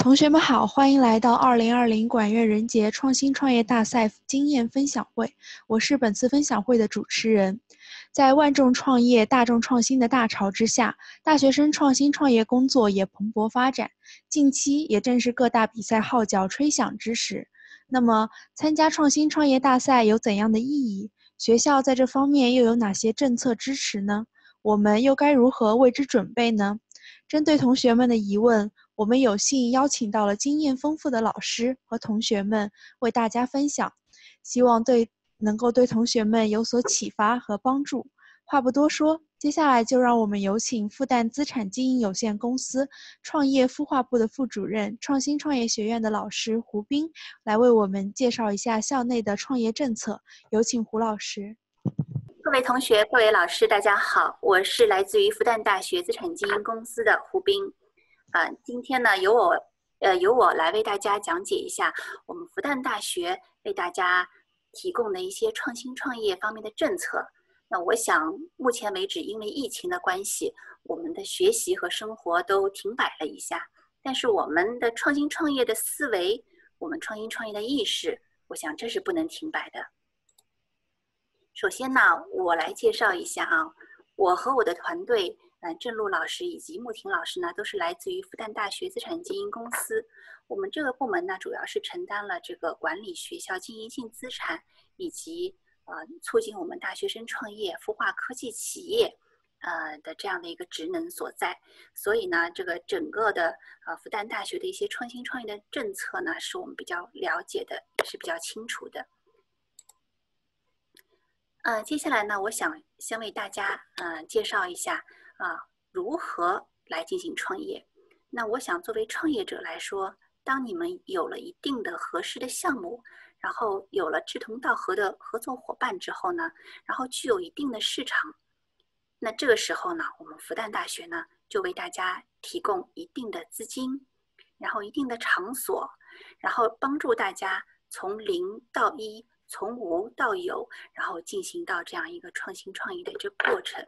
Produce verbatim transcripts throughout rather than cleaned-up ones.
同学们好，欢迎来到二零二零管院人杰创新创业大赛经验分享会。我是本次分享会的主持人。在万众创业、大众创新的大潮之下，大学生创新创业工作也蓬勃发展。近期也正是各大比赛号角吹响之时。那么，参加创新创业大赛有怎样的意义？学校在这方面又有哪些政策支持呢？我们又该如何为之准备呢？针对同学们的疑问，我们有幸邀请到了经验丰富的老师和同学们为大家分享，希望对能够对同学们有所启发和帮助。话不多说，接下来就让我们有请复旦资产经营有限公司创业孵化部的副主任、创新创业学院的老师胡斌来为我们介绍一下校内的创业政策。有请胡老师。 各位同学、各位老师，大家好，我是来自于复旦大学资产经营公司的胡斌。啊、呃，今天呢，由我呃由我来为大家讲解一下我们复旦大学为大家提供的一些创新创业方面的政策。那我想，目前为止，因为疫情的关系，我们的学习和生活都停摆了一下，但是我们的创新创业的思维，我们创新创业的意识，我想这是不能停摆的。首先呢，我来介绍一下啊，我和我的团队，呃，郑璐老师以及穆婷老师呢，都是来自于复旦大学资产经营公司。我们这个部门呢，主要是承担了这个管理学校经营性资产，以及呃促进我们大学生创业、孵化科技企业，呃的这样的一个职能所在。所以呢，这个整个的呃复旦大学的一些创新创业的政策呢，是我们比较了解的，也是比较清楚的。呃，接下来呢，我想先为大家呃介绍一下啊、呃、如何来进行创业。那我想作为创业者来说，当你们有了一定的合适的项目，然后有了志同道合的合作伙伴之后呢，然后具有一定的市场，那这个时候呢，我们复旦大学呢就为大家提供一定的资金，然后一定的场所，然后帮助大家从零到一。从无到有，然后进行到这样一个创新创业的这个过程。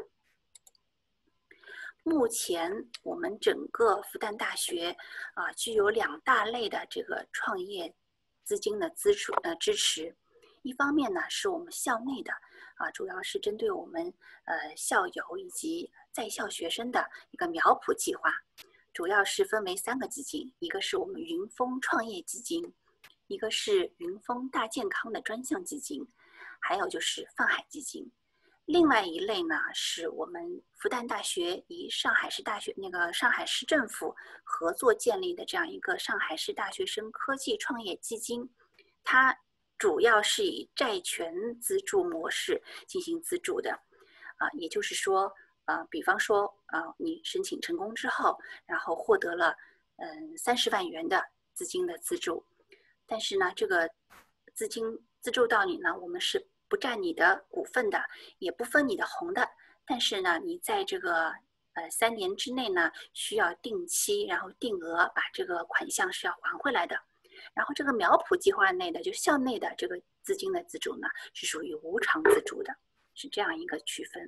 目前我们整个复旦大学啊、呃，具有两大类的这个创业资金的资助呃支持。一方面呢，是我们校内的啊、呃，主要是针对我们呃校友以及在校学生的一个苗圃计划，主要是分为三个基金，一个是我们云峰创业基金。一个是云峰大健康的专项基金，还有就是泛海基金。另外一类呢，是我们复旦大学与上海市大学那个上海市政府合作建立的这样一个上海市大学生科技创业基金，它主要是以债权资助模式进行资助的。啊、呃，也就是说，呃，比方说，呃，你申请成功之后，然后获得了嗯三十万元的资金的资助。但是呢，这个资金资助到你呢，我们是不占你的股份的，也不分你的红的。但是呢，你在这个呃三年之内呢，需要定期然后定额把这个款项是要还回来的。然后这个苗圃计划内的就校内的这个资金的资助呢，是属于无偿资助的，是这样一个区分。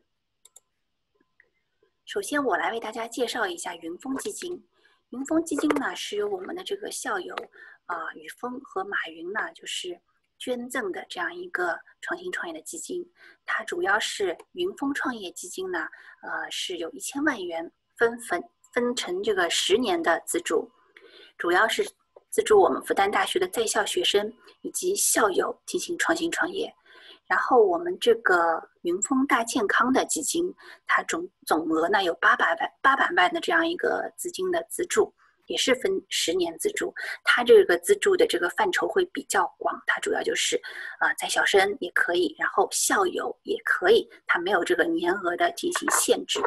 首先，我来为大家介绍一下云峰基金。云峰基金呢，是由我们的这个校友啊、呃、宇峰和马云呢，就是捐赠的这样一个创新创业的基金。它主要是云峰创业基金呢，呃，是有一千万元分分分成这个十年的资助，主要是资助我们复旦大学的在校学生以及校友进行创新创业。然后我们这个云峰大健康的基金，它总总额呢有八百万八百万的这样一个资金的资助，也是分十年资助。它这个资助的这个范畴会比较广，它主要就是啊、呃、在校生也可以，然后校友也可以，它没有这个年额的进行限制。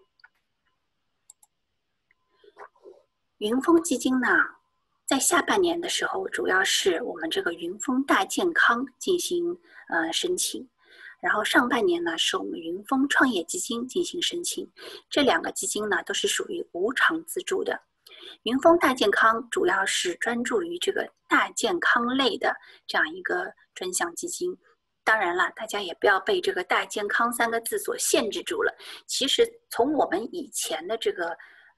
云峰基金呢，在下半年的时候，主要是我们这个云峰大健康进行呃申请，然后上半年呢是我们云峰创业基金进行申请。这两个基金呢都是属于无偿资助的。云峰大健康主要是专注于这个大健康类的这样一个专项基金。当然了，大家也不要被这个大健康三个字所限制住了。其实从我们以前的这个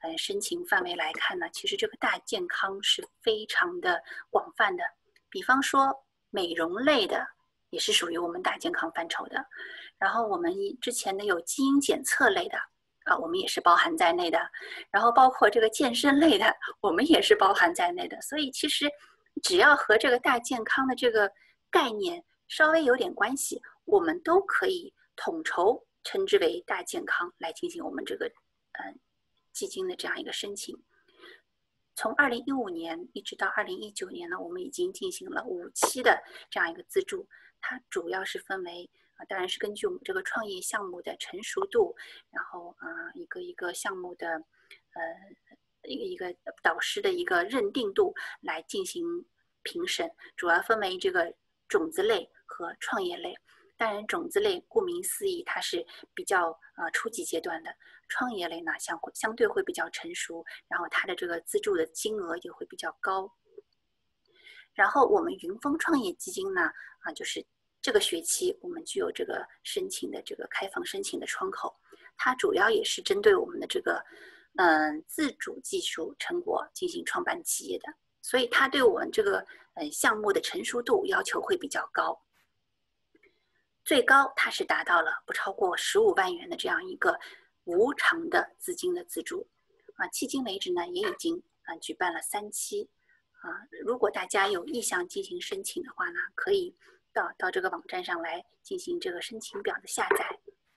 呃申请范围来看呢，其实这个大健康是非常的广泛的。比方说美容类的也是属于我们大健康范畴的，然后我们之前呢有基因检测类的啊，我们也是包含在内的，然后包括这个健身类的，我们也是包含在内的。所以其实只要和这个大健康的这个概念稍微有点关系，我们都可以统筹称之为大健康来进行我们这个呃基金的这样一个申请。从二零一五年一直到二零一九年呢，我们已经进行了五期的这样一个资助，它主要是分为啊，当然是根据我们这个创业项目的成熟度，然后啊一个一个项目的呃一个一个导师的一个认定度来进行评审，主要分为这个种子类和创业类。当然，种子类顾名思义，它是比较呃初级阶段的；创业类呢，相相对会比较成熟，然后它的这个资助的金额也会比较高。然后我们云峰创业基金呢，啊，就是这个学期我们具有这个申请的这个开放申请的窗口，它主要也是针对我们的这个嗯、呃、自主技术成果进行创办企业的，所以它对我们这个呃项目的成熟度要求会比较高。最高它是达到了不超过十五万元的这样一个无偿的资金的资助，啊，迄今为止呢也已经啊举办了三期，啊，如果大家有意向进行申请的话呢，可以到到这个网站上来进行这个申请表的下载。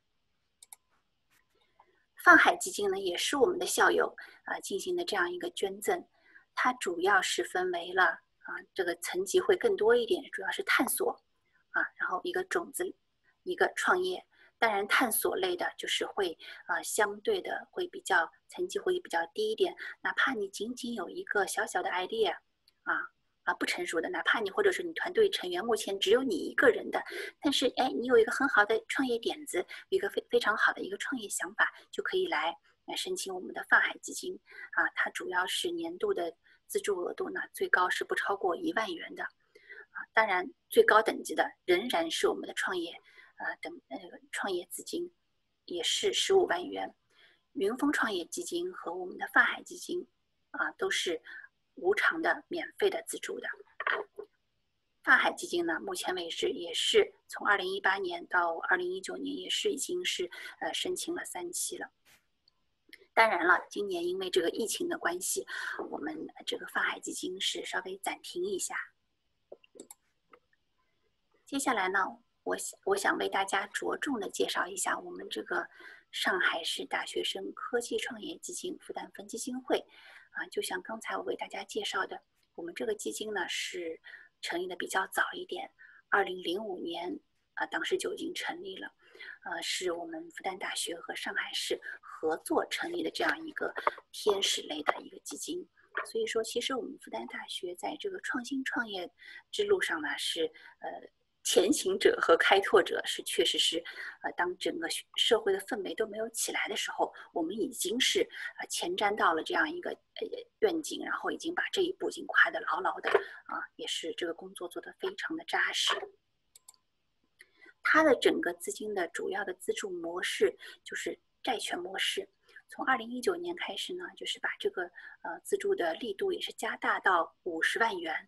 放海基金呢也是我们的校友啊进行的这样一个捐赠，它主要是分为了啊这个层级会更多一点，主要是探索。啊，然后一个种子，一个创业，当然探索类的就是会呃相对的会比较层级会比较低一点，哪怕你仅仅有一个小小的 idea 啊啊不成熟的，哪怕你或者是你团队成员目前只有你一个人的，但是哎你有一个很好的创业点子，有一个非非常好的一个创业想法，就可以来来申请我们的放海基金啊，它主要是年度的资助额度呢最高是不超过一万元的。当然，最高等级的仍然是我们的创业，呃等那个创业资金，也是十五万元。云峰创业基金和我们的泛海基金，啊，都是无偿的、免费的资助的。泛海基金呢，目前为止也是从二零一八年到二零一九年，也是已经是呃申请了三期了。当然了，今年因为这个疫情的关系，我们这个泛海基金是稍微暂停一下。接下来呢，我我想为大家着重的介绍一下我们这个上海市大学生科技创业基金复旦分基金会，啊，就像刚才我为大家介绍的，我们这个基金呢是成立的比较早一点，二零零五年啊，当时就已经成立了，呃，是我们复旦大学和上海市合作成立的这样一个天使类的一个基金。所以说，其实我们复旦大学在这个创新创业之路上呢，是呃。前行者和开拓者是确实是，呃，当整个社会的氛围都没有起来的时候，我们已经是呃前瞻到了这样一个呃愿景，然后已经把这一步已经跨得牢牢的啊，也是这个工作做得非常的扎实。它的整个资金的主要的资助模式就是债权模式，从二零一九年开始呢，就是把这个呃资助的力度也是加大到五十万元。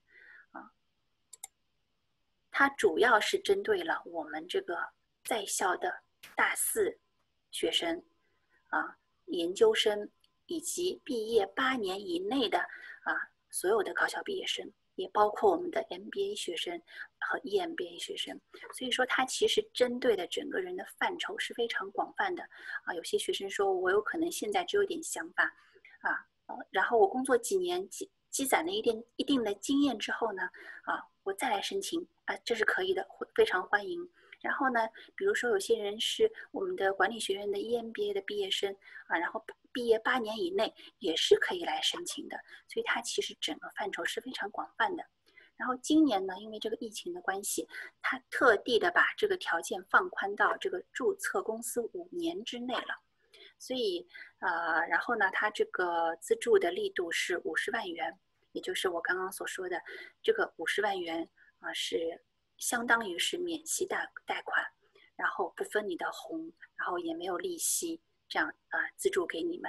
它主要是针对了我们这个在校的大四学生啊、研究生以及毕业八年以内的啊所有的高校毕业生，也包括我们的 M B A 学生和 E M B A 学生。所以说，它其实针对的整个人的范畴是非常广泛的啊。有些学生说，我有可能现在只有点想法啊，然后我工作几年积积攒了一定一定的经验之后呢，啊，我再来申请。啊，这是可以的，非常欢迎。然后呢，比如说有些人是我们的管理学院的 E M B A 的毕业生啊，然后毕业八年以内也是可以来申请的。所以它其实整个范畴是非常广泛的。然后今年呢，因为这个疫情的关系，它特地的把这个条件放宽到这个注册公司五年之内了。所以呃，然后呢，它这个资助的力度是五十万元，也就是我刚刚所说的这个五十万元。啊，是相当于是免息贷贷款，然后不分你的红，然后也没有利息，这样啊资助给你们，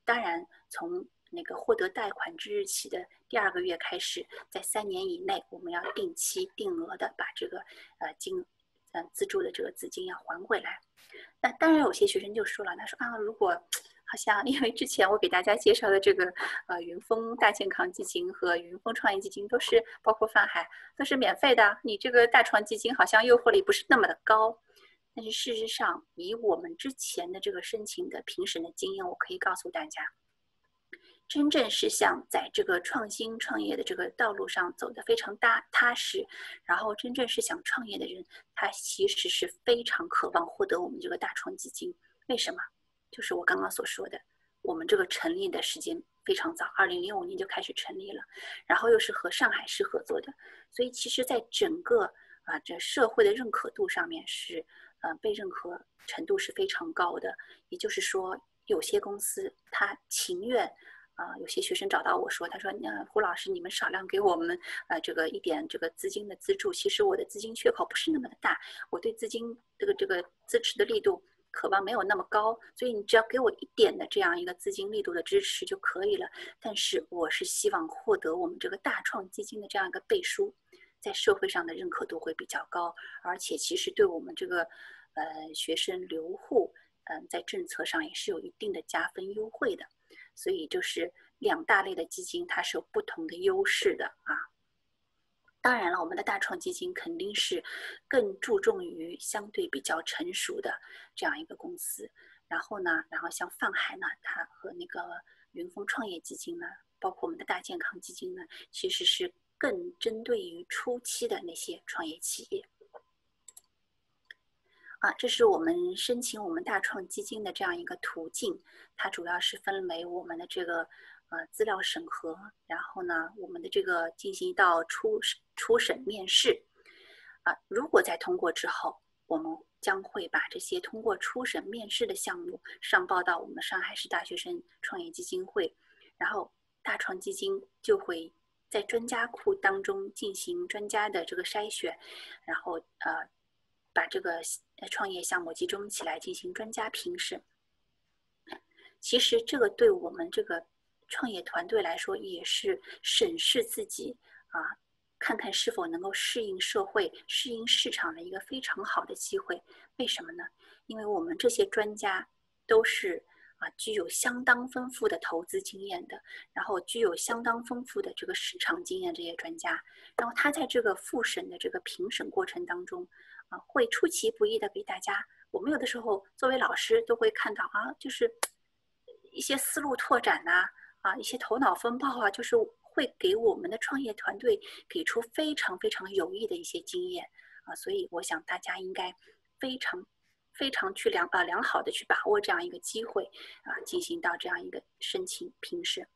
当然从那个获得贷款之日起的第二个月开始，在三年以内，我们要定期定额的把这个呃金呃资助的这个资金要还回来。那当然有些学生就说了，他说啊，如果好像因为之前我给大家介绍的这个呃云峰大健康基金和云峰创业基金都是包括泛海都是免费的，你这个大创基金好像诱惑力不是那么的高。但是事实上，以我们之前的这个申请的评审的经验，我可以告诉大家，真正是想在这个创新创业的这个道路上走得非常踏踏实，然后真正是想创业的人，他其实是非常渴望获得我们这个大创基金。为什么？就是我刚刚所说的，我们这个成立的时间非常早，二零零五年就开始成立了，然后又是和上海市合作的，所以其实在整个啊这社会的认可度上面是呃被认可程度是非常高的。也就是说，有些公司他情愿。啊、呃，有些学生找到我说，他说，呃，胡老师，你们少量给我们呃这个一点这个资金的资助，其实我的资金缺口不是那么的大，我对资金这个这个支持的力度渴望没有那么高，所以你只要给我一点的这样一个资金力度的支持就可以了。但是我是希望获得我们这个大创基金的这样一个背书，在社会上的认可度会比较高，而且其实对我们这个呃学生留沪，嗯、呃，在政策上也是有一定的加分优惠的。所以就是两大类的基金，它是有不同的优势的啊。当然了，我们的大创基金肯定是更注重于相对比较成熟的这样一个公司。然后呢，然后像泛海呢，它和那个云峰创业基金呢，包括我们的大健康基金呢，其实是更针对于初期的那些创业企业。啊，这是我们申请我们大创基金的这样一个途径，它主要是分为我们的这个呃资料审核，然后呢，我们的这个进行一道初初审面试，啊，如果在通过之后，我们将会把这些通过初审面试的项目上报到我们上海市大学生创业基金会，然后大创基金就会在专家库当中进行专家的这个筛选，然后呃。把这个创业项目集中起来进行专家评审。其实这个对我们这个创业团队来说也是审视自己啊，看看是否能够适应社会、适应市场的一个非常好的机会。为什么呢？因为我们这些专家都是啊具有相当丰富的投资经验的，然后具有相当丰富的这个市场经验这些专家，然后他在这个复审的这个评审过程当中。啊，会出其不意的给大家，我们有的时候作为老师都会看到啊，就是一些思路拓展呐、啊，啊，一些头脑风暴啊，就是会给我们的创业团队给出非常非常有益的一些经验啊，所以我想大家应该非常非常去良啊良好的去把握这样一个机会啊，进行到这样一个申请评审。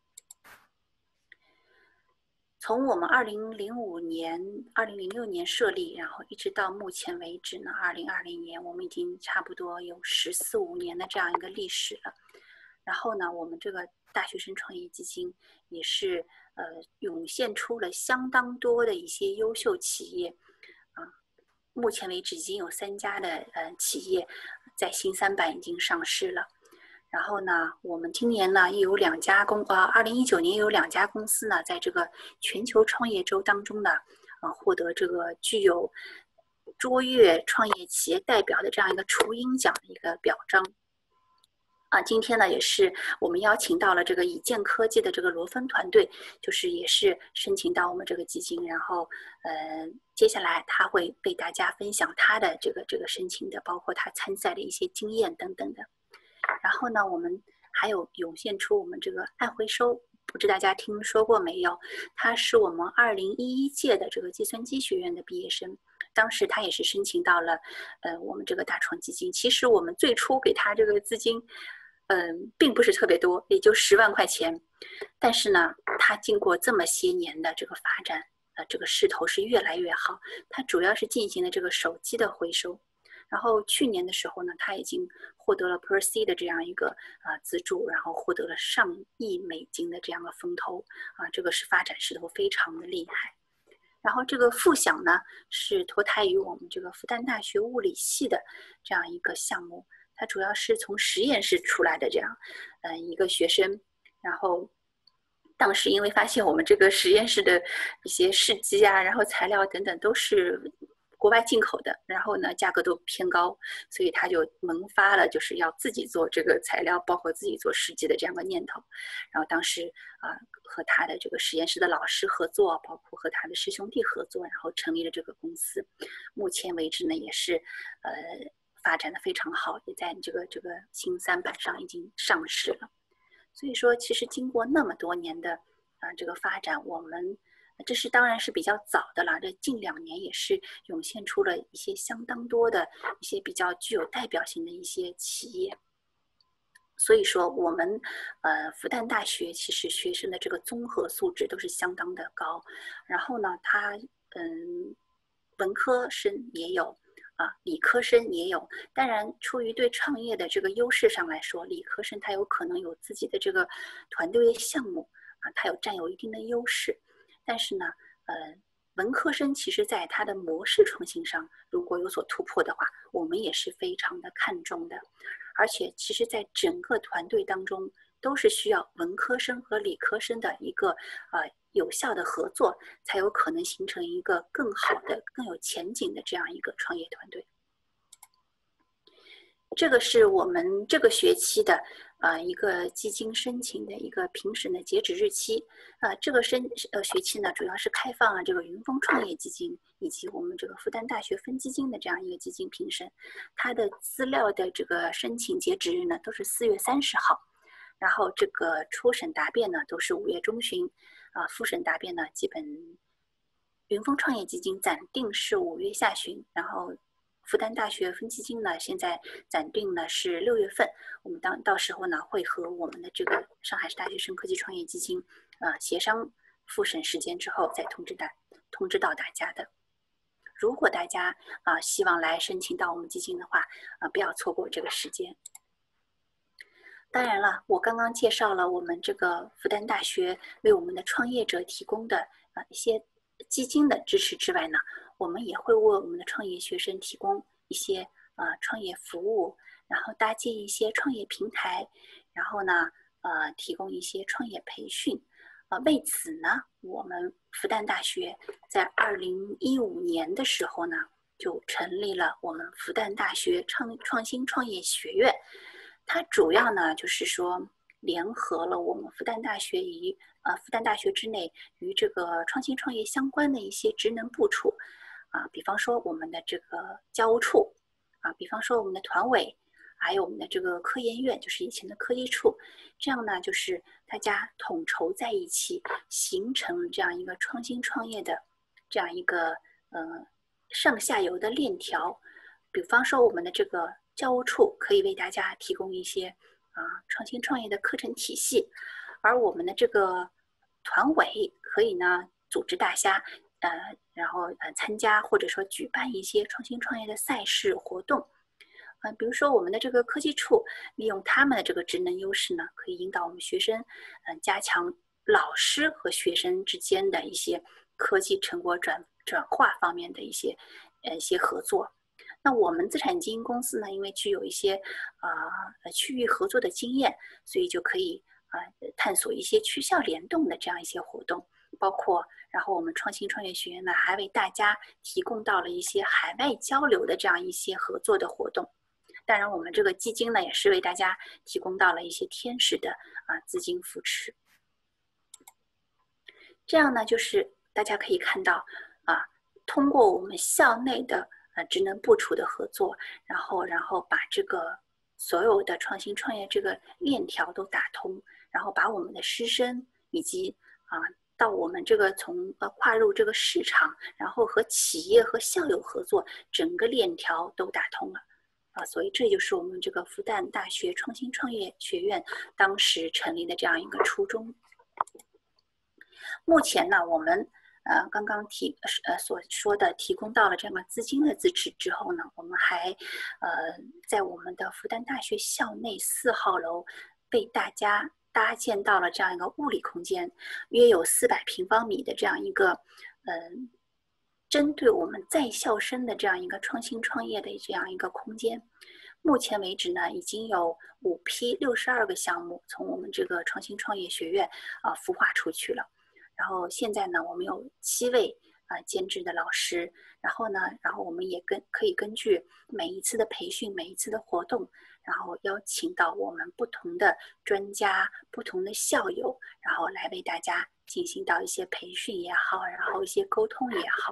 从我们二零零五年、二零零六年设立，然后一直到目前为止呢，二零二零年，我们已经差不多有十四五年的这样一个历史了。然后呢，我们这个大学生创业基金也是呃涌现出了相当多的一些优秀企业啊。目前为止，已经有三家的呃企业在新三板已经上市了。然后呢，我们今年呢也有两家公呃，二零一九年有两家公司呢，在这个全球创业周当中呢，呃，获得这个具有卓越创业企业代表的这样一个雏鹰奖的一个表彰。啊，今天呢也是我们邀请到了这个以建科技的这个罗芬团队，就是也是申请到我们这个基金，然后呃，接下来他会为大家分享他的这个这个申请的，包括他参赛的一些经验等等的。然后呢，我们还有涌现出我们这个爱回收，不知大家听说过没有？他是我们二零一一届的这个计算机学院的毕业生，当时他也是申请到了，呃，我们这个大创基金。其实我们最初给他这个资金，嗯、呃，并不是特别多，也就十万块钱。但是呢，他经过这么些年的这个发展，呃，这个势头是越来越好。他主要是进行了这个手机的回收。然后去年的时候呢，他已经获得了 Per C 的这样一个啊、呃、资助，然后获得了上亿美金的这样的风投啊，这个是发展势头非常的厉害。然后这个复享呢，是脱胎于我们这个复旦大学物理系的这样一个项目， 他主要是从实验室出来的这样，嗯、呃，一个学生，然后当时因为发现我们这个实验室的一些试剂啊，然后材料等等都是国外进口的，然后呢价格都偏高，所以他就萌发了就是要自己做这个材料，包括自己做试剂的这样的念头。然后当时啊、呃、和他的这个实验室的老师合作，包括和他的师兄弟合作，然后成立了这个公司。目前为止呢，也是呃发展的非常好，也在这个这个新三板上已经上市了。所以说，其实经过那么多年的啊、呃、这个发展，我们这是当然是比较早的了。这近两年也是涌现出了一些相当多的一些比较具有代表性的一些企业。所以说，我们呃复旦大学其实学生的这个综合素质都是相当的高。然后呢，他嗯文科生也有。啊，理科生也有，当然，出于对创业的这个优势上来说，理科生他有可能有自己的这个团队的项目啊，他有占有一定的优势。但是呢，呃，文科生其实在他的模式创新上，如果有所突破的话，我们也是非常的看重的。而且，其实，在整个团队当中，都是需要文科生和理科生的一个呃有效的合作，才有可能形成一个更好的、更有前景的这样一个创业团队。这个是我们这个学期的呃一个基金申请的一个评审的截止日期。呃，这个申呃学期呢，主要是开放了这个云峰创业基金以及我们这个复旦大学分基金的这样一个基金评审。它的资料的这个申请截止日呢，都是四月三十号。然后这个初审答辩呢都是五月中旬，啊、呃，复审答辩呢基本云峰创业基金暂定是五月下旬，然后复旦大学分基金呢现在暂定呢是六月份，我们当到时候呢会和我们的这个上海市大学生科技创业基金啊、呃、协商复审时间之后再通知大通知到大家的。如果大家啊、呃、希望来申请到我们基金的话，啊、呃、不要错过这个时间。当然了，我刚刚介绍了我们这个复旦大学为我们的创业者提供的呃一些基金的支持之外呢，我们也会为我们的创业学生提供一些呃创业服务，然后搭建一些创业平台，然后呢呃提供一些创业培训。呃，为此呢，我们复旦大学在二零一五年的时候呢，就成立了我们复旦大学创创新创业学院。它主要呢就是说联合了我们复旦大学与呃复旦大学之内与这个创新创业相关的一些职能部处啊，比方说我们的这个教务处啊，比方说我们的团委，还有我们的这个科研院，就是以前的科技处，这样呢就是大家统筹在一起，形成这样一个创新创业的这样一个呃上下游的链条。比方说我们的这个教务处可以为大家提供一些啊创新创业的课程体系，而我们的这个团委可以呢组织大家呃然后呃参加或者说举办一些创新创业的赛事活动。呃，比如说我们的这个科技处利用他们的这个职能优势呢，可以引导我们学生嗯、呃、加强老师和学生之间的一些科技成果转转化方面的一些呃一些合作。那我们资产基金公司呢，因为具有一些啊、呃、区域合作的经验，所以就可以啊、呃、探索一些区校联动的这样一些活动，包括然后我们创新创业学院呢，还为大家提供到了一些海外交流的这样一些合作的活动。当然，我们这个基金呢，也是为大家提供到了一些天使的啊资金扶持。这样呢，就是大家可以看到啊，通过我们校内的呃职能部处的合作，然后然后把这个所有的创新创业这个链条都打通，然后把我们的师生以及啊到我们这个从呃跨入这个市场，然后和企业和校友合作，整个链条都打通了。啊，所以这就是我们这个复旦大学创新创业学院当时成立的这样一个初衷。目前呢，我们呃刚刚提呃所说的提供到了这样的资金的支持之后呢，我们还呃在我们的复旦大学校内四号楼为大家搭建到了这样一个物理空间，约有四百平方米的这样一个嗯。呃针对我们在校生的这样一个创新创业的这样一个空间。 目前为止呢，已经有五批六十二个项目从我们这个创新创业学院啊孵化出去了。然后现在呢，我们有七位啊兼职的老师，然后呢，然后我们也跟可以根据每一次的培训、每一次的活动，然后邀请到我们不同的专家、不同的校友，然后来为大家进行到一些培训也好，然后一些沟通也好。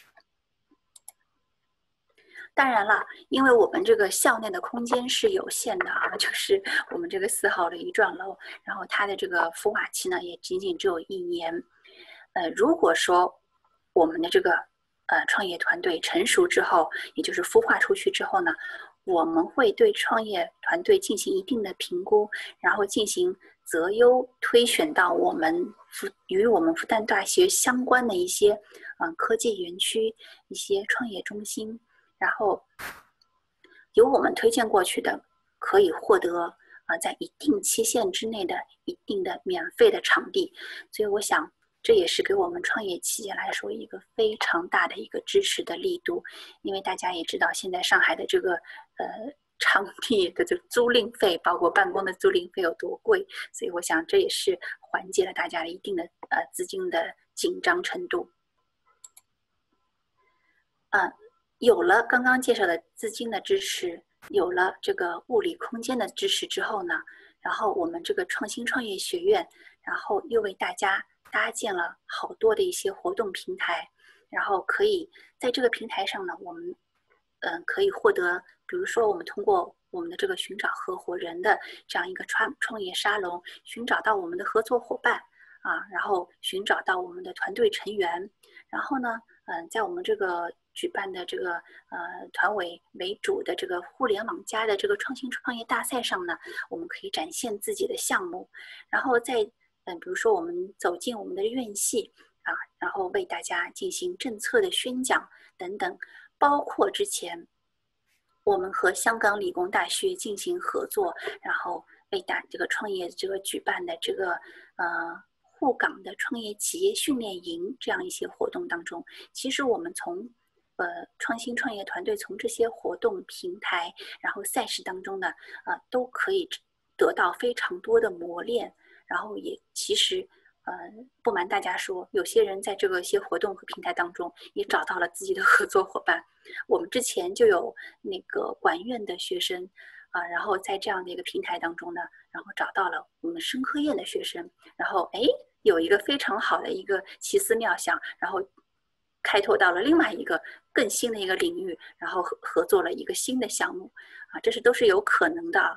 当然了，因为我们这个校内的空间是有限的啊，就是我们这个四号的一幢楼，然后它的这个孵化期呢也仅仅只有一年。呃，如果说我们的这个呃创业团队成熟之后，也就是孵化出去之后呢，我们会对创业团队进行一定的评估，然后进行择优推选到我们与我们复旦大学相关的一些嗯、呃、科技园区、一些创业中心。然后由我们推荐过去的，可以获得啊、呃，在一定期限之内的一定的免费的场地，所以我想这也是给我们创业企业来说一个非常大的一个支持的力度，因为大家也知道现在上海的这个呃场地的这个租赁费，包括办公的租赁费有多贵，所以我想这也是缓解了大家一定的呃资金的紧张程度。嗯、呃。有了刚刚介绍的资金的支持，有了这个物理空间的支持之后呢，然后我们这个创新创业学院，然后又为大家搭建了好多的一些活动平台，然后可以在这个平台上呢，我们嗯、呃、可以获得，比如说我们通过我们的这个寻找合伙人的这样一个创创业沙龙，寻找到我们的合作伙伴啊，然后寻找到我们的团队成员，然后呢，嗯、呃，在我们这个举办的这个呃团委为主的这个互联网加的这个创新创业大赛上呢，我们可以展现自己的项目，然后在嗯、呃，比如说我们走进我们的院系啊，然后为大家进行政策的宣讲等等，包括之前我们和香港理工大学进行合作，然后为大这个创业这个举办的这个呃。沪港的创业企业训练营这样一些活动当中，其实我们从呃创新创业团队从这些活动平台，然后赛事当中呢，呃都可以得到非常多的磨练，然后也其实呃不瞒大家说，有些人在这个些活动和平台当中也找到了自己的合作伙伴。我们之前就有那个管院的学生。啊，然后在这样的一个平台当中呢，然后找到了我们生科院的学生，然后哎，有一个非常好的一个奇思妙想，然后开拓到了另外一个更新的一个领域，然后合合作了一个新的项目，啊，这是都是有可能的。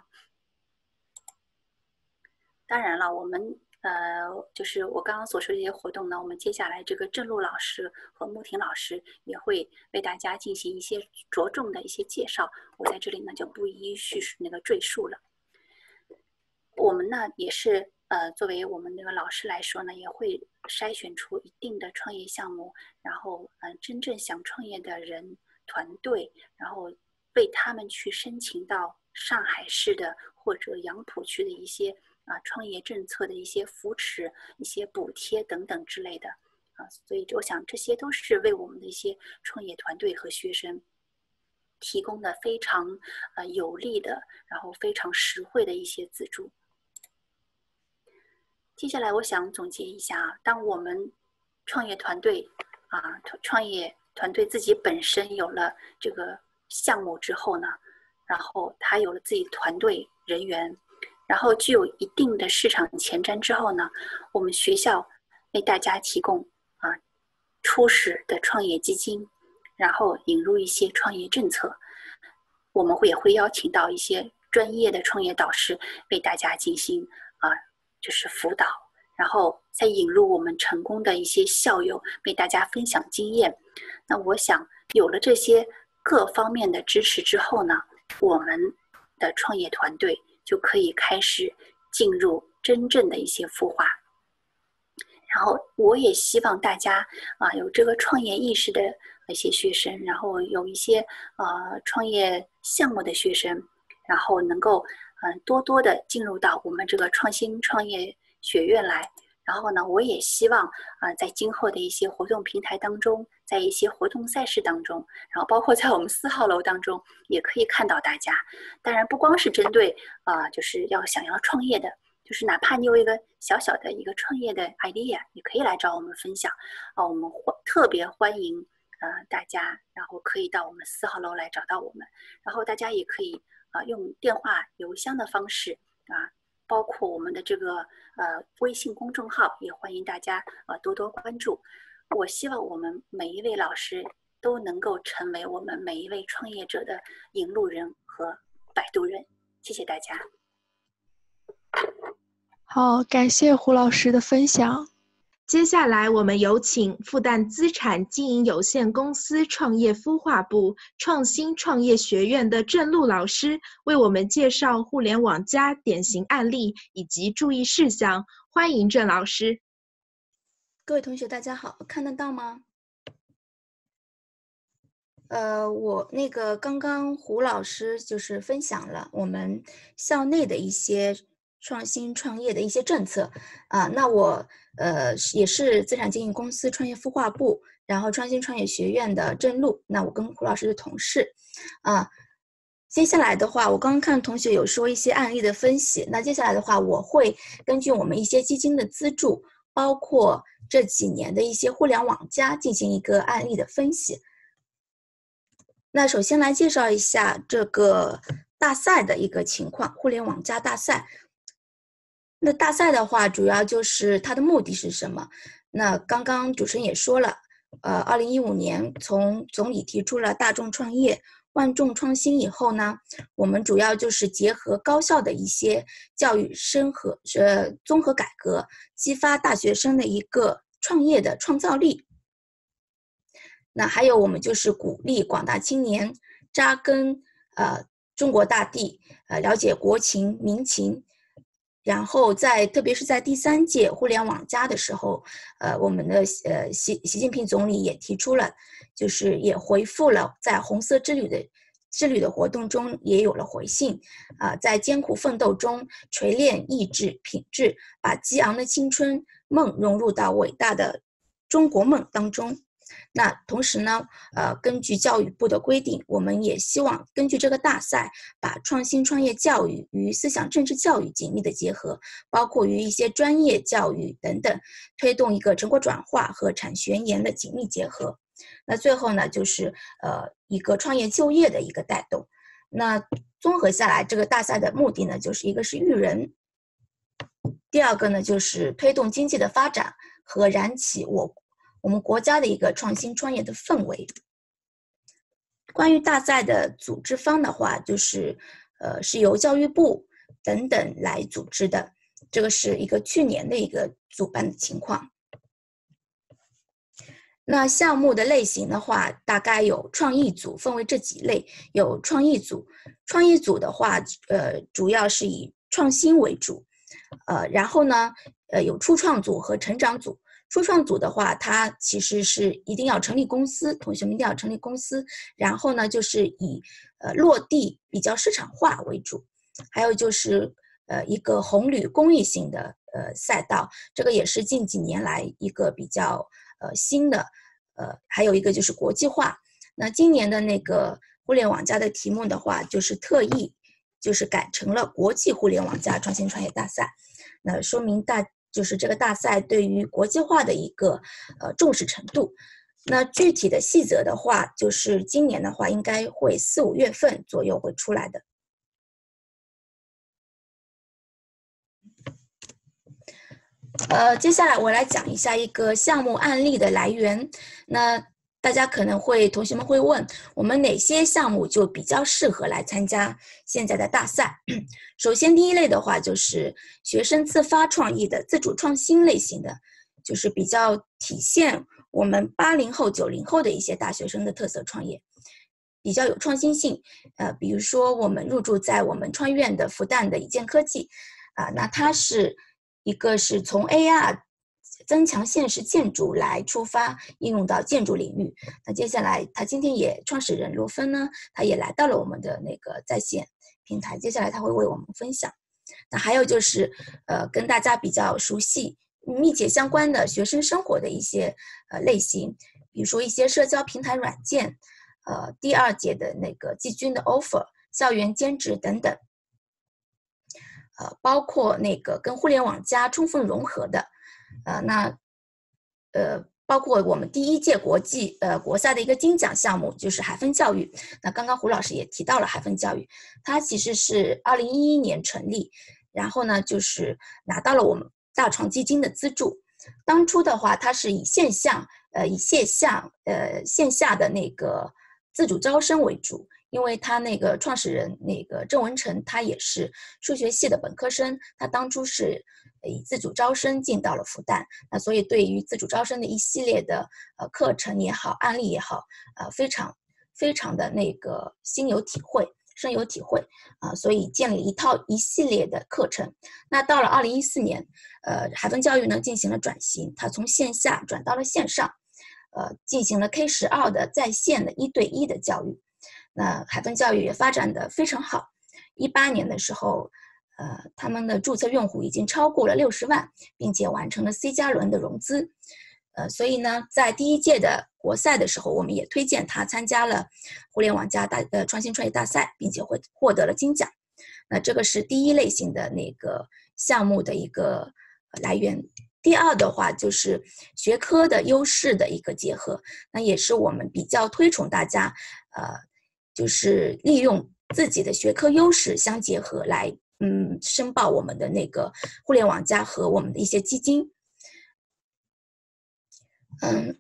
当然了，我们呃，就是我刚刚所说的这些活动呢，我们接下来这个郑璐老师和穆婷老师也会为大家进行一些着重的一些介绍，我在这里呢就不一一叙述那个赘述了。我们呢也是呃，作为我们那个老师来说呢，也会筛选出一定的创业项目，然后呃，真正想创业的人团队，然后为他们去申请到上海市的或者杨浦区的一些啊创业政策的一些扶持、一些补贴等等之类的啊，所以我想这些都是为我们的一些创业团队和学生提供的非常呃有力的，然后非常实惠的一些资助。接下来我想总结一下啊，当我们创业团队啊，创业团队自己本身有了这个项目之后呢，然后他有了自己团队人员，然后具有一定的市场前瞻之后呢，我们学校为大家提供啊初始的创业基金，然后引入一些创业政策，我们会也会邀请到一些专业的创业导师为大家进行啊。就是辅导，然后再引入我们成功的一些校友为大家分享经验。那我想有了这些各方面的支持之后呢，我们的创业团队就可以开始进入真正的一些孵化。然后我也希望大家啊有这个创业意识的一些学生，然后有一些呃创业项目的学生，然后能够嗯多多的进入到我们这个创新创业学院来， 然后呢，我也希望啊、呃，在今后的一些活动平台当中，在一些活动赛事当中，然后包括在我们四号楼当中，也可以看到大家。当然，不光是针对啊、呃，就是要想要创业的，就是哪怕你有一个小小的一个创业的 idea， 也可以来找我们分享啊、呃，我们欢特别欢迎呃大家，然后可以到我们四号楼来找到我们，然后大家也可以啊、呃、用电话、邮箱的方式啊。包括我们的这个呃微信公众号，也欢迎大家呃多多关注。我希望我们每一位老师都能够成为我们每一位创业者的引路人和摆渡人。谢谢大家。 好，感谢胡老师的分享。 接下来，我们有请复旦资产经营有限公司创业孵化部创新创业学院的郑璐老师为我们介绍互联网加典型案例以及注意事项。欢迎郑老师。 各位同学，大家好，看得到吗？呃，我那个刚刚胡老师就是分享了我们校内的一些创新创业的一些政策啊，那我呃也是资产经营公司创业孵化部，然后创新创业学院的郑璐，那我跟胡老师是同事啊。接下来的话，我刚刚看同学有说一些案例的分析，那接下来的话，我会根据我们一些基金的资助，包括这几年的一些互联网加进行一个案例的分析。那首先来介绍一下这个大赛的一个情况，互联网加大赛。那大赛的话，主要就是它的目的是什么？那刚刚主持人也说了，呃，二零一五年从总理提出了大众创业、万众创新以后呢，我们主要就是结合高校的一些教育深合呃综合改革，激发大学生的一个创业的创造力。那还有我们就是鼓励广大青年扎根呃中国大地，呃了解国情民情。然后在特别是在第三届互联网加的时候，呃，我们的呃习习近平总理也提出了，就是也回复了在红色之旅的之旅的活动中也有了回信啊、呃，在艰苦奋斗中锤炼意志品质，把激昂的青春梦融入到伟大的中国梦当中。那同时呢，呃，根据教育部的规定，我们也希望根据这个大赛，把创新创业教育与思想政治教育紧密的结合，包括与一些专业教育等等，推动一个成果转化和产学研的紧密结合。那最后呢，就是呃一个创业就业的一个带动。那综合下来，这个大赛的目的呢，就是一个是育人，第二个呢就是推动经济的发展和燃起我。我们国家的一个创新创业的氛围。关于大赛的组织方的话，就是呃是由教育部等等来组织的，这个是一个去年的一个主办的情况。那项目的类型的话，大概有创意组，分为这几类，有创意组，创意组的话，呃主要是以创新为主，呃然后呢，呃有初创组和成长组。初创组的话，它其实是一定要成立公司，同学们一定要成立公司。然后呢，就是以呃落地比较市场化为主，还有就是呃一个红旅公益性的呃赛道，这个也是近几年来一个比较呃新的，呃还有一个就是国际化。那今年的那个互联网加的题目的话，就是特意就是改成了国际互联网加创新创业大赛，那说明大。就是这个大赛对于国际化的一个呃重视程度。那具体的细则的话，就是今年的话应该会四五月份左右会出来的。呃，接下来我来讲一下一个项目案例的来源。那大家可能会，同学们会问，我们哪些项目就比较适合来参加现在的大赛？首先，第一类的话就是学生自发创意的自主创新类型的，就是比较体现我们八零后、九零后的一些大学生的特色创业，比较有创新性。呃，比如说我们入驻在我们创院的复旦的以建科技，啊、呃，那它是一个是从 A R。增强现实建筑来出发，应用到建筑领域。那接下来，他今天也创始人罗芬呢，他也来到了我们的那个在线平台。接下来他会为我们分享。那还有就是，呃，跟大家比较熟悉密切相关的学生生活的一些呃类型，比如说一些社交平台软件，呃，第二届的那个季军的 offer， 校园兼职等等，呃，包括那个跟互联网加充分融合的，呃，那呃。包括我们第一届国际呃国赛的一个金奖项目，就是海分教育。那刚刚胡老师也提到了海分教育，它其实是二零一一年成立，然后呢就是拿到了我们大创基金的资助。当初的话，它是以线下呃以线下呃线下的那个自主招生为主，因为他那个创始人那个郑文成，他也是数学系的本科生，他当初是以自主招生进到了复旦，那所以对于自主招生的一系列的呃课程也好，案例也好，呃非常非常的那个心有体会，深有体会啊、呃，所以建立一套一系列的课程。那到了二零一四年，呃，海分教育呢进行了转型，它从线下转到了线上，呃，进行了 K 十二 的在线的一对一的教育。那海分教育也发展的非常好，一八年的时候。呃，他们的注册用户已经超过了六十万，并且完成了 C 加轮的融资。呃，所以呢，在第一届的国赛的时候，我们也推荐他参加了互联网加大呃创新创业大赛，并且会获得了金奖。那这个是第一类型的那个项目的一个来源。第二的话就是学科的优势的一个结合，那也是我们比较推崇大家，呃，就是利用自己的学科优势相结合来。嗯，申报我们的那个互联网加和我们的一些基金。嗯，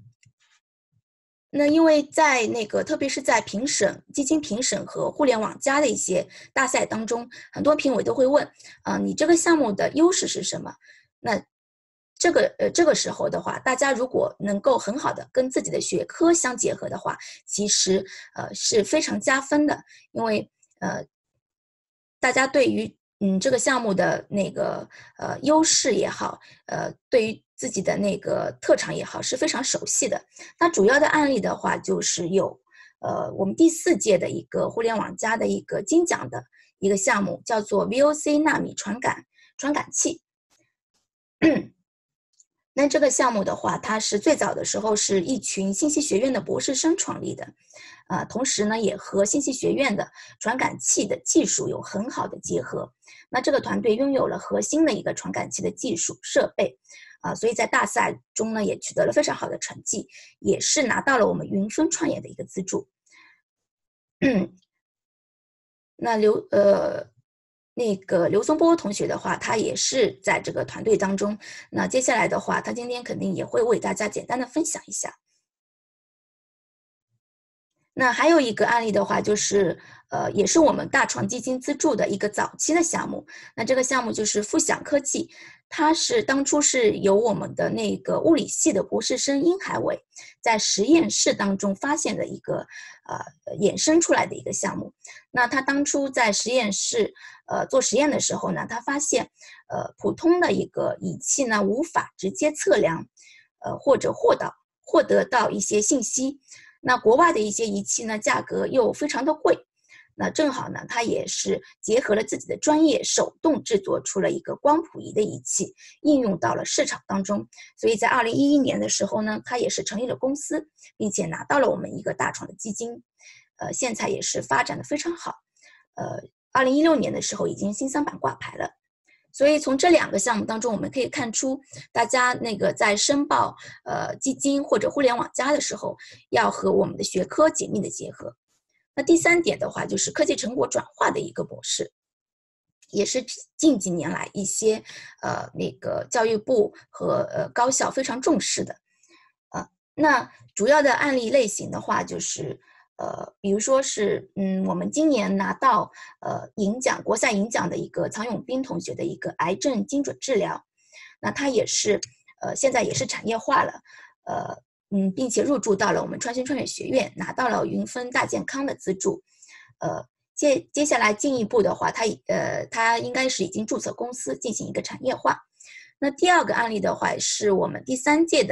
那因为在那个，特别是在评审、基金评审和互联网加的一些大赛当中，很多评委都会问，啊、呃，你这个项目的优势是什么？那这个呃这个时候的话，大家如果能够很好的跟自己的学科相结合的话，其实呃是非常加分的，因为呃。大家对于嗯这个项目的那个呃优势也好，呃对于自己的那个特长也好是非常熟悉的。那主要的案例的话，就是有呃我们第四届的一个互联网加的一个金奖的一个项目，叫做 V O C 纳米传感传感器。那这个项目的话，它是最早的时候是一群信息学院的博士生创立的，呃，同时呢，也和信息学院的传感器的技术有很好的结合。那这个团队拥有了核心的一个传感器的技术设备，啊、呃，所以在大赛中呢，也取得了非常好的成绩，也是拿到了我们云分创业的一个资助。那刘呃。那个刘松波同学的话，他也是在这个团队当中。那接下来的话，他今天肯定也会为大家简单的分享一下。那还有一个案例的话，就是呃，也是我们大创基金资助的一个早期的项目。那这个项目就是富享科技，它是当初是由我们的那个物理系的博士生殷海伟在实验室当中发现的一个呃衍生出来的一个项目。那他当初在实验室呃做实验的时候呢，他发现呃普通的一个仪器呢无法直接测量呃或者获到获得到一些信息。那国外的一些仪器呢，价格又非常的贵，那正好呢，他也是结合了自己的专业，手动制作出了一个光谱仪的仪器，应用到了市场当中。所以在二零一一年的时候呢，他也是成立了公司，并且拿到了我们一个大创的基金，呃，现在也是发展的非常好，呃，二零一六年的时候已经新三板挂牌了。所以从这两个项目当中，我们可以看出，大家那个在申报呃基金或者互联网加的时候，要和我们的学科紧密的结合。那第三点的话，就是科技成果转化的一个模式，也是近几年来一些呃那个教育部和呃高校非常重视的。呃，那主要的案例类型的话，就是呃，比如说是，嗯，我们今年拿到呃银奖国赛银奖的一个曹永斌同学的一个癌症精准治疗，那他也是呃现在也是产业化了，呃嗯，并且入驻到了我们创新创业学院，拿到了云分大健康的资助，呃接接下来进一步的话，他呃他应该是已经注册公司进行一个产业化。那第二个案例的话，是我们第三届的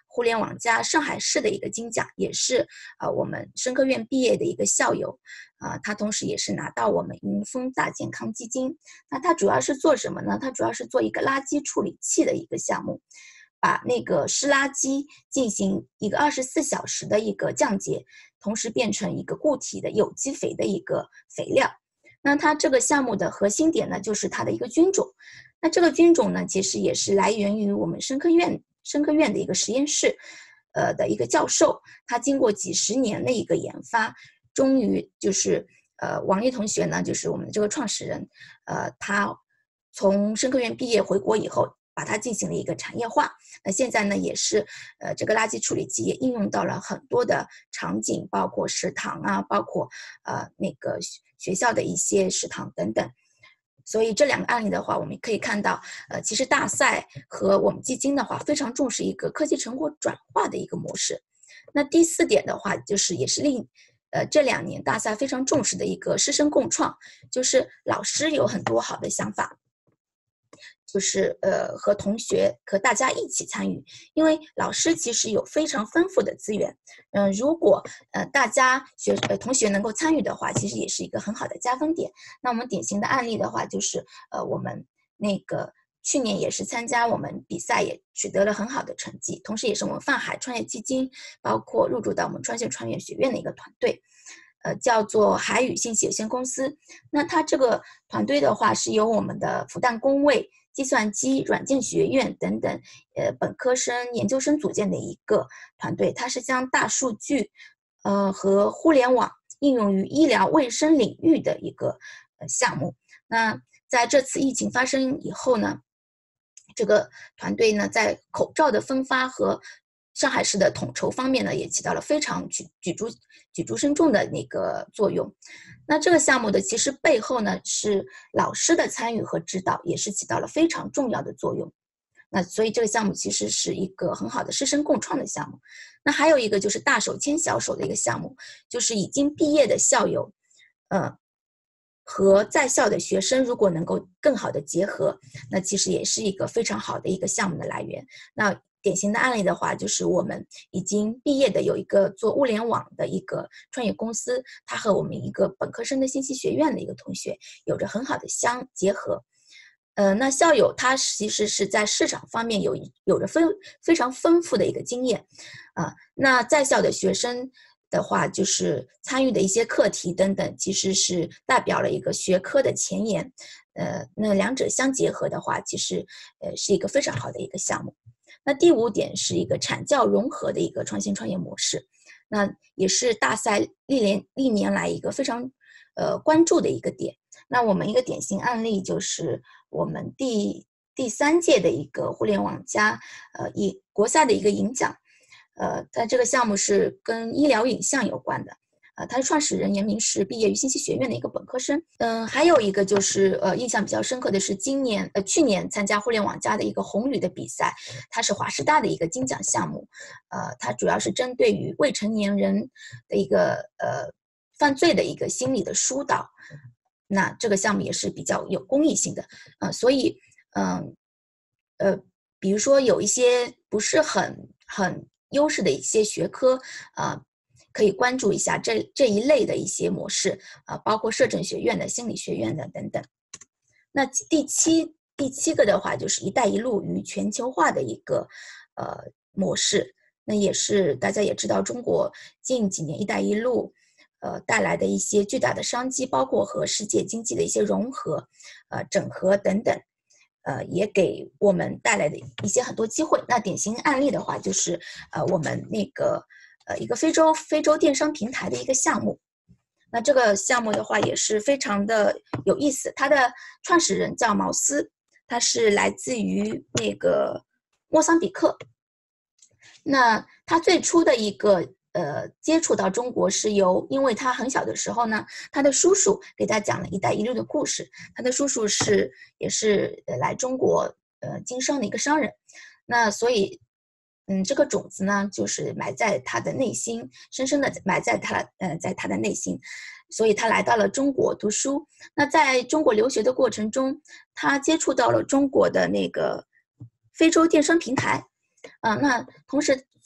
互联网加上海市的一个金奖，也是呃我们深科院毕业的一个校友，啊、呃，他同时也是拿到我们云峰大健康基金。那他主要是做什么呢？他主要是做一个垃圾处理器的一个项目，把那个湿垃圾进行一个二十四小时的一个降解，同时变成一个固体的有机肥的一个肥料。那它这个项目的核心点呢，就是它的一个菌种。那这个菌种呢，其实也是来源于我们深科院深科院的一个实验室，呃的一个教授，他经过几十年的一个研发，终于就是呃王丽同学呢，就是我们这个创始人，呃他从深科院毕业回国以后，把它进行了一个产业化。那现在呢，也是呃这个垃圾处理器也应用到了很多的场景，包括食堂啊，包括呃那个学校的一些食堂等等。所以这两个案例的话，我们可以看到，呃，其实大赛和我们基金的话，非常重视一个科技成果转化的一个模式。那第四点的话，就是也是另呃这两年大赛非常重视的一个师生共创，就是老师有很多好的想法，就是呃和同学和大家一起参与，因为老师其实有非常丰富的资源，嗯、呃，如果呃大家学呃同学能够参与的话，其实也是一个很好的加分点。那我们典型的案例的话，就是呃我们那个去年也是参加我们比赛，也取得了很好的成绩，同时也是我们泛海创业基金包括入驻到我们川线创业学院的一个团队。呃，叫做海宇信息有限公司。那它这个团队的话，是由我们的复旦工卫、计算机软件学院等等，呃，本科生、研究生组建的一个团队。它是将大数据，呃，和互联网应用于医疗卫生领域的一个呃项目。那在这次疫情发生以后呢，这个团队呢，在口罩的分发和上海市的统筹方面呢，也起到了非常举举足举足轻重的那个作用。那这个项目的其实背后呢，是老师的参与和指导，也是起到了非常重要的作用。那所以这个项目其实是一个很好的师生共创的项目。那还有一个就是大手牵小手的一个项目，就是已经毕业的校友，呃，和在校的学生如果能够更好的结合，那其实也是一个非常好的一个项目的来源。那典型的案例的话，就是我们已经毕业的有一个做物联网的一个创业公司，他和我们一个本科生的信息学院的一个同学有着很好的相结合。呃，那校友他其实是在市场方面有有着非非常丰富的一个经验，啊、呃，那在校的学生的话，就是参与的一些课题等等，其实是代表了一个学科的前沿，呃，那两者相结合的话，其实呃是一个非常好的一个项目。那第五点是一个产教融合的一个创新创业模式，那也是大赛历年历年来一个非常呃关注的一个点。那我们一个典型案例就是我们第第三届的一个互联网加呃以国赛的一个银奖，呃，在这个项目是跟医疗影像有关的。呃，他的创始人严明是毕业于信息学院的一个本科生。嗯、呃，还有一个就是呃，印象比较深刻的是今年呃去年参加互联网加的一个红旅的比赛，它是华师大的一个金奖项目。呃，它主要是针对于未成年人的一个呃犯罪的一个心理的疏导。那这个项目也是比较有公益性的。呃，所以嗯 呃, 呃，比如说有一些不是很很优势的一些学科啊。呃可以关注一下这这一类的一些模式啊、呃，包括摄政学院的、心理学院的等等。那第七第七个的话，就是“一带一路”与全球化的一个呃模式。那也是大家也知道，中国近几年“一带一路”呃带来的一些巨大的商机，包括和世界经济的一些融合、呃整合等等。呃，也给我们带来的一些很多机会。那典型案例的话，就是呃我们那个。呃，一个非洲非洲电商平台的一个项目，那这个项目的话也是非常的有意思。它的创始人叫毛斯，他是来自于那个莫桑比克。那他最初的一个呃接触到中国是由，因为他很小的时候呢，他的叔叔给他讲了一带一路的故事。他的叔叔是也是来中国呃经商的一个商人，那所以。嗯，这个种子呢，就是埋在他的内心，深深的埋在他，呃，在他的内心，所以他来到了中国读书。那在中国留学的过程中，他接触到了中国的那个非洲电商平台，啊、呃，那同时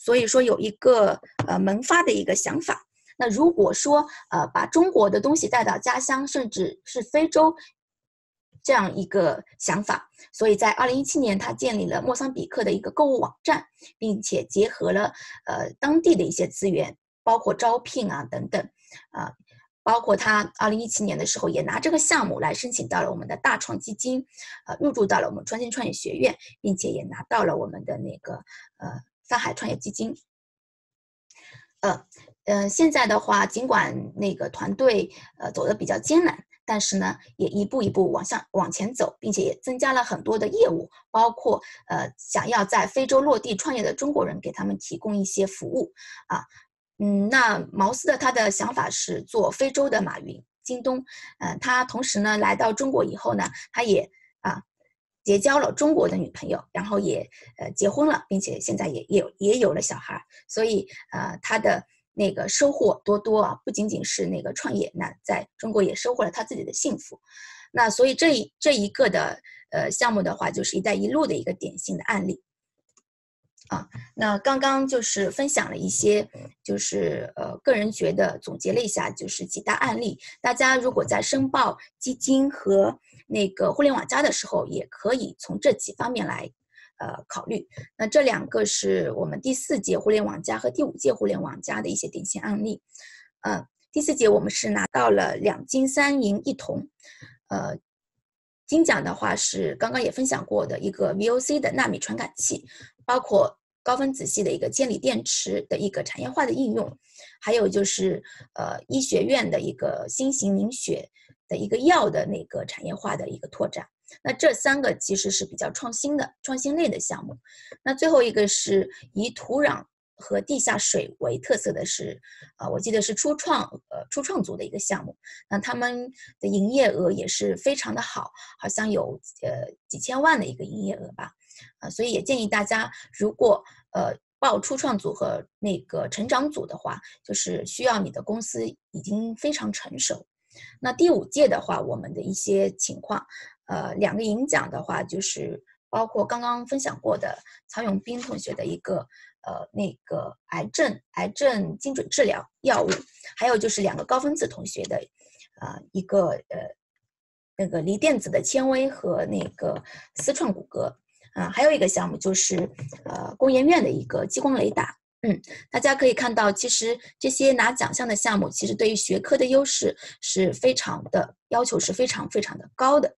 所以说有一个呃萌发的一个想法。那如果说呃把中国的东西带到家乡，甚至是非洲这样一个想法，所以在二零一七年他建立了莫桑比克的一个购物网站，并且结合了呃当地的一些资源，包括招聘啊等等啊、呃，包括他二零一七年的时候也拿这个项目来申请到了我们的大创基金，呃入驻到了我们创新创业学院，并且也拿到了我们的那个呃泛海创业基金。呃呃，现在的话，尽管那个团队呃走得比较艰难，但是呢，也一步一步往上往前走，并且也增加了很多的业务，包括呃想要在非洲落地创业的中国人，给他们提供一些服务啊。嗯，那毛斯的他的想法是做非洲的马云、京东，嗯、呃，他同时呢来到中国以后呢，他也啊结交了中国的女朋友，然后也呃结婚了，并且现在也也有也有了小孩，所以呃他的那个收获多多啊，不仅仅是那个创业，那在中国也收获了他自己的幸福。那所以这一这一个的呃项目的话，就是“一带一路”的一个典型的案例。啊，那刚刚就是分享了一些，就是呃个人觉得总结了一下，就是几大案例。大家如果在申报基金和那个互联网加的时候，也可以从这几方面来呃考虑。那这两个是我们第四届互联网加和第五届互联网加的一些典型案例。呃，第四届我们是拿到了两金三银一铜，呃。金奖的话是刚刚也分享过的一个 V O C 的纳米传感器，包括高分子系的一个铅锂电池的一个产业化的应用，还有就是呃医学院的一个新型凝血的一个药的那个产业化的一个拓展。那这三个其实是比较创新的创新类的项目。那最后一个是以土壤和地下水为特色的是，呃，我记得是初创呃初创组的一个项目，那他们的营业额也是非常的好，好像有呃几千万的一个营业额吧，啊、呃，所以也建议大家如果呃报初创组和那个成长组的话，就是需要你的公司已经非常成熟。那第五届的话，我们的一些情况，呃，两个银奖的话就是包括刚刚分享过的曹永斌同学的一个。呃，那个癌症癌症精准治疗药物，还有就是两个高分子同学的，呃，一个呃那个锂电子的纤维和那个丝创骨骼，啊、呃，还有一个项目就是呃工研院的一个激光雷达。嗯，大家可以看到，其实这些拿奖项的项目，其实对于学科的优势是非常的要求是非常非常的高的。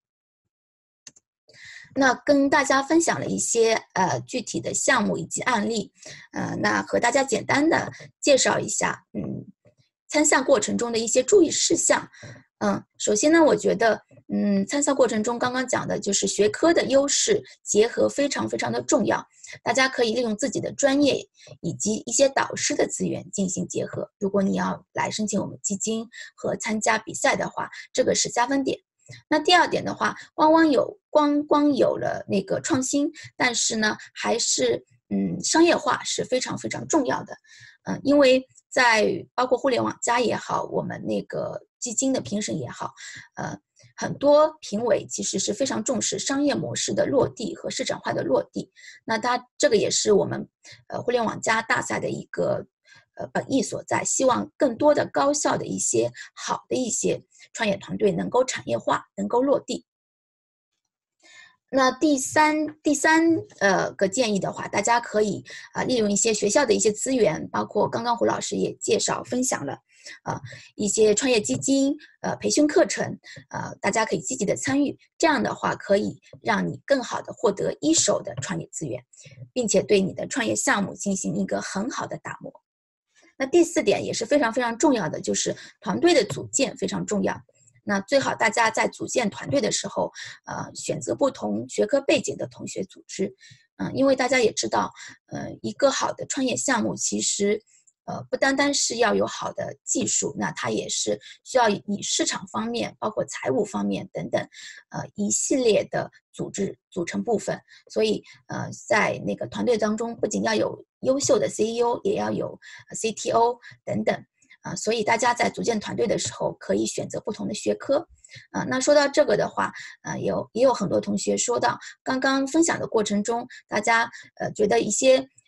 那跟大家分享了一些呃具体的项目以及案例，呃，那和大家简单的介绍一下，嗯，参赛过程中的一些注意事项。嗯，首先呢，我觉得，嗯，参赛过程中刚刚讲的就是学科的优势结合非常非常的重要，大家可以利用自己的专业以及一些导师的资源进行结合。如果你要来申请我们基金和参加比赛的话，这个是加分点。那第二点的话，光光有光光有了那个创新，但是呢，还是嗯商业化是非常非常重要的，嗯、呃，因为在包括互联网加也好，我们那个基金的评审也好，呃，很多评委其实是非常重视商业模式的落地和市场化的落地。那它这个也是我们呃互联网加大赛的一个。呃，本意所在，希望更多的高效的一些好的一些创业团队能够产业化，能够落地。那第三第三呃个建议的话，大家可以啊、呃、利用一些学校的一些资源，包括刚刚胡老师也介绍分享了啊、呃、一些创业基金呃培训课程，呃大家可以积极的参与，这样的话可以让你更好的获得一手的创业资源，并且对你的创业项目进行一个很好的打磨。那第四点也是非常非常重要的，就是团队的组建非常重要。那最好大家在组建团队的时候，呃，选择不同学科背景的同学组织，嗯、呃，因为大家也知道，呃，一个好的创业项目其实，呃，不单单是要有好的技术，那它也是需要以市场方面，包括财务方面等等，呃，一系列的组织组成部分。所以，呃，在那个团队当中，不仅要有优秀的 C E O， 也要有 C T O 等等。啊、呃，所以大家在组建团队的时候，可以选择不同的学科。啊、呃，那说到这个的话，呃，有也有很多同学说到，刚刚分享的过程中，大家呃觉得一些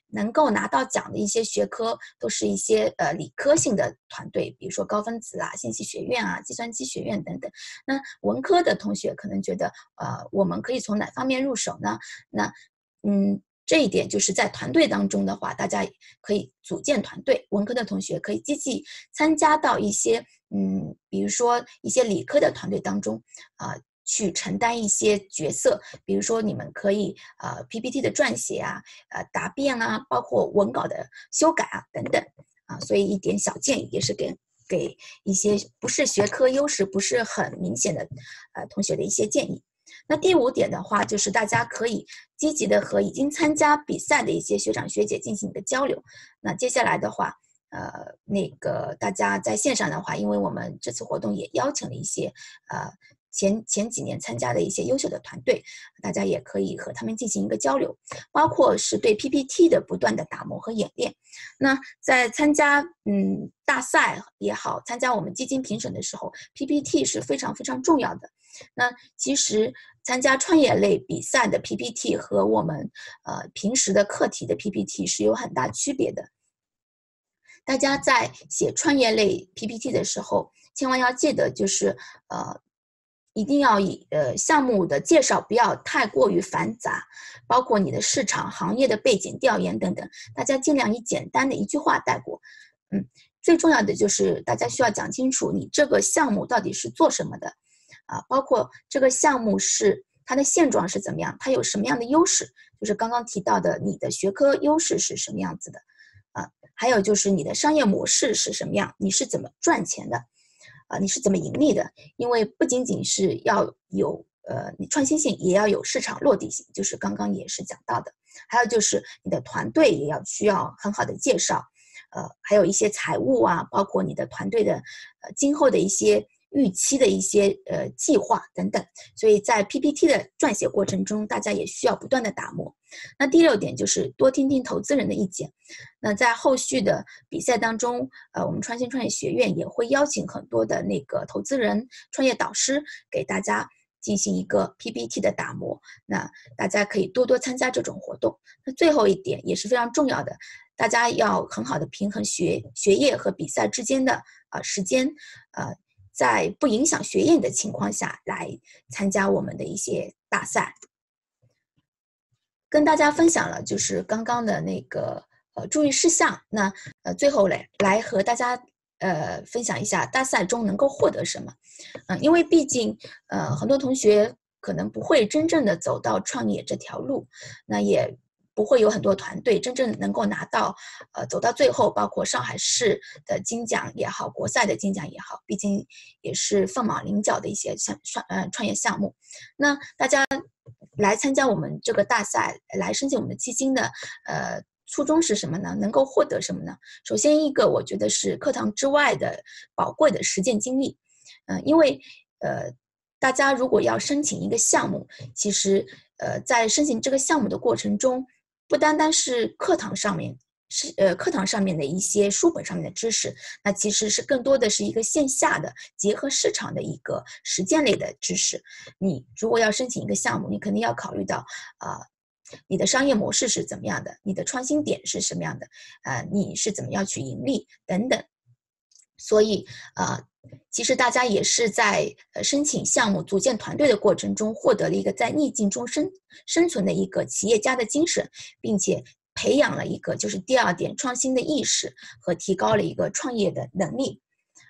能够拿到奖的一些学科都是一些呃理科性的团队，比如说高分子啊、信息学院啊、计算机学院等等。那文科的同学可能觉得，呃，我们可以从哪方面入手呢？那嗯。这一点就是在团队当中的话，大家可以组建团队。文科的同学可以积极参加到一些，嗯，比如说一些理科的团队当中，啊、呃，去承担一些角色。比如说你们可以呃 P P T 的撰写啊，呃答辩啊，包括文稿的修改啊等等啊。所以一点小建议也是给给一些不是学科优势不是很明显的呃同学的一些建议。那第五点的话，就是大家可以积极的和已经参加比赛的一些学长学姐进行一个交流。那接下来的话，呃，那个大家在线上的话，因为我们这次活动也邀请了一些呃前前几年参加的一些优秀的团队，大家也可以和他们进行一个交流，包括是对 P P T 的不断的打磨和演练。那在参加嗯大赛也好，参加我们基金评审的时候 ，P P T 是非常非常重要的。那其实参加创业类比赛的 P P T 和我们呃平时的课题的 P P T 是有很大区别的。大家在写创业类 P P T 的时候，千万要记得，就是呃，一定要以呃项目的介绍不要太过于繁杂，包括你的市场、行业的背景调研等等，大家尽量以简单的一句话带过。嗯，最重要的就是大家需要讲清楚你这个项目到底是做什么的，啊，包括这个项目是它的现状是怎么样，它有什么样的优势，就是刚刚提到的你的学科优势是什么样子的。啊，还有就是你的商业模式是什么样，你是怎么赚钱的，啊，你是怎么盈利的？因为不仅仅是要有呃你创新性，也要有市场落地性，就是刚刚也是讲到的。还有就是你的团队也要需要很好的介绍，呃，还有一些财务啊，包括你的团队的呃今后的一些预期的一些呃计划等等。所以在 P P T 的撰写过程中，大家也需要不断的打磨。那第六点就是多听听投资人的意见。那在后续的比赛当中，呃，我们创新创业学院也会邀请很多的那个投资人、创业导师给大家进行一个 P P T 的打磨。那大家可以多多参加这种活动。那最后一点也是非常重要的，大家要很好的平衡学学业和比赛之间的呃时间，呃，在不影响学业的情况下来参加我们的一些大赛。跟大家分享了就是刚刚的那个呃注意事项。那呃最后来来和大家呃分享一下大赛中能够获得什么。嗯、呃，因为毕竟呃很多同学可能不会真正的走到创业这条路，那也不会有很多团队真正能够拿到呃走到最后，包括上海市的金奖也好，国赛的金奖也好，毕竟也是凤毛麟角的一些项创呃创业项目。那大家来参加我们这个大赛，来申请我们的基金的呃初衷是什么呢？能够获得什么呢？首先一个我觉得是课堂之外的宝贵的实践经历。嗯、呃，因为呃大家如果要申请一个项目，其实呃在申请这个项目的过程中，不单单是课堂上面是呃课堂上面的一些书本上面的知识，那其实是更多的是一个线下的结合市场的一个实践类的知识。你如果要申请一个项目，你肯定要考虑到啊、呃，你的商业模式是怎么样的，你的创新点是什么样的，呃，你是怎么样去盈利等等。所以啊、呃，其实大家也是在呃申请项目、组建团队的过程中，获得了一个在逆境中生生存的一个企业家的精神，并且培养了一个就是第二点创新的意识和提高了一个创业的能力。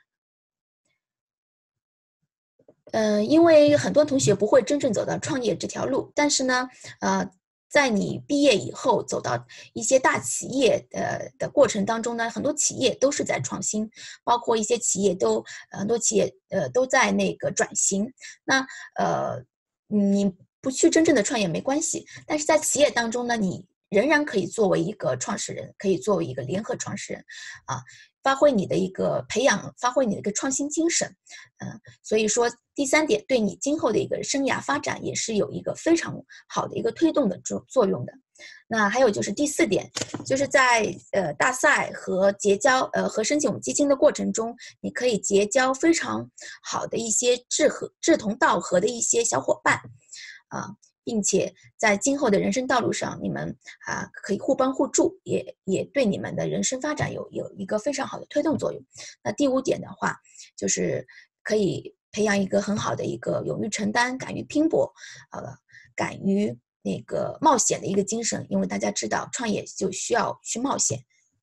呃，因为很多同学不会真正走到创业这条路，但是呢，呃，在你毕业以后走到一些大企业的的过程当中呢，很多企业都是在创新，包括一些企业都很多企业呃都在那个转型。那呃，你不去真正的创业没关系，但是在企业当中呢，你仍然可以作为一个创始人，可以作为一个联合创始人，啊，发挥你的一个培养，发挥你的一个创新精神。嗯，所以说第三点对你今后的一个生涯发展也是有一个非常好的一个推动的作作用的。那还有就是第四点，就是在呃大赛和结交呃和申请我们基金的过程中，你可以结交非常好的一些志合志同道合的一些小伙伴啊。 并且在今后的人生道路上，你们啊可以互帮互助，也也对你们的人生发展有有一个非常好的推动作用。那第五点的话，就是可以培养一个很好的一个勇于承担、敢于拼搏，呃，敢于那个冒险的一个精神，因为大家知道创业就需要去冒险。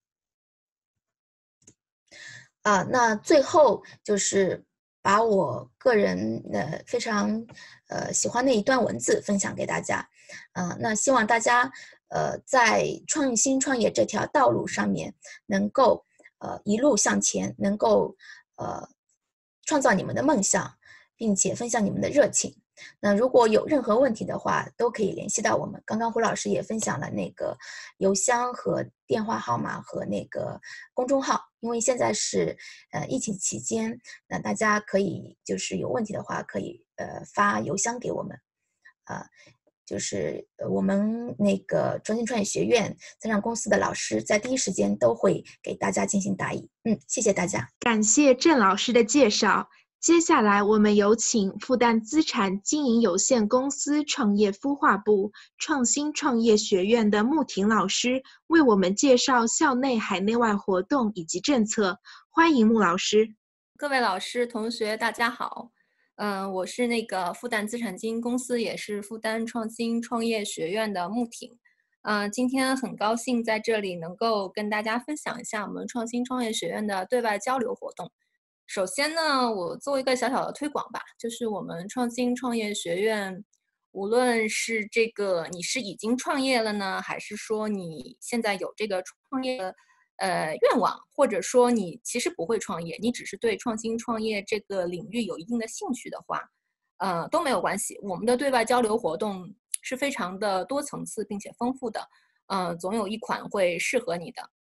啊，那最后就是把我个人呃非常呃喜欢的一段文字分享给大家，呃，那希望大家呃在创新创业这条道路上面能够呃一路向前，能够呃创造你们的梦想，并且分享你们的热情。那如果有任何问题的话，都可以联系到我们。刚刚胡老师也分享了那个邮箱和电话号码和那个公众号，因为现在是呃疫情期间，那大家可以就是有问题的话，可以呃发邮箱给我们，啊、呃，就是我们那个创新创业学院增长公司的老师在第一时间都会给大家进行答疑。嗯，谢谢大家， 感谢郑老师的介绍。接下来，我们有请复旦资产经营有限公司创业孵化部创新创业学院的穆婷老师为我们介绍校内海内外活动以及政策。欢迎穆老师。 各位老师、同学，大家好。嗯、呃，我是那个复旦资产经营公司，也是复旦创新创业学院的穆婷。嗯、呃，今天很高兴在这里能够跟大家分享一下我们创新创业学院的对外交流活动。首先呢，我做一个小小的推广吧，就是我们创新创业学院，无论是这个你是已经创业了呢，还是说你现在有这个创业的呃愿望，或者说你其实不会创业，你只是对创新创业这个领域有一定的兴趣的话，呃都没有关系。我们的对外交流活动是非常的多层次并且丰富的，呃，总有一款会适合你的。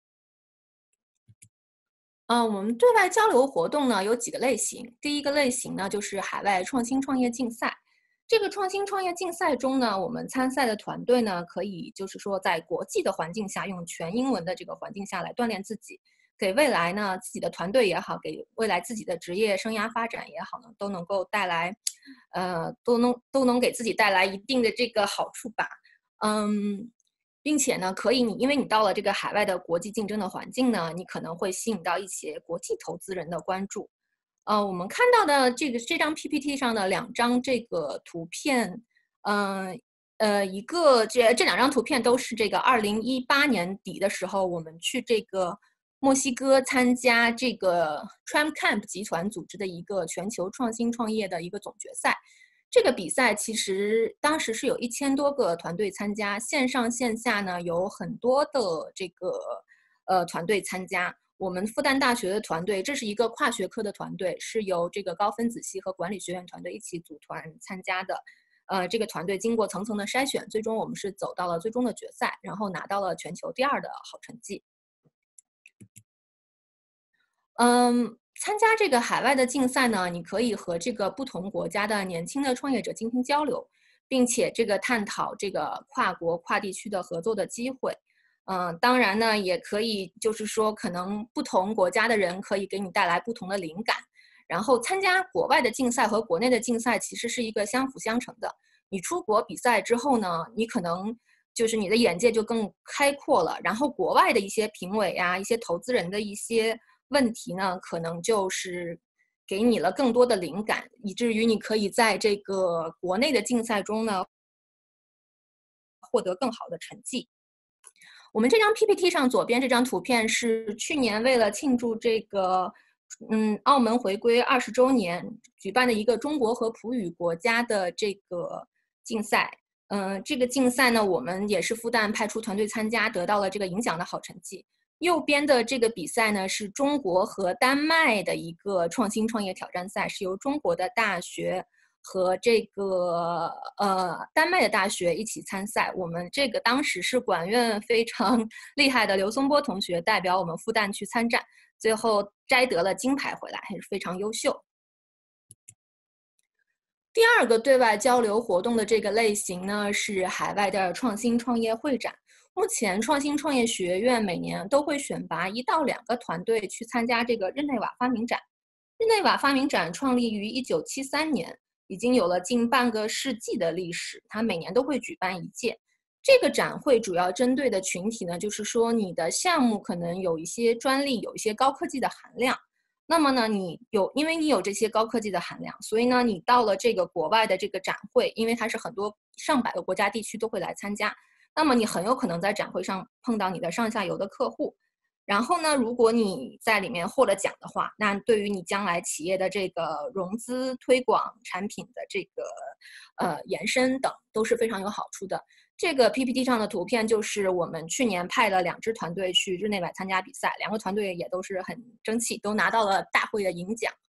嗯，我们对外交流活动呢有几个类型。第一个类型呢就是海外创新创业竞赛。这个创新创业竞赛中呢，我们参赛的团队呢可以就是说在国际的环境下，用全英文的这个环境下来锻炼自己，给未来呢自己的团队也好，给未来自己的职业生涯发展也好呢，都能够带来，呃，都能都能给自己带来一定的这个好处吧。嗯。并且呢，可以你因为你到了这个海外的国际竞争的环境呢，你可能会吸引到一些国际投资人的关注。呃，我们看到的这个这张 P P T 上的两张这个图片，嗯 呃, 呃，一个这这两张图片都是这个二零一八年底的时候，我们去这个墨西哥参加这个 TrampCamp 集团组织的一个全球创新创业的一个总决赛。这个比赛其实当时是有一千多个团队参加，线上线下呢有很多的这个呃团队参加。我们复旦大学的团队，这是一个跨学科的团队，是由这个高分子系和管理学院团队一起组团参加的。呃，这个团队经过层层的筛选，最终我们是走到了最终的决赛，然后拿到了全球第二的好成绩。嗯。参加这个海外的竞赛呢，你可以和这个不同国家的年轻的创业者进行交流，并且这个探讨这个跨国跨地区的合作的机会。嗯，当然呢，也可以就是说，可能不同国家的人可以给你带来不同的灵感。然后参加国外的竞赛和国内的竞赛其实是一个相辅相成的。你出国比赛之后呢，你可能就是你的眼界就更开阔了，然后国外的一些评委啊，一些投资人的一些问题呢，可能就是给你了更多的灵感，以至于你可以在这个国内的竞赛中呢获得更好的成绩。我们这张 P P T 上左边这张图片是去年为了庆祝这个嗯澳门回归二十周年举办的一个中国和葡语国家的这个竞赛。嗯、呃，这个竞赛呢，我们也是复旦派出团队参加，得到了这个银奖的好成绩。右边的这个比赛呢，是中国和丹麦的一个创新创业挑战赛，是由中国的大学和这个呃丹麦的大学一起参赛。我们这个当时是管院非常厉害的刘松波同学代表我们复旦去参战，最后摘得了金牌回来，还是非常优秀。第二个对外交流活动的这个类型呢，是海外的创新创业会展。目前创新创业学院每年都会选拔一到两个团队去参加这个日内瓦发明展。日内瓦发明展创立于一九七三年， 已经有了近半个世纪的历史，它每年都会举办一届。这个展会主要针对的群体呢，就是说你的项目可能有一些专利，有一些高科技的含量。那么呢，你有，因为你有这些高科技的含量，所以呢，你到了这个国外的这个展会，因为它是很多上百个国家地区都会来参加，那么你很有可能在展会上碰到你的上下游的客户。然后呢，如果你在里面获了奖的话，那对于你将来企业的这个融资、推广产品的这个呃延伸等都是非常有好处的。这个 P P T 上的图片就是我们去年派了两支团队去日内瓦参加比赛，两个团队也都是很争气，都拿到了大会的银奖。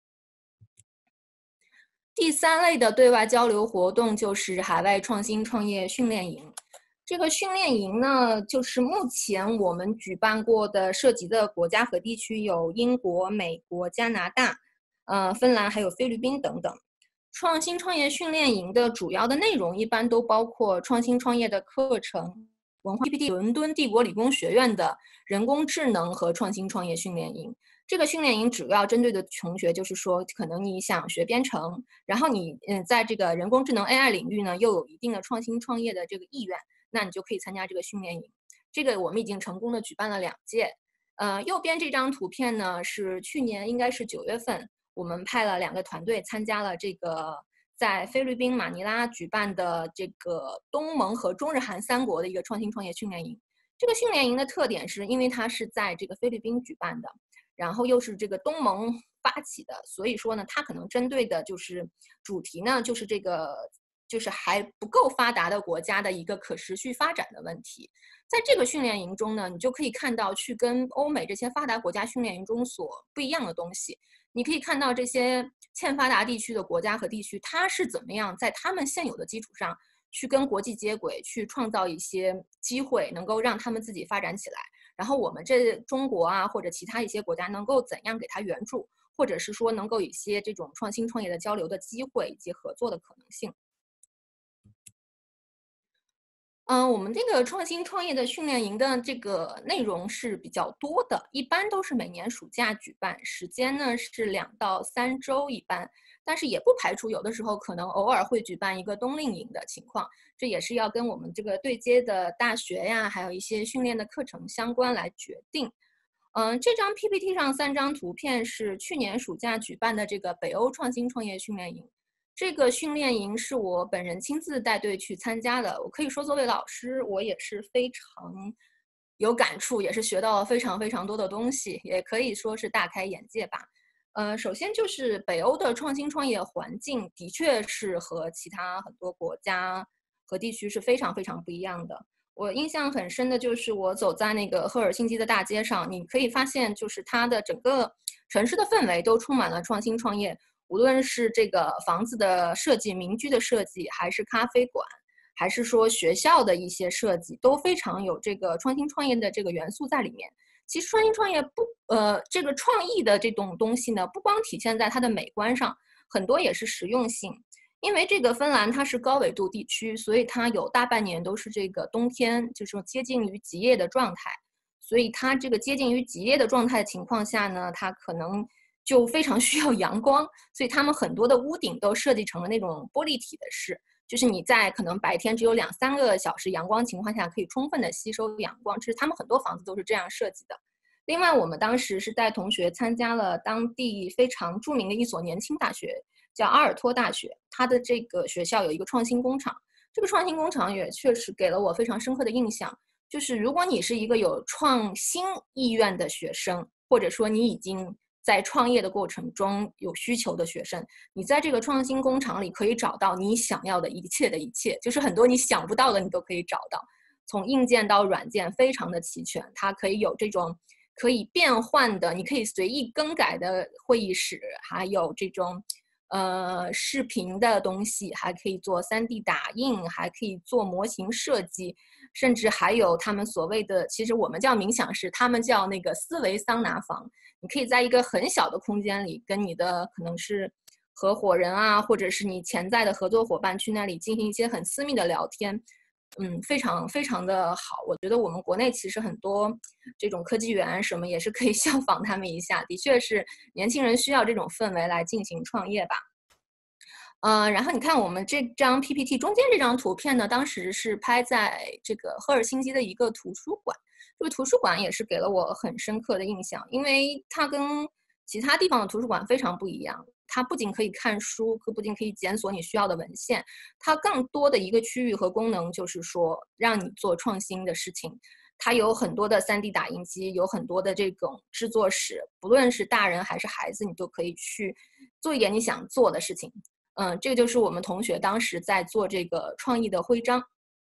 第三类的对外交流活动就是海外创新创业训练营。这个训练营呢，就是目前我们举办过的涉及的国家和地区有英国、美国、加拿大、呃、芬兰还有菲律宾等等。创新创业训练营的主要的内容一般都包括创新创业的课程、文化 P P T。伦敦帝国理工学院的人工智能和创新创业训练营，这个训练营主要针对的同学就是说，可能你想学编程，然后你嗯在这个人工智能 A I 领域呢又有一定的创新创业的这个意愿，那你就可以参加这个训练营。这个我们已经成功的举办了两届。呃，右边这张图片呢是去年应该是九月份。我们派了两个团队参加了这个在菲律宾马尼拉举办的这个东盟和中日韩三国的一个创新创业训练营。这个训练营的特点是因为它是在这个菲律宾举办的，然后又是这个东盟发起的，所以说呢，它可能针对的就是主题呢，就是这个就是还不够发达的国家的一个可持续发展的问题。在这个训练营中呢，你就可以看到去跟欧美这些发达国家训练营中所不一样的东西。你可以看到这些欠发达地区的国家和地区，它是怎么样在他们现有的基础上去跟国际接轨，去创造一些机会，能够让他们自己发展起来。然后我们这中国啊，或者其他一些国家能够怎样给他援助，或者是说能够有一些这种创新创业的交流的机会以及合作的可能性。嗯、呃，我们这个创新创业的训练营的这个内容是比较多的，一般都是每年暑假举办，时间呢是两到三周一般，但是也不排除有的时候可能偶尔会举办一个冬令营的情况，这也是要跟我们这个对接的大学呀，还有一些训练的课程相关来决定。嗯，这张 P P T 上三张图片是去年暑假举办的这个北欧创新创业训练营。这个训练营是我本人亲自带队去参加的，我可以说作为老师，我也是非常有感触，也是学到了非常非常多的东西，也可以说是大开眼界吧。呃，首先就是北欧的创新创业环境的确是和其他很多国家和地区是非常非常不一样的。我印象很深的就是我走在那个赫尔辛基的大街上，你可以发现就是它的整个城市的氛围都充满了创新创业。无论是这个房子的设计、民居的设计，还是咖啡馆，还是说学校的一些设计，都非常有这个创新创业的这个元素在里面。其实创新创业不，呃，这个创意的这种东西呢，不光体现在它的美观上，很多也是实用性。因为这个芬兰它是高纬度地区，所以它有大半年都是这个冬天，就是接近于极夜的状态。所以它这个接近于极夜的状态情况下呢，它可能就非常需要阳光，所以他们很多的屋顶都设计成了那种玻璃体的式，就是你在可能白天只有两三个小时阳光情况下，可以充分的吸收阳光，这是他们很多房子都是这样设计的。另外，我们当时是带同学参加了当地非常著名的一所年轻大学，叫阿尔托大学，它的这个学校有一个创新工厂，这个创新工厂也确实给了我非常深刻的印象，就是如果你是一个有创新意愿的学生，或者说你已经在创业的过程中有需求的学生，你在这个创新工厂里可以找到你想要的一切的一切，就是很多你想不到的你都可以找到，从硬件到软件非常的齐全，它可以有这种可以变换的，你可以随意更改的会议室，还有这种呃视频的东西，还可以做 三 D 打印，还可以做模型设计，甚至还有他们所谓的，其实我们叫冥想室，他们叫那个思维桑拿房。你可以在一个很小的空间里，跟你的可能是合伙人啊，或者是你潜在的合作伙伴去那里进行一些很私密的聊天，嗯，非常非常的好。我觉得我们国内其实很多这种科技园什么也是可以效仿他们一下，的确是年轻人需要这种氛围来进行创业吧。 呃，然后你看我们这张 P P T 中间这张图片呢，当时是拍在这个赫尔辛基的一个图书馆。这个图书馆也是给了我很深刻的印象，因为它跟其他地方的图书馆非常不一样。它不仅可以看书，不仅可以检索你需要的文献，它更多的一个区域和功能就是说让你做创新的事情。它有很多的 三 D 打印机，有很多的这种制作室，不论是大人还是孩子，你都可以去做一点你想做的事情。嗯，这个就是我们同学当时在做这个创意的徽章。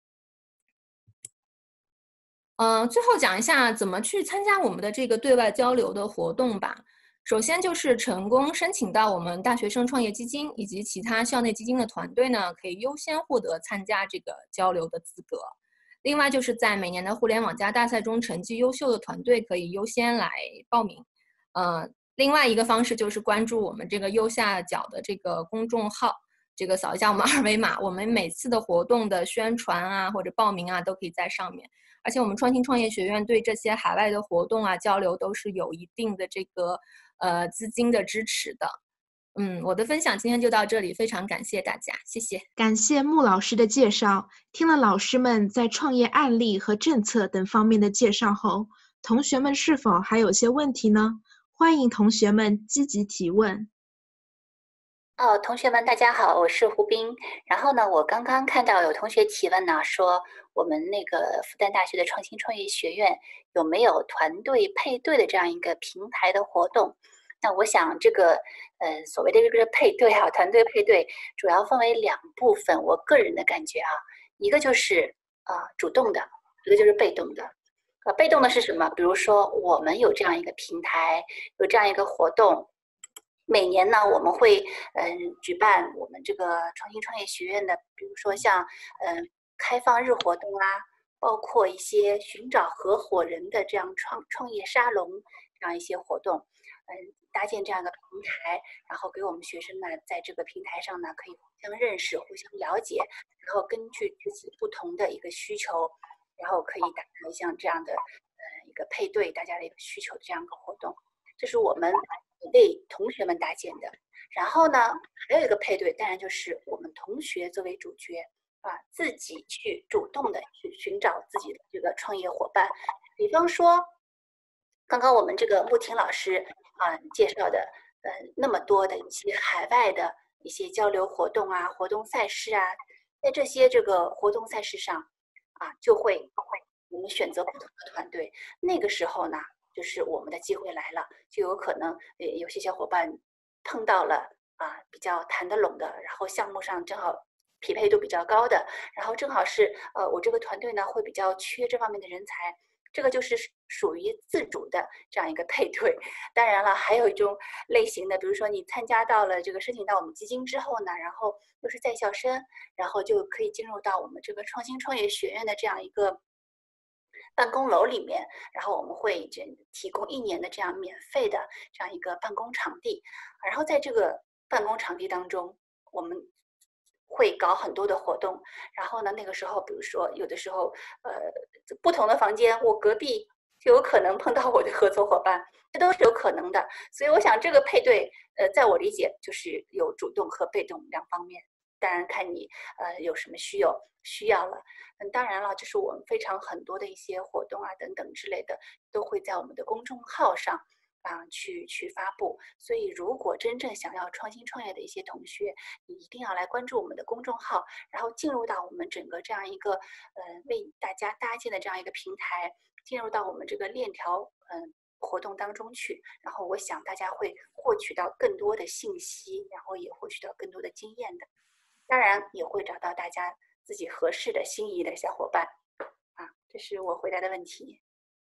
嗯，最后讲一下怎么去参加我们的这个对外交流的活动吧。首先就是成功申请到我们大学生创业基金以及其他校内基金的团队呢，可以优先获得参加这个交流的资格。另外就是在每年的互联网加大赛中成绩优秀的团队可以优先来报名。呃，另外一个方式就是关注我们这个右下角的这个公众号，这个扫一下我们二维码，我们每次的活动的宣传啊或者报名啊都可以在上面。而且我们创新创业学院对这些海外的活动啊交流都是有一定的这个呃资金的支持的。嗯，我的分享今天就到这里，非常感谢大家，谢谢。 感谢穆老师的介绍。听了老师们在创业案例和政策等方面的介绍后，同学们是否还有些问题呢？欢迎同学们积极提问。 哦，同学们大家好，我是胡斌。然后呢，我刚刚看到有同学提问呢，说我们那个复旦大学的创新创业学院有没有团队配对的这样一个平台的活动？那我想这个呃所谓的这个配对啊，团队配对主要分为两部分，我个人的感觉啊，一个就是啊、呃、主动的，一个就是被动的。呃，被动的是什么？比如说我们有这样一个平台，有这样一个活动。每年呢，我们会嗯、呃、举办我们这个创新创业学院的，比如说像嗯、呃、开放日活动啊，包括一些寻找合伙人的这样创创业沙龙这样一些活动，嗯、呃，搭建这样一个平台，然后给我们学生呢在这个平台上呢可以互相认识、互相了解，然后根据自己不同的一个需求，然后可以达到像这样的呃一个配对大家的一个需求的这样一个活动，这是我们为同学们搭建的。然后呢，还有一个配对，当然就是我们同学作为主角啊，自己去主动的去寻找自己的这个创业伙伴。比方说，刚刚我们这个穆婷老师啊介绍的，呃，那么多的一些海外的一些交流活动啊、活动赛事啊，在这些这个活动赛事上啊，就会我们选择不同的团队。那个时候呢，就是我们的机会来了，就有可能呃有些小伙伴碰到了啊比较谈得拢的，然后项目上正好匹配度比较高的，然后正好是呃我这个团队呢会比较缺这方面的人才，这个就是属于自主的这样一个配对。当然了，还有一种类型的，比如说你参加到了这个申请到我们基金之后呢，然后又是在校生，然后就可以进入到我们这个创新创业学院的这样一个办公楼里面，然后我们会提供一年的这样免费的这样一个办公场地，然后在这个办公场地当中，我们会搞很多的活动。然后呢，那个时候，比如说有的时候，呃，不同的房间，我隔壁就有可能碰到我的合作伙伴，这都是有可能的。所以我想，这个配对，呃，在我理解就是有主动和被动两方面。当然看你呃有什么需要需要了，嗯，当然了，就是我们非常很多的一些活动啊等等之类的，都会在我们的公众号上啊去去发布。所以，如果真正想要创新创业的一些同学，你一定要来关注我们的公众号，然后进入到我们整个这样一个呃为大家搭建的这样一个平台，进入到我们这个链条嗯。呃活动当中去，然后我想大家会获取到更多的信息，然后也获取到更多的经验的。当然也会找到大家自己合适的心仪的小伙伴啊，这是我回答的问题。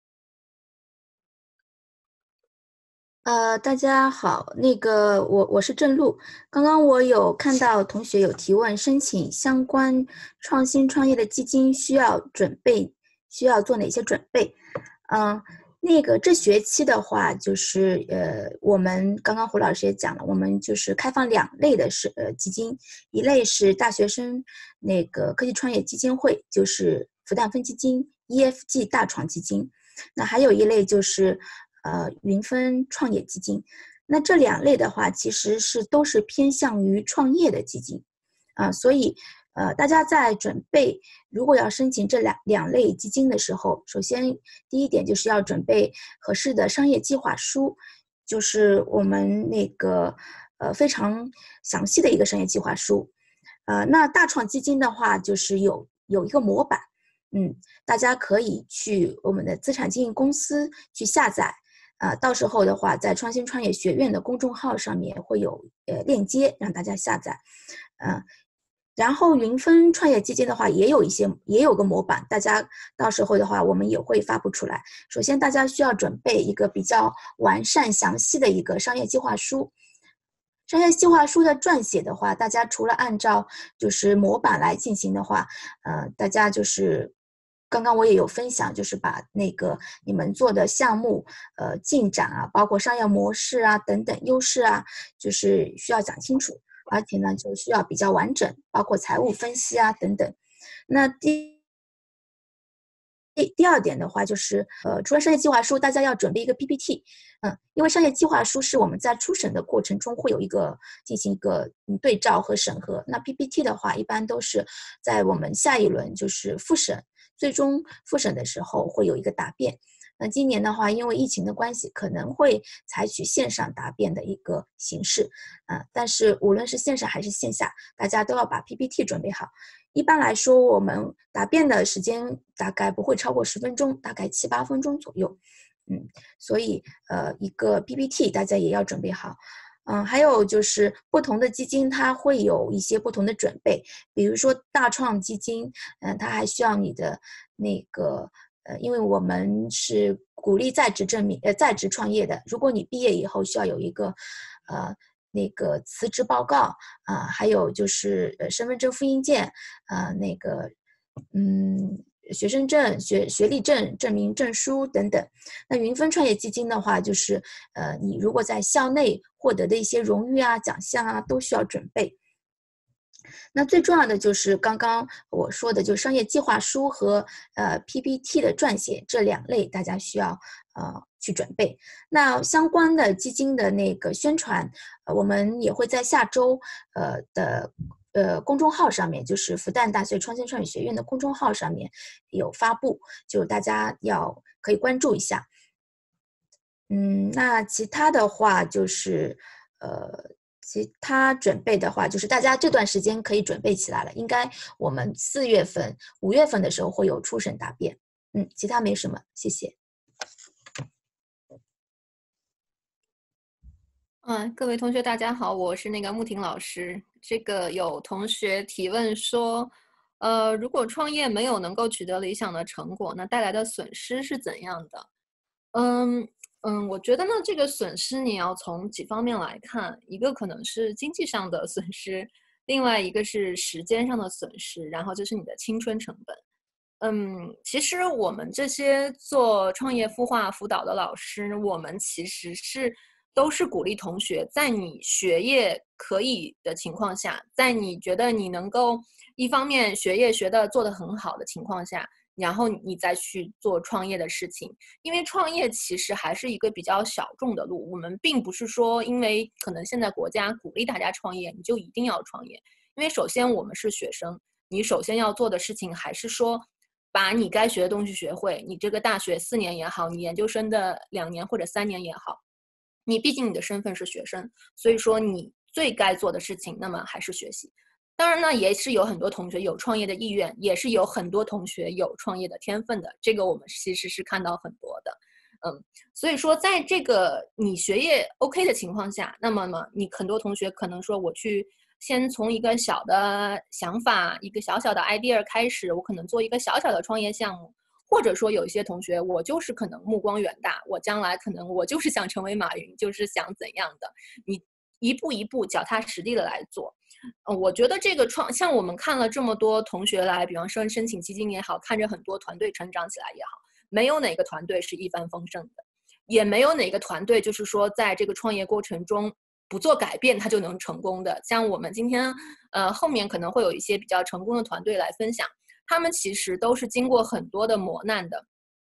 呃，大家好，那个我我是郑璐。刚刚我有看到同学有提问，申请相关创新创业的基金需要准备，需要做哪些准备？嗯、呃，那个这学期的话，就是呃，我们刚刚胡老师也讲了，我们就是开放两类的是呃基金，一类是大学生那个科技创业基金会，就是复旦分基金 E F G 大创基金。那还有一类就是呃云分创业基金。那这两类的话，其实是都是偏向于创业的基金啊，所以呃大家在准备如果要申请这两两类基金的时候，首先第一点就是要准备合适的商业计划书，就是我们那个呃非常详细的一个商业计划书。呃，那大创基金的话，就是有有一个模板，嗯，大家可以去我们的资产经营公司去下载，啊、呃，到时候的话，在创新创业学院的公众号上面会有呃链接让大家下载，嗯、呃，然后云分创业基金的话，也有一些也有个模板，大家到时候的话，我们也会发布出来。首先，大家需要准备一个比较完善详细的一个商业计划书。商业计划书的撰写的话，大家除了按照就是模板来进行的话，呃，大家就是刚刚我也有分享，就是把那个你们做的项目呃进展啊，包括商业模式啊等等优势啊，就是需要讲清楚，而且呢就需要比较完整，包括财务分析啊等等。那第第第二点的话，就是呃，除了商业计划书，大家要准备一个 P P T， 嗯，因为商业计划书是我们在初审的过程中会有一个进行一个嗯对照和审核。那 P P T 的话，一般都是在我们下一轮就是复审，最终复审的时候会有一个答辩。那今年的话，因为疫情的关系，可能会采取线上答辩的一个形式，啊、呃，但是无论是线上还是线下，大家都要把 P P T 准备好。一般来说，我们答辩的时间大概不会超过十分钟，大概七八分钟左右。嗯，所以呃，一个 P P T 大家也要准备好。嗯，还有就是不同的基金它会有一些不同的准备，比如说大创基金，嗯、呃，它还需要你的那个呃，因为我们是鼓励在职证明呃在职创业的，如果你毕业以后需要有一个呃。那个辞职报告啊、呃，还有就是呃身份证复印件啊、呃，那个嗯学生证、学学历证、证明证书等等。那云分创业基金的话，就是呃你如果在校内获得的一些荣誉啊、奖项啊，都需要准备。那最重要的就是刚刚我说的，就是商业计划书和呃 P P T 的撰写这两类，大家需要呃去准备。那相关的基金的那个宣传，呃、我们也会在下周呃的呃公众号上面，就是复旦大学创新创业学院的公众号上面有发布，就大家要可以关注一下。嗯，那其他的话就是呃。其他准备的话，就是大家这段时间可以准备起来了。应该我们四月份、五月份的时候会有初审答辩。嗯，其他没什么，谢谢。 嗯，各位同学大家好，我是那个穆婷老师。这个有同学提问说，呃，如果创业没有能够取得理想的成果，那带来的损失是怎样的？嗯。嗯，我觉得呢，这个损失你要从几方面来看，一个可能是经济上的损失，另外一个是时间上的损失，然后就是你的青春成本。嗯，其实我们这些做创业孵化辅导的老师，我们其实是都是鼓励同学在你学业可以的情况下，在你觉得你能够一方面学业学得做得很好的情况下，然后你再去做创业的事情。因为创业其实还是一个比较小众的路，我们并不是说因为可能现在国家鼓励大家创业你就一定要创业。因为首先我们是学生，你首先要做的事情还是说把你该学的东西学会，你这个大学四年也好，你研究生的两年或者三年也好，你毕竟你的身份是学生，所以说你最该做的事情那么还是学习。当然呢，也是有很多同学有创业的意愿，也是有很多同学有创业的天分的，这个我们其实是看到很多的。嗯，所以说在这个你学业 OK 的情况下，那么呢，你很多同学可能说我去先从一个小的想法，一个小小的 idea 开始，我可能做一个小小的创业项目，或者说有一些同学我就是可能目光远大，我将来可能我就是想成为马云，就是想怎样的，你一步一步脚踏实地的来做。呃，我觉得这个创，像我们看了这么多同学来，比方说申请基金也好，看着很多团队成长起来也好，没有哪个团队是一帆风顺的，也没有哪个团队就是说在这个创业过程中不做改变它就能成功的。像我们今天呃后面可能会有一些比较成功的团队来分享，他们其实都是经过很多的磨难的。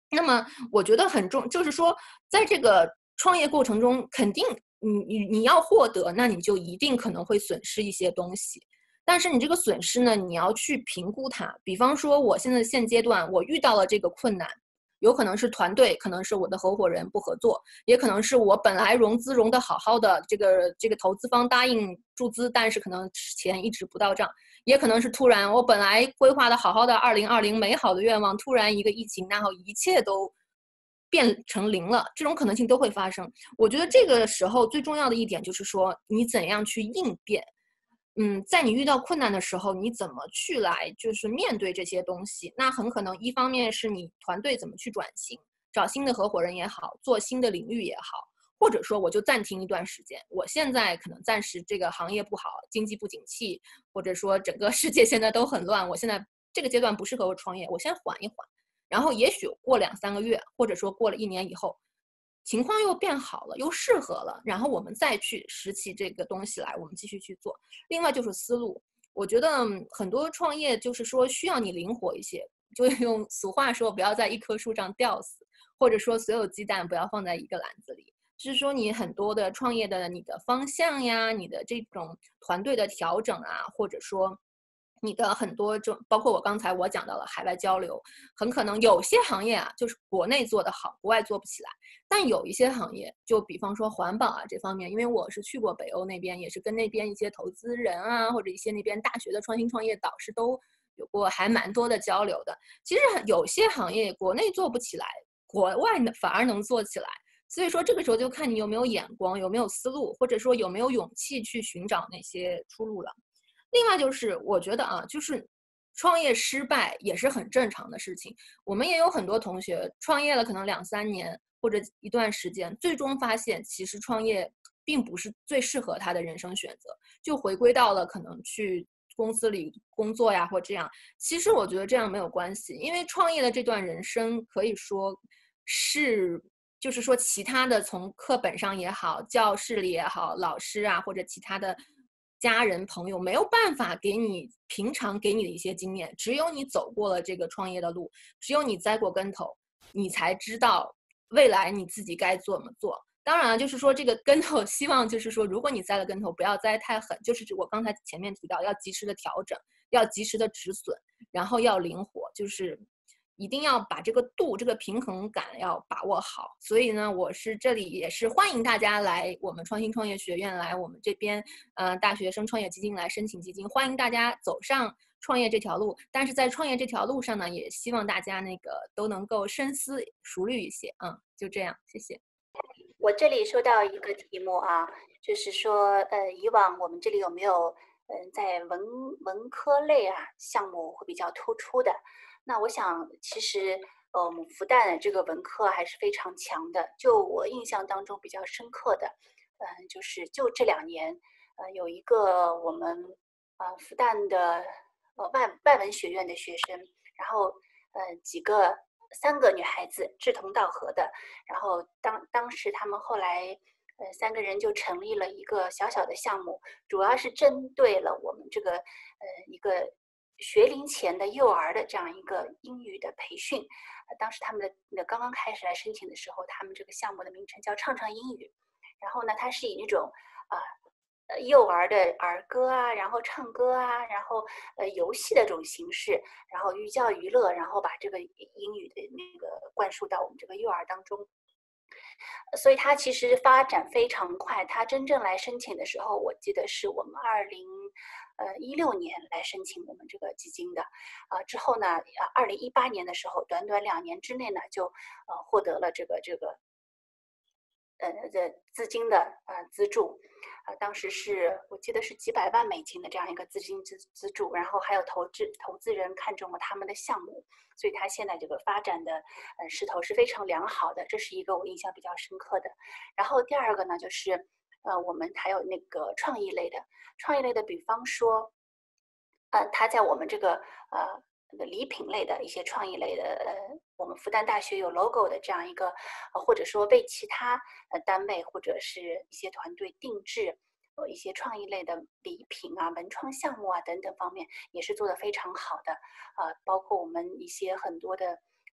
那么我觉得很重，就是说在这个创业过程中，肯定你你你要获得，那你就一定可能会损失一些东西。但是你这个损失呢，你要去评估它。比方说，我现在现阶段我遇到了这个困难，有可能是团队，可能是我的合伙人不合作，也可能是我本来融资融的好好的，这个这个投资方答应注资，但是可能钱一直不到账，也可能是突然我本来规划的好好的二零二零美好的愿望，突然一个疫情，然后一切都变成零了，这种可能性都会发生。我觉得这个时候最重要的一点就是说，你怎样去应变。嗯，在你遇到困难的时候，你怎么去来就是面对这些东西？那很可能一方面是你团队怎么去转型，找新的合伙人也好，做新的领域也好，或者说我就暂停一段时间，我现在可能暂时这个行业不好，经济不景气，或者说整个世界现在都很乱，我现在这个阶段不适合我创业，我先缓一缓，然后也许过两三个月，或者说过了一年以后，情况又变好了，又适合了，然后我们再去拾起这个东西来，我们继续去做。另外就是思路，我觉得很多创业就是说需要你灵活一些，就用俗话说，不要在一棵树上吊死，或者说所有鸡蛋不要放在一个篮子里。就是说你很多的创业的你的方向呀，你的这种团队的调整啊，或者说你的很多这包括我刚才我讲到了海外交流，很可能有些行业啊，就是国内做得好，国外做不起来。但有一些行业，就比方说环保啊这方面，因为我是去过北欧那边，也是跟那边一些投资人啊，或者一些那边大学的创新创业导师都有过还蛮多的交流的。其实有些行业国内做不起来，国外反而能做起来。所以说这个时候就看你有没有眼光，有没有思路，或者说有没有勇气去寻找那些出路了。另外就是我觉得啊，就是创业失败也是很正常的事情。我们也有很多同学创业了可能两三年或者一段时间，最终发现其实创业并不是最适合他的人生选择，就回归到了可能去公司里工作呀或这样。其实我觉得这样没有关系，因为创业的这段人生可以说是就是说其他的从课本上也好，教室里也好，老师啊或者其他的家人朋友没有办法给你平常给你的一些经验，只有你走过了这个创业的路，只有你栽过跟头，你才知道未来你自己该怎么做。当然就是说这个跟头希望就是说如果你栽了跟头不要栽太狠，就是我刚才前面提到要及时的调整，要及时的止损，然后要灵活，就是一定要把这个度这个平衡感要把握好。所以呢，我是这里也是欢迎大家来我们创新创业学院，来我们这边呃大学生创业基金来申请基金，欢迎大家走上创业这条路。但是在创业这条路上呢，也希望大家那个都能够深思熟虑一些。嗯，就这样，谢谢。 我这里收到一个题目啊，就是说呃以往我们这里有没有嗯、呃、在文文科类啊项目会比较突出的？那我想，其实，呃，我们复旦这个文科还是非常强的。就我印象当中比较深刻的，嗯、呃，就是就这两年，呃，有一个我们，呃，复旦的呃外外文学院的学生，然后，呃，几个三个女孩子志同道合的，然后当当时他们后来，呃，三个人就成立了一个小小的项目，主要是针对了我们这个，呃，一个。学龄前的幼儿的这样一个英语的培训，呃、当时他们的那刚刚开始来申请的时候，他们这个项目的名称叫畅畅英语。然后呢，它是以那种啊呃幼儿的儿歌啊，然后唱歌啊，然后呃游戏的这种形式，然后寓教于乐，然后把这个英语的那个灌输到我们这个幼儿当中。所以它其实发展非常快，它真正来申请的时候，我记得是我们二零呃一六年来申请我们这个基金的，啊、呃、之后呢，二零一八年的时候，短短两年之内呢，就呃获得了这个这个呃的资金的呃资助，啊、呃、当时是我记得是几百万美金的这样一个资金资资助，然后还有投资投资人看中了他们的项目，所以他现在这个发展的呃势头是非常良好的，这是一个我印象比较深刻的。然后第二个呢，就是呃我们还有那个创意类的，创意类的，比方说，呃他在我们这个呃。那个礼品类的一些创意类的，呃，我们复旦大学有 logo 的这样一个，呃，或者说为其他呃单位或者是一些团队定制，呃，一些创意类的礼品啊、文创项目啊等等方面，也是做得非常好的，呃，包括我们一些很多的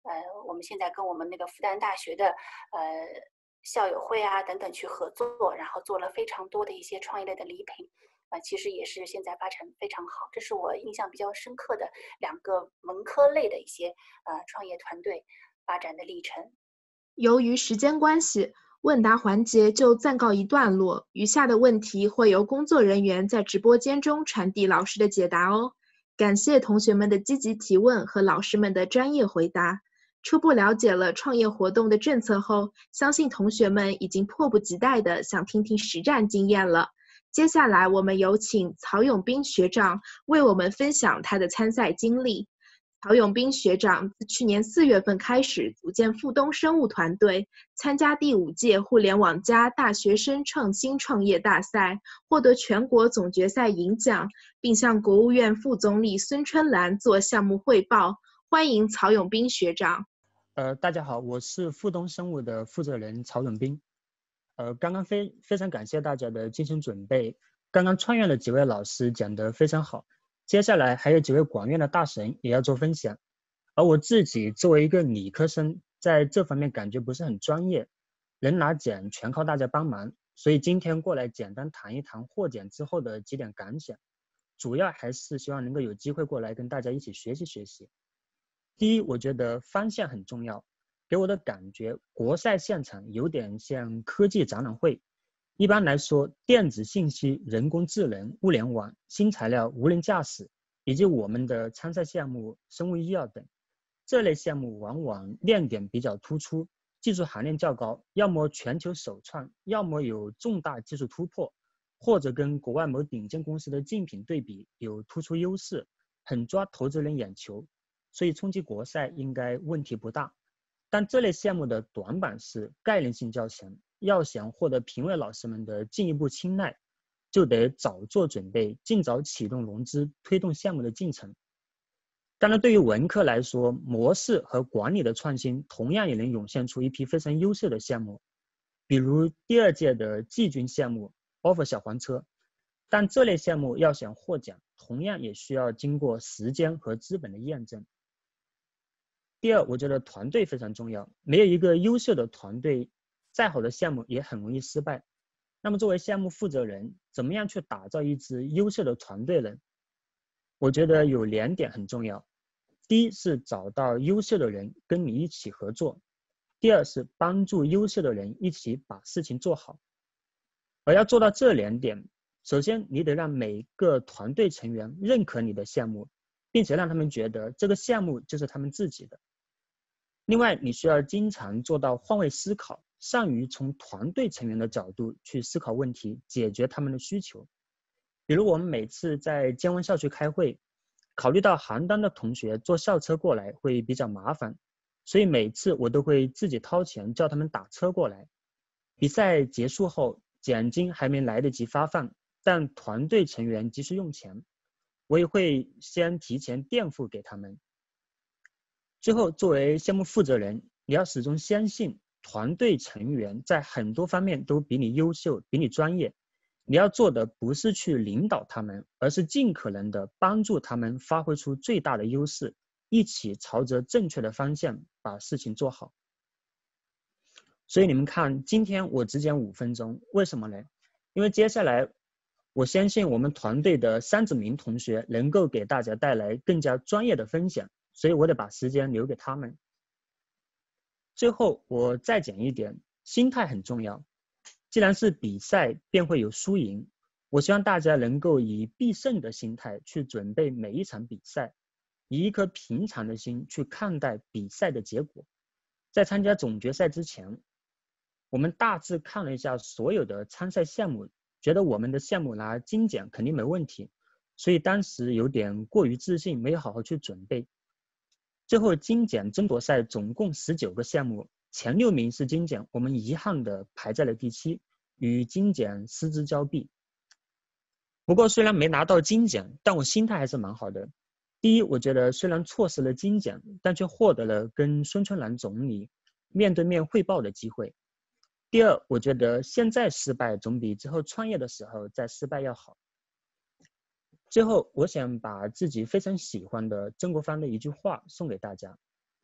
呃，我们现在跟我们那个复旦大学的呃校友会啊等等去合作，然后做了非常多的一些创业类的礼品，呃，其实也是现在发展非常好。这是我印象比较深刻的两个文科类的一些呃创业团队发展的历程。 由于时间关系，问答环节就暂告一段落，余下的问题会由工作人员在直播间中传递老师的解答哦。感谢同学们的积极提问和老师们的专业回答。初步了解了创业活动的政策后，相信同学们已经迫不及待地想听听实战经验了。接下来我们有请曹永斌学长为我们分享他的参赛经历。曹永斌学长自去年四月份开始组建富东生物团队，参加第五届互联网加大学生创新创业大赛，获得全国总决赛银奖，并向国务院副总理孙春兰做项目汇报。欢迎曹永斌学长。 呃，大家好，我是富东生物的负责人曹永斌。呃，刚刚非非常感谢大家的精心准备，刚刚创院的几位老师讲得非常好。接下来还有几位广院的大神也要做分享，而我自己作为一个理科生，在这方面感觉不是很专业，能拿奖全靠大家帮忙，所以今天过来简单谈一谈获奖之后的几点感想，主要还是希望能够有机会过来跟大家一起学习学习。第一，我觉得方向很重要，给我的感觉国赛现场有点像科技展览会。一般来说，电子信息、人工智能、物联网、新材料、无人驾驶，以及我们的参赛项目生物医药等，这类项目往往亮点比较突出，技术含量较高，要么全球首创，要么有重大技术突破，或者跟国外某顶尖公司的竞品对比有突出优势，很抓投资人眼球，所以冲击国赛应该问题不大。但这类项目的短板是概念性较强，要想获得评委老师们的进一步青睐，就得早做准备，尽早启动融资，推动项目的进程。当然，对于文科来说，模式和管理的创新同样也能涌现出一批非常优秀的项目，比如第二届的季军项目 offer 小黄车。但这类项目要想获奖，同样也需要经过时间和资本的验证。第二，我觉得团队非常重要，没有一个优秀的团队，再好的项目也很容易失败。那么作为项目负责人，怎么样去打造一支优秀的团队呢？我觉得有两点很重要。第一是找到优秀的人跟你一起合作，第二是帮助优秀的人一起把事情做好。而要做到这两点，首先你得让每个团队成员认可你的项目，并且让他们觉得这个项目就是他们自己的。另外，你需要经常做到换位思考，善于从团队成员的角度去思考问题，解决他们的需求。比如我们每次在江湾校区开会，考虑到邯郸的同学坐校车过来会比较麻烦，所以每次我都会自己掏钱叫他们打车过来。比赛结束后，奖金还没来得及发放，但团队成员急需用钱，我也会先提前垫付给他们。最后，作为项目负责人，你要始终相信团队成员在很多方面都比你优秀，比你专业。你要做的不是去领导他们，而是尽可能的帮助他们发挥出最大的优势，一起朝着正确的方向把事情做好。所以你们看，今天我只讲五分钟，为什么呢？因为接下来我相信我们团队的三子明同学能够给大家带来更加专业的分享，所以我得把时间留给他们。最后我再讲一点，心态很重要。既然是比赛，便会有输赢。我希望大家能够以必胜的心态去准备每一场比赛，以一颗平常的心去看待比赛的结果。在参加总决赛之前，我们大致看了一下所有的参赛项目，觉得我们的项目拿金奖肯定没问题，所以当时有点过于自信，没有好好去准备。最后金奖争夺赛总共十九个项目，前六名是金奖，我们遗憾的排在了第七，与金奖失之交臂。不过虽然没拿到金奖，但我心态还是蛮好的。第一，我觉得虽然错失了金奖，但却获得了跟孙春兰总理面对面汇报的机会。第二，我觉得现在失败总比之后创业的时候再失败要好。最后，我想把自己非常喜欢的曾国藩的一句话送给大家：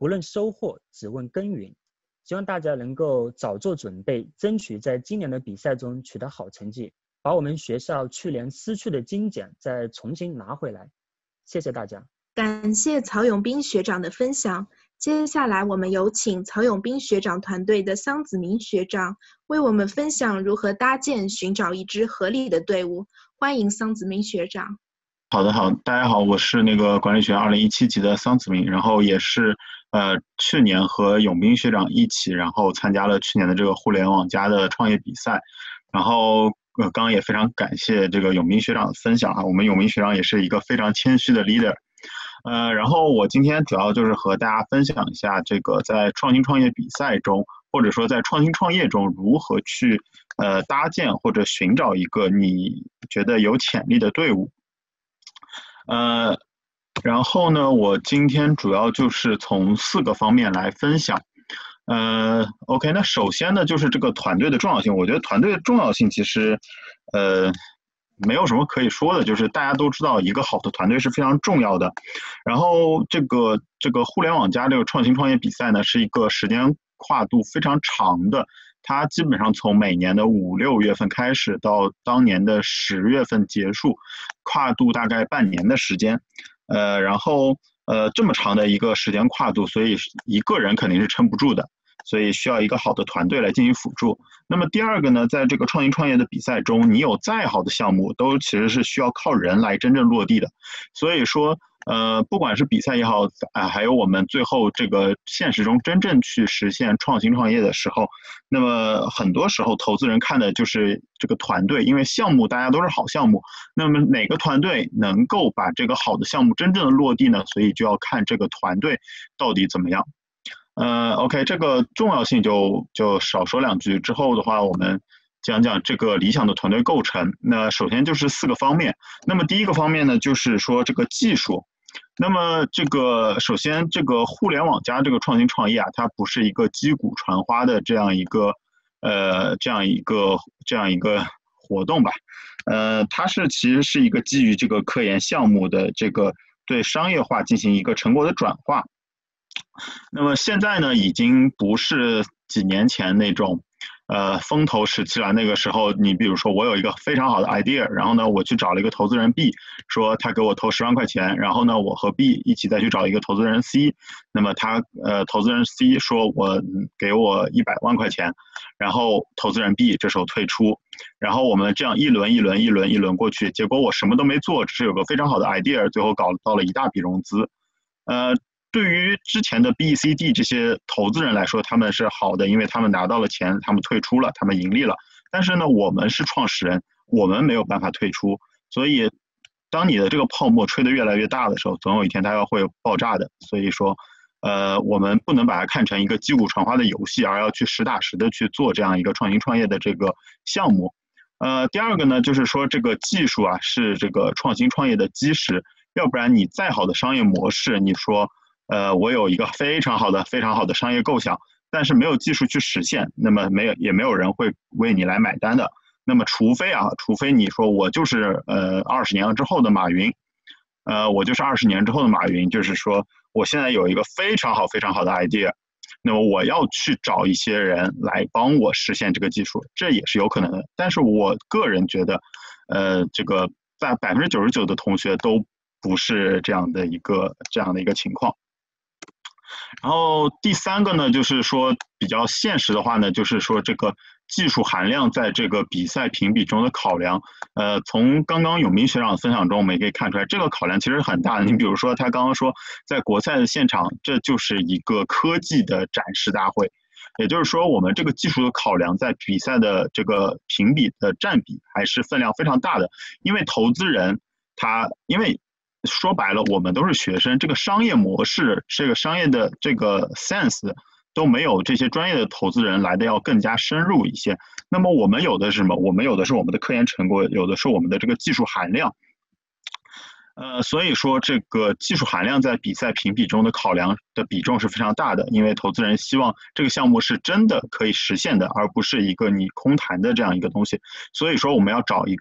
不论收获，只问耕耘。希望大家能够早做准备，争取在今年的比赛中取得好成绩，把我们学校去年失去的金奖再重新拿回来。谢谢大家。 感谢曹永斌学长的分享。接下来我们有请曹永斌学长团队的桑子明学长为我们分享如何搭建寻找一支合力的队伍。欢迎桑子明学长。 好的，好，大家好，我是那个管理学院二零一七级的桑子明，然后也是呃去年和永斌学长一起，然后参加了去年的这个互联网加的创业比赛，然后呃刚刚也非常感谢这个永斌学长的分享啊，我们永斌学长也是一个非常谦虚的 leader。呃，然后我今天主要就是和大家分享一下这个在创新创业比赛中，或者说在创新创业中如何去呃搭建或者寻找一个你觉得有潜力的队伍。呃，然后呢，我今天主要就是从四个方面来分享。呃 ，OK， 那首先呢，就是这个团队的重要性。我觉得团队的重要性其实，呃。没有什么可以说的，就是大家都知道一个好的团队是非常重要的。然后这个这个互联网加这个创新创业比赛呢，是一个时间跨度非常长的，它基本上从每年的五六月份开始到当年的十月份结束，跨度大概半年的时间。呃，然后呃这么长的一个时间跨度，所以一个人肯定是撑不住的。所以需要一个好的团队来进行辅助。那么第二个呢，在这个创新创业的比赛中，你有再好的项目，都其实是需要靠人来真正落地的。所以说，呃，不管是比赛也好，啊，还有我们最后这个现实中真正去实现创新创业的时候，那么很多时候投资人看的就是这个团队，因为项目大家都是好项目，那么哪个团队能够把这个好的项目真正的落地呢？所以就要看这个团队到底怎么样。呃 ，OK， 这个重要性就就少说两句。之后的话，我们讲讲这个理想的团队构成。那首先就是四个方面。那么第一个方面呢，就是说这个技术。那么这个首先这个互联网加这个创新创业啊，它不是一个击鼓传花的这样一个呃这样一个这样一个活动吧？呃，它是其实是一个基于这个科研项目的这个对商业化进行一个成果的转化。那么现在呢，已经不是几年前那种，呃，风投时期了。那个时候，你比如说，我有一个非常好的 idea， 然后呢，我去找了一个投资人 B， 说他给我投十万块钱，然后呢，我和 B 一起再去找一个投资人 C， 那么他呃，投资人 C 说我给我一百万块钱，然后投资人 B 这时候退出，然后我们这样一轮一轮一轮一轮过去，结果我什么都没做，只是有个非常好的 idea， 最后搞到了一大笔融资，呃。对于之前的 B、C、D 这些投资人来说，他们是好的，因为他们拿到了钱，他们退出了，他们盈利了。但是呢，我们是创始人，我们没有办法退出。所以，当你的这个泡沫吹得越来越大的时候，总有一天它要会爆炸的。所以说，呃，我们不能把它看成一个击鼓传花的游戏，而要去实打实的去做这样一个创新创业的这个项目。呃，第二个呢，就是说这个技术啊，是这个创新创业的基石。要不然你再好的商业模式，你说。呃，我有一个非常好的、非常好的商业构想，但是没有技术去实现，那么没有也没有人会为你来买单的。那么，除非啊，除非你说我就是呃二十年之后的马云，呃，我就是二十年之后的马云，就是说我现在有一个非常好、非常好的 idea， 那么我要去找一些人来帮我实现这个技术，这也是有可能的。但是我个人觉得，呃，这个在百分之九十九的同学都不是这样的一个这样的一个情况。然后第三个呢，就是说比较现实的话呢，就是说这个技术含量在这个比赛评比中的考量。呃，从刚刚永斌学长的分享中，我们也可以看出来，这个考量其实很大的。你比如说，他刚刚说在国赛的现场，这就是一个科技的展示大会，也就是说，我们这个技术的考量在比赛的这个评比的占比还是分量非常大的。因为投资人他因为。说白了，我们都是学生，这个商业模式、这个商业的这个 sense 都没有这些专业的投资人来的要更加深入一些。那么我们有的是什么？我们有的是我们的科研成果，有的是我们的这个技术含量。呃，所以说这个技术含量在比赛评比中的考量的比重是非常大的，因为投资人希望这个项目是真的可以实现的，而不是一个你空谈的这样一个东西。所以说我们要找一个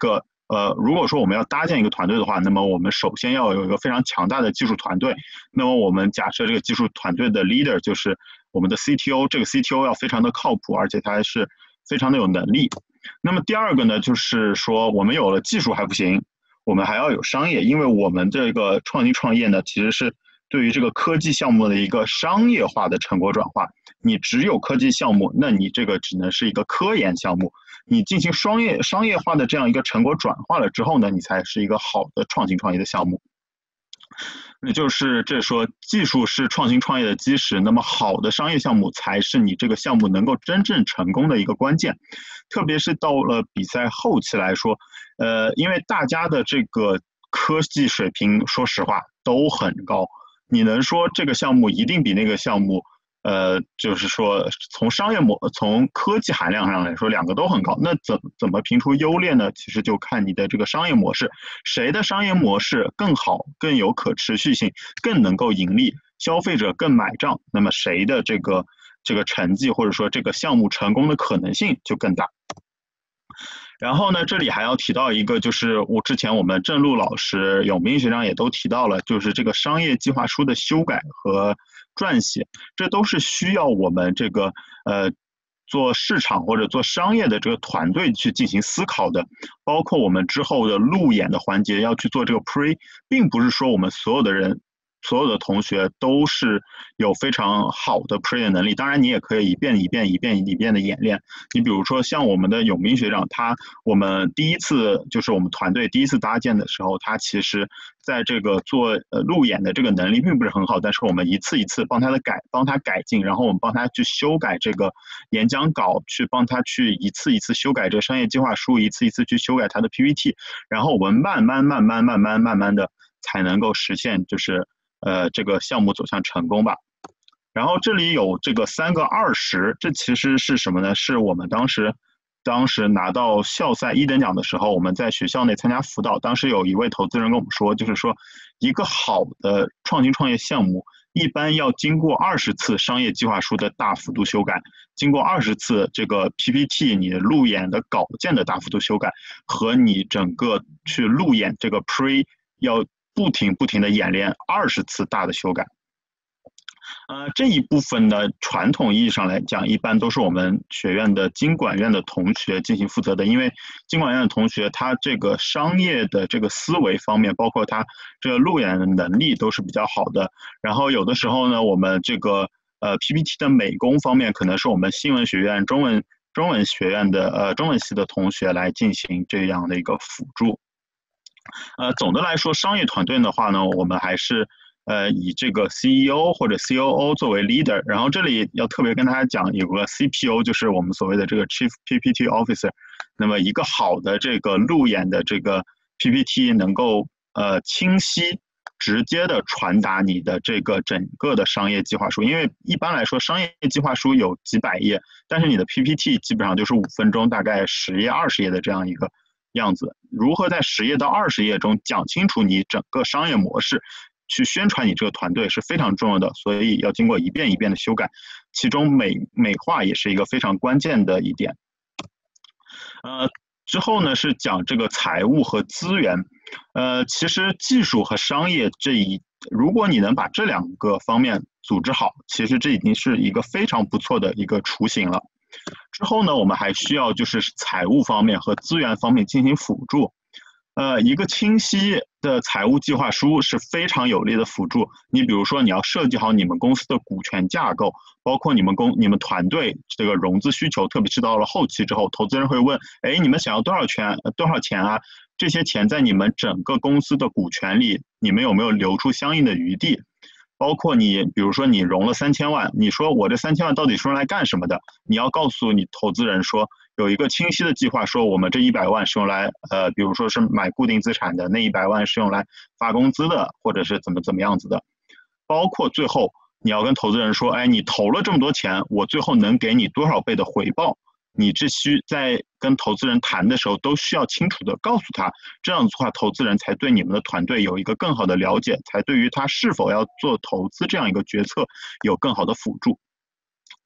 呃，如果说我们要搭建一个团队的话，那么我们首先要有一个非常强大的技术团队。那么我们假设这个技术团队的 leader 就是我们的 C T O， 这个 C T O 要非常的靠谱，而且他还是非常的有能力。那么第二个呢，就是说我们有了技术还不行，我们还要有商业，因为我们这个创新创业呢，其实是对于这个科技项目的一个商业化的成果转化。你只有科技项目，那你这个只能是一个科研项目。你进行商业商业化的这样一个成果转化了之后呢，你才是一个好的创新创业的项目。那就是这说技术是创新创业的基石，那么好的商业项目才是你这个项目能够真正成功的一个关键。特别是到了比赛后期来说，呃，因为大家的这个科技水平说实话都很高，你能说这个项目一定比那个项目呃，就是说从商业模从科技含量上来说，两个都很高。那怎怎么评出优劣呢？其实就看你的这个商业模式，谁的商业模式更好、更有可持续性、更能够盈利，消费者更买账，那么谁的这个这个成绩或者说这个项目成功的可能性就更大。然后呢，这里还要提到一个，就是我之前我们郑璐老师、永斌学长也都提到了，就是这个商业计划书的修改和撰写，这都是需要我们这个呃做市场或者做商业的这个团队去进行思考的，包括我们之后的路演的环节要去做这个 pre， 并不是说我们所有的人。所有的同学都是有非常好的 pre 的能力，当然你也可以一遍一遍一遍一遍的演练。你比如说像我们的永斌学长，他我们第一次就是我们团队第一次搭建的时候，他其实在这个做呃路演的这个能力并不是很好，但是我们一次一次帮他的改帮他改进，然后我们帮他去修改这个演讲稿，去帮他去一次一次修改这个商业计划书，一次一次去修改他的 P P T， 然后我们慢慢慢慢慢慢慢慢的才能够实现就是呃，这个项目走向成功吧。然后这里有这个三个二十，这其实是什么呢？是我们当时当时拿到校赛一等奖的时候，我们在学校内参加辅导，当时有一位投资人跟我们说，就是说一个好的创新创业项目，一般要经过二十次商业计划书的大幅度修改，经过二十次这个 P P T 你的路演的稿件的大幅度修改，和你整个去路演这个 pre 要不停不停的演练二十次大的修改。呃，这一部分呢，传统意义上来讲，一般都是我们学院的经管院的同学进行负责的，因为经管院的同学他这个商业的这个思维方面，包括他这个路演的能力都是比较好的。然后有的时候呢，我们这个呃 P P T 的美工方面，可能是我们新闻学院、中文中文学院的呃中文系的同学来进行这样的一个辅助。呃，总的来说，商业团队的话呢，我们还是呃以这个 C E O 或者 C O O 作为 leader， 然后这里要特别跟大家讲，有个 C P O， 就是我们所谓的这个 Chief P P T Officer。那么一个好的这个路演的这个 P P T 能够呃清晰直接的传达你的这个整个的商业计划书，因为一般来说商业计划书有几百页，但是你的 P P T 基本上就是五分钟，大概十页、二十页的这样一个样子。如何在十页到二十页中讲清楚你整个商业模式，去宣传你这个团队是非常重要的，所以要经过一遍一遍的修改，其中美美化也是一个非常关键的一点。呃，之后呢是讲这个财务和资源。呃，其实技术和商业这一，如果你能把这两个方面组织好，其实这已经是一个非常不错的一个雏形了。之后呢，我们还需要就是财务方面和资源方面进行辅助。呃，一个清晰的财务计划书是非常有力的辅助。你比如说，你要设计好你们公司的股权架构，包括你们公、你们团队这个融资需求，特别是到了后期之后，投资人会问：哎，你们想要多少钱？多少钱啊？这些钱在你们整个公司的股权里，你们有没有留出相应的余地？包括你，比如说你融了三千万，你说我这三千万到底是用来干什么的？你要告诉你投资人说，有一个清晰的计划，说我们这一百万是用来，呃，比如说是买固定资产的，那一百万是用来发工资的，或者是怎么怎么样子的。包括最后你要跟投资人说，哎，你投了这么多钱，我最后能给你多少倍的回报？你这需在跟投资人谈的时候都需要清楚的告诉他，这样子的话，投资人才对你们的团队有一个更好的了解，才对于他是否要做投资这样一个决策有更好的辅助。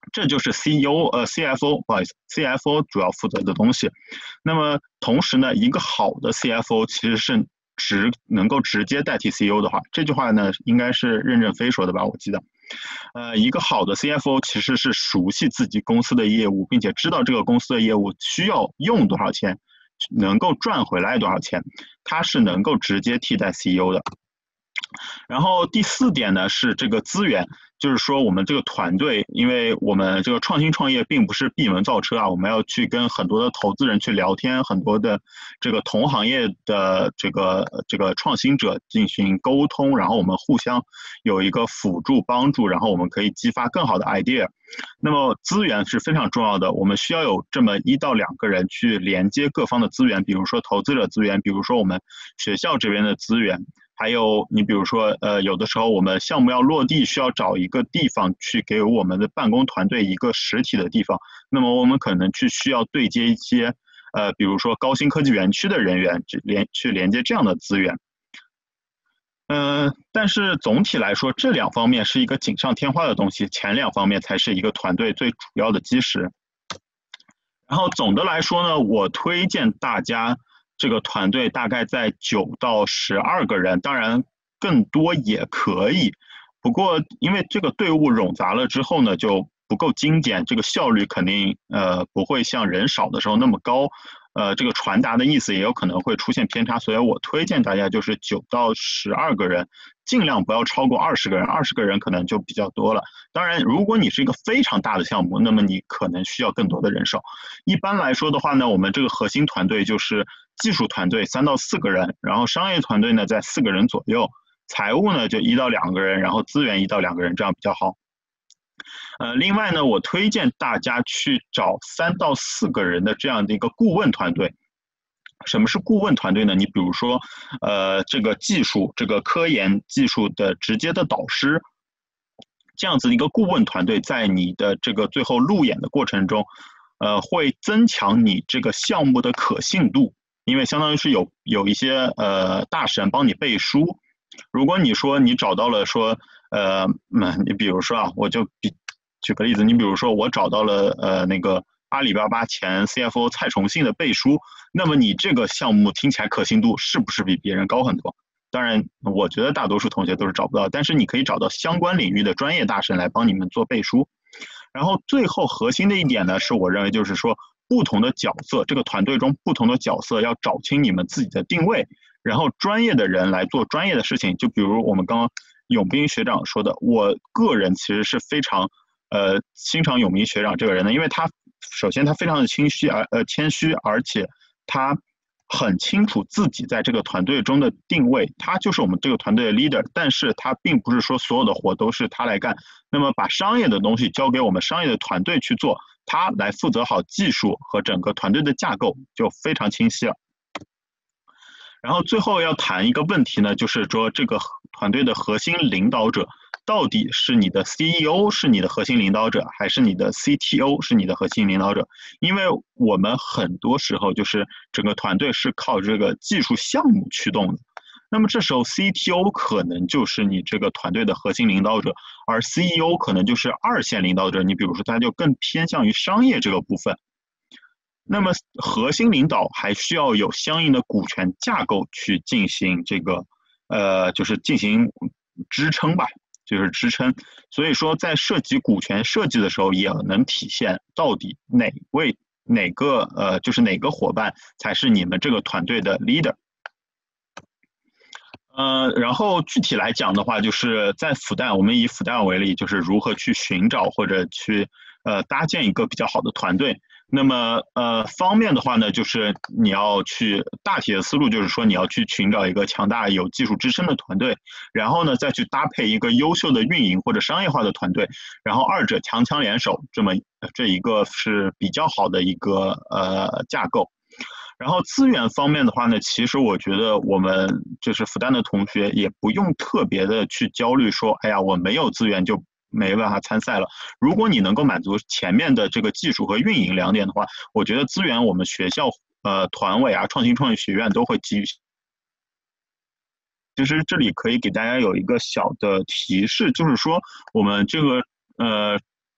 这就是 C E O 呃 C F O 不好意思 C F O 主要负责的东西。那么同时呢，一个好的 C F O 其实是直能够直接代替 C E O 的话，这句话呢应该是任正非说的吧，我记得。呃，一个好的 C F O 其实是熟悉自己公司的业务，并且知道这个公司的业务需要用多少钱，能够赚回来多少钱，他是能够直接替代 C E O 的。然后第四点呢是这个资源，就是说我们这个团队，因为我们这个创新创业并不是闭门造车啊，我们要去跟很多的投资人去聊天，很多的这个同行业的这个这个创新者进行沟通，然后我们互相有一个辅助帮助，然后我们可以激发更好的 idea。那么资源是非常重要的，我们需要有这么一到两个人去连接各方的资源，比如说投资者资源，比如说我们学校这边的资源。还有你比如说呃有的时候我们项目要落地，需要找一个地方去给我们的办公团队一个实体的地方，那么我们可能去需要对接一些呃比如说高新科技园区的人员去连去连接这样的资源。嗯、呃，但是总体来说这两方面是一个锦上添花的东西，前两方面才是一个团队最主要的基石。然后总的来说呢，我推荐大家这个团队大概在九到十二个人，当然更多也可以。不过因为这个队伍冗杂了之后呢，就不够精简，这个效率肯定呃不会像人少的时候那么高，呃这个传达的意思也有可能会出现偏差，所以我推荐大家就是九到十二个人，尽量不要超过二十个人，二十个人可能就比较多了。当然，如果你是一个非常大的项目，那么你可能需要更多的人手。一般来说的话呢，我们这个核心团队就是技术团队三到四个人，然后商业团队呢在四个人左右，财务呢就一到两个人，然后资源一到两个人，这样比较好。呃，另外呢，我推荐大家去找三到四个人的这样的一个顾问团队。什么是顾问团队呢？你比如说，呃，这个技术、这个科研技术的直接的导师，这样子的一个顾问团队，在你的这个最后路演的过程中，呃，会增强你这个项目的可信度，因为相当于是有有一些呃大神帮你背书。如果你说你找到了说，呃，嗯，你比如说啊，我就比举个例子，你比如说我找到了呃那个阿里巴巴前 C F O 蔡崇信的背书，那么你这个项目听起来可信度是不是比别人高很多？当然，我觉得大多数同学都是找不到，但是你可以找到相关领域的专业大神来帮你们做背书。然后最后核心的一点呢，是我认为就是说，不同的角色，这个团队中不同的角色要找清你们自己的定位，然后专业的人来做专业的事情。就比如我们刚刚永斌学长说的，我个人其实是非常呃欣赏永斌学长这个人的，因为他首先他非常的谦虚而呃谦虚，而且他很清楚自己在这个团队中的定位，他就是我们这个团队的 leader， 但是他并不是说所有的活都是他来干，那么把商业的东西交给我们商业的团队去做，他来负责好技术和整个团队的架构，就非常清晰了。然后最后要谈一个问题呢，就是说这个团队的核心领导者到底是你的 C E O 是你的核心领导者，还是你的 C T O 是你的核心领导者？因为我们很多时候就是整个团队是靠这个技术项目驱动的，那么这时候 C T O 可能就是你这个团队的核心领导者，而 C E O 可能就是二线领导者，你比如说他就更偏向于商业这个部分。那么核心领导还需要有相应的股权架构去进行这个呃就是进行支撑吧，就是支撑。所以说在涉及股权设计的时候，也能体现到底哪位哪个呃就是哪个伙伴才是你们这个团队的 leader。呃，然后具体来讲的话，就是在复旦，我们以复旦为例，就是如何去寻找或者去呃搭建一个比较好的团队。那么呃方面的话呢，就是你要去大体的思路就是说你要去寻找一个强大有技术支撑的团队，然后呢再去搭配一个优秀的运营或者商业化的团队，然后二者强强联手，这么这一个是比较好的一个呃架构。然后资源方面的话呢，其实我觉得我们就是复旦的同学也不用特别的去焦虑说，哎呀我没有资源就没办法参赛了。如果你能够满足前面的这个技术和运营两点的话，我觉得资源我们学校呃团委啊、创新创业学院都会给予。其实这里可以给大家有一个小的提示，就是说我们这个呃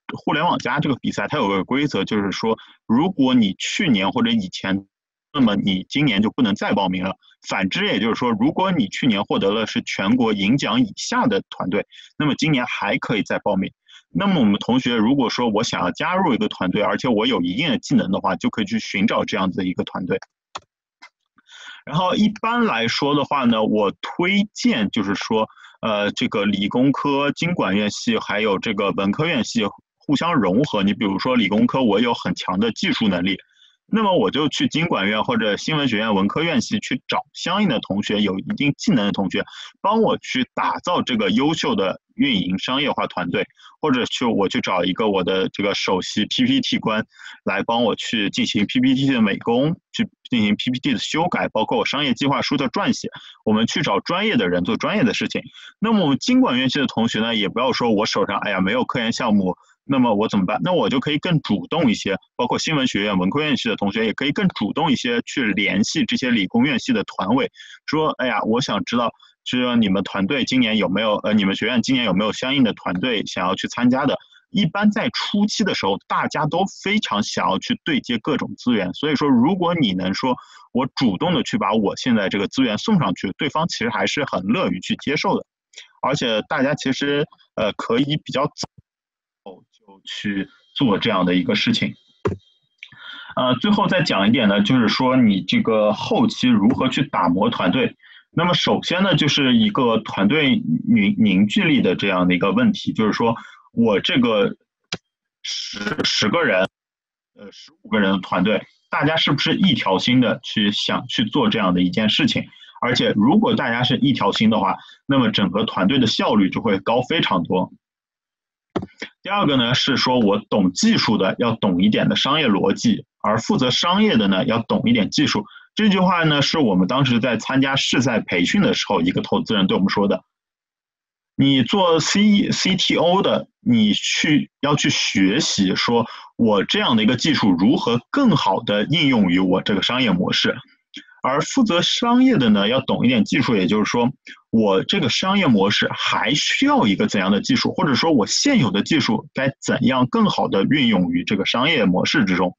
互联网加这个比赛它有个规则，就是说如果你去年或者以前，那么你今年就不能再报名了。反之，也就是说，如果你去年获得了是全国银奖以下的团队，那么今年还可以再报名。那么我们同学如果说我想要加入一个团队，而且我有一定的技能的话，就可以去寻找这样子的一个团队。然后一般来说的话呢，我推荐就是说，呃，这个理工科、经管院系还有这个文科院系互相融合。你比如说理工科，我有很强的技术能力，那么我就去经管院或者新闻学院文科院系去找相应的同学，有一定技能的同学，帮我去打造这个优秀的运营商业化团队，或者去我去找一个我的这个首席 P P T 官来帮我去进行 P P T 的美工，去进行 P P T 的修改，包括我商业计划书的撰写。我们去找专业的人做专业的事情。那么我们经管院系的同学呢，也不要说我手上哎呀没有科研项目，那么我怎么办？那我就可以更主动一些，包括新闻学院、文科院系的同学也可以更主动一些去联系这些理工院系的团委，说，哎呀，我想知道，就是你们团队今年有没有，呃，你们学院今年有没有相应的团队想要去参加的？一般在初期的时候，大家都非常想要去对接各种资源，所以说，如果你能说我主动的去把我现在这个资源送上去，对方其实还是很乐于去接受的，而且大家其实呃可以比较早就去做这样的一个事情。呃，最后再讲一点呢，就是说你这个后期如何去打磨团队。那么首先呢，就是一个团队凝凝聚力的这样的一个问题，就是说我这个十十个人，呃十五个人的团队，大家是不是一条心的去想去做这样的一件事情？而且如果大家是一条心的话，那么整个团队的效率就会高非常多。第二个呢，是说我懂技术的要懂一点的商业逻辑，而负责商业的呢要懂一点技术。这句话呢是我们当时在参加试赛培训的时候，一个投资人对我们说的。你做 C C T O 的，你去要去学习，说我这样的一个技术如何更好的应用于我这个商业模式。而负责商业的呢，要懂一点技术，也就是说，我这个商业模式还需要一个怎样的技术，或者说我现有的技术该怎样更好的运用于这个商业模式之中。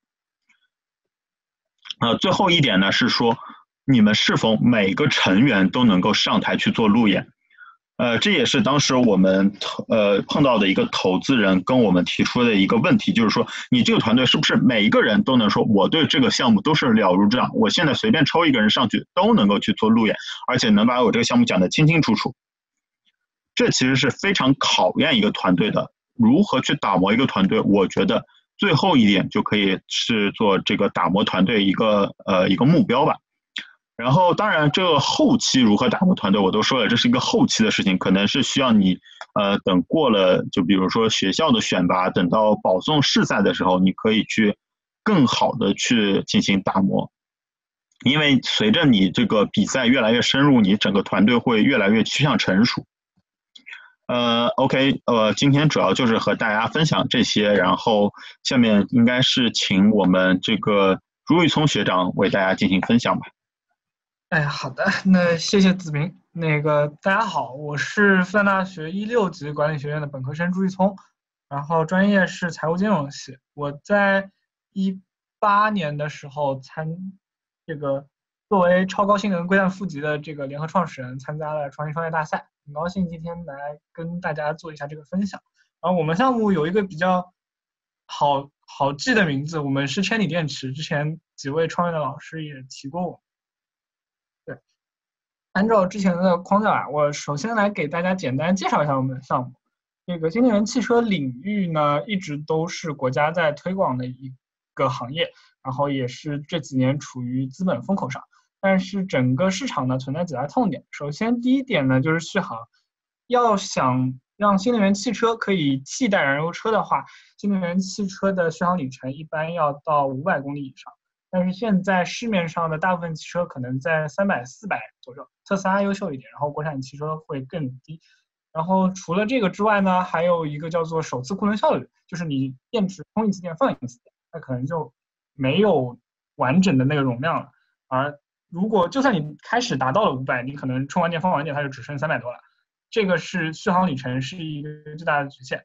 呃，最后一点呢是说，你们是否每个成员都能够上台去做路演？呃，这也是当时我们呃碰到的一个投资人跟我们提出的一个问题，就是说，你这个团队是不是每一个人都能说，我对这个项目都是了如指掌，我现在随便抽一个人上去都能够去做路演，而且能把我这个项目讲得清清楚楚。这其实是非常考验一个团队的，如何去打磨一个团队，我觉得最后一点就可以是做这个打磨团队一个呃一个目标吧。然后当然这个后期如何打磨团队我都说了，这是一个后期的事情，可能是需要你呃等过了，就比如说学校的选拔，等到保送试赛的时候，你可以去更好的去进行打磨。因为随着你这个比赛越来越深入，你整个团队会越来越趋向成熟。呃 OK 呃今天主要就是和大家分享这些，然后下面应该是请我们这个朱玉聪学长为大家进行分享吧。 哎，好的，那谢谢子明。那个大家好，我是复旦大学一六级管理学院的本科生朱玉聪，然后专业是财务金融系。我在一八年的时候参这个作为超高性能硅碳负极的这个联合创始人，参加了创新创业大赛，很高兴今天来跟大家做一下这个分享。然后我们项目有一个比较好好记的名字，我们是千里电池，之前几位创业的老师也提过我们。按照之前的框架啊，我首先来给大家简单介绍一下我们的项目。这个新能源汽车领域呢，一直都是国家在推广的一个行业，然后也是这几年处于资本风口上。但是整个市场呢存在几大痛点。首先第一点呢就是续航，要想让新能源汽车可以替代燃油车的话，新能源汽车的续航里程一般要到五百公里以上。但是现在市面上的大部分汽车可能在三百、四百左右，特斯拉优秀一点，然后国产汽车会更低。然后除了这个之外呢，还有一个叫做首次库存效率，就是你电池充一次电放一次电，那可能就没有完整的那个容量了。而如果就算你开始达到了五百，你可能充完电放完电它就只剩三百多了，这个是续航里程是一个最大的局限。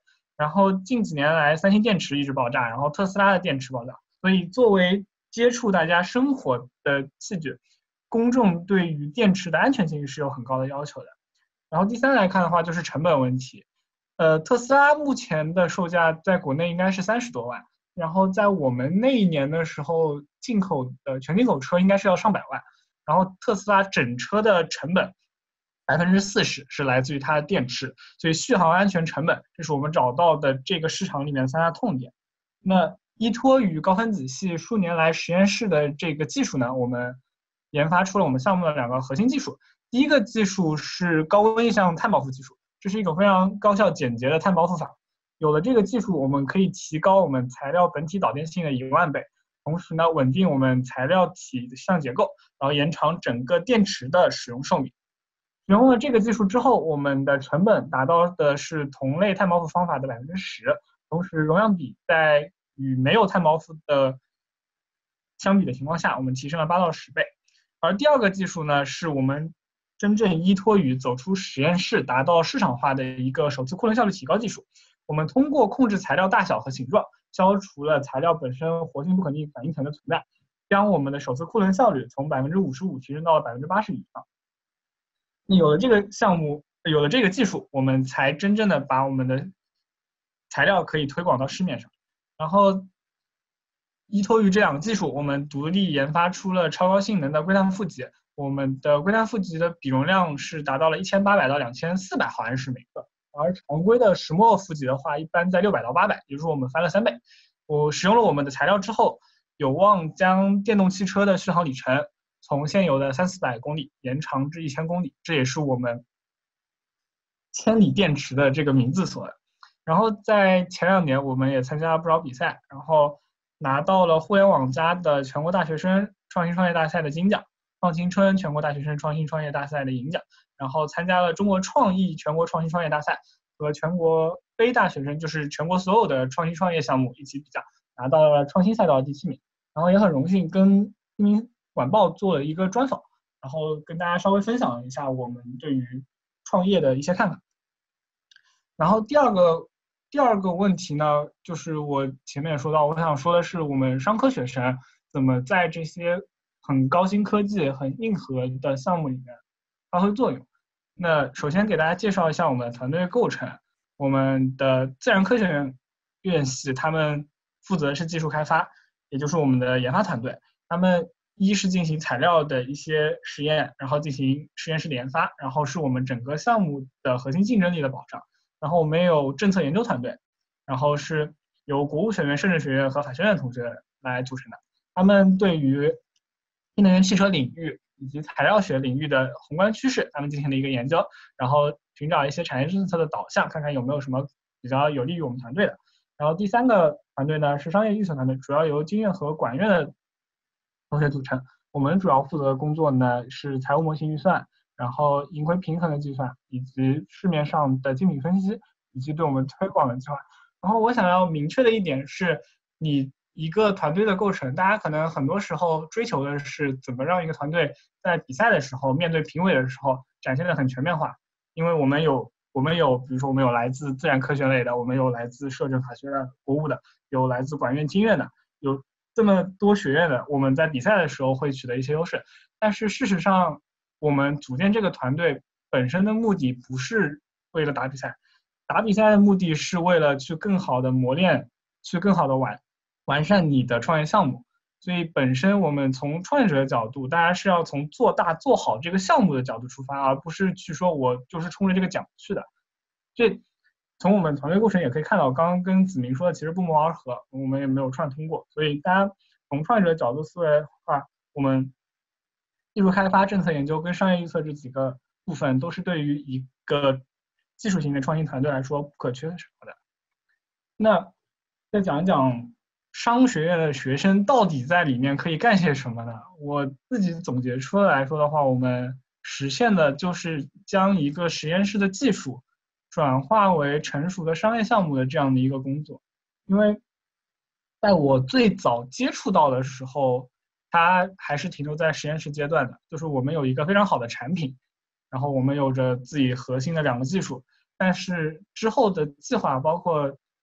然后近几年来，三星电池一直爆炸，然后特斯拉的电池爆炸，所以作为接触大家生活的器具，公众对于电池的安全性是有很高的要求的。然后第三来看的话，就是成本问题。呃，特斯拉目前的售价在国内应该是三十多万，然后在我们那一年的时候，进口的全进口车应该是要上百万。然后特斯拉整车的成本百分之四十是来自于它的电池，所以续航安全成本，这是我们找到的这个市场里面三大痛点。那依托于高分子系数年来实验室的这个技术呢，我们研发出了我们项目的两个核心技术。第一个技术是高温液相碳包覆技术，这是一种非常高效简洁的碳包覆法。有了这个技术，我们可以提高我们材料本体导电性的一万倍，同时呢，稳定我们材料体的相结构，然后延长整个电池的使用寿命。使用了这个技术之后，我们的成本达到的是同类碳包覆方法的百分之十，同时容量比在与没有碳包覆的相比的情况下，我们提升了八到十倍。而第二个技术呢，是我们真正依托于走出实验室，达到市场化的一个首次库仑效率提高技术。我们通过控制材料大小和形状，消除了材料本身活性不可逆反应层的存在，将我们的首次库仑效率从百分之五十五提升到了百分之八十以上。有了这个项目，有了这个技术，我们才真正的把我们的材料可以推广到市面上。然后依托于这两个技术，我们独立研发出了超高性能的硅碳负极。我们的硅碳负极的比容量是达到了一千八百到两千四百毫安时每克，而常规的石墨负极的话，一般在六百到八百，也就是我们翻了三倍。我使用了我们的材料之后，有望将电动汽车的续航里程从现有的三四百公里延长至一千公里，这也是我们千里电池的这个名字所在。然后在前两年，我们也参加了不少比赛，然后拿到了互联网加的全国大学生创新创业大赛的金奖，创新春全国大学生创新创业大赛的银奖，然后参加了中国创意全国创新创业大赛和全国非大学生，就是全国所有的创新创业项目一起比较，拿到了创新赛道的第七名。然后也很荣幸跟新民晚报做了一个专访，然后跟大家稍微分享一下我们对于创业的一些看法。然后第二个第二个问题呢，就是我前面也说到，我想说的是我们商科学生怎么在这些很高新科技、很硬核的项目里面发挥作用。那首先给大家介绍一下我们的团队构成。我们的自然科学院院系，他们负责的是技术开发，也就是我们的研发团队。他们一是进行材料的一些实验，然后进行实验室的研发，然后是我们整个项目的核心竞争力的保障。然后我们也有政策研究团队，然后是由国务学院、政治学院和法学院同学来组成的。他们对于新能源汽车领域以及材料学领域的宏观趋势，他们进行了一个研究，然后寻找一些产业政策的导向，看看有没有什么比较有利于我们团队的。然后第三个团队呢是商业预测团队，主要由经院和管院的同学组成。我们主要负责的工作呢是财务模型预算，然后盈亏平衡的计算，以及市面上的竞品分析，以及对我们推广的计划。然后我想要明确的一点是，你一个团队的构成，大家可能很多时候追求的是怎么让一个团队在比赛的时候，面对评委的时候展现的很全面化。因为我们有我们有比如说我们有来自自然科学类的，我们有来自社政法学院国务的，有来自管院经院的，有这么多学院的，我们在比赛的时候会取得一些优势。但是事实上，我们组建这个团队本身的目的不是为了打比赛，打比赛的目的是为了去更好的磨练，去更好的完完善你的创业项目。所以本身我们从创业者的角度，大家是要从做大做好这个项目的角度出发，而不是去说我就是冲着这个奖去的。这从我们团队构成也可以看到，刚刚跟子明说的其实不谋而合，我们也没有串通过。所以大家从创业者的角度思维的话，我们技术开发、政策研究跟商业预测这几个部分都是对于一个技术型的创新团队来说不可缺少的。那再讲一讲商学院的学生到底在里面可以干些什么呢？我自己总结出来说的话，我们实现的就是将一个实验室的技术转化为成熟的商业项目的这样的一个工作。因为在我最早接触到的时候，它还是停留在实验室阶段的，就是我们有一个非常好的产品，然后我们有着自己核心的两个技术，但是之后的计划包括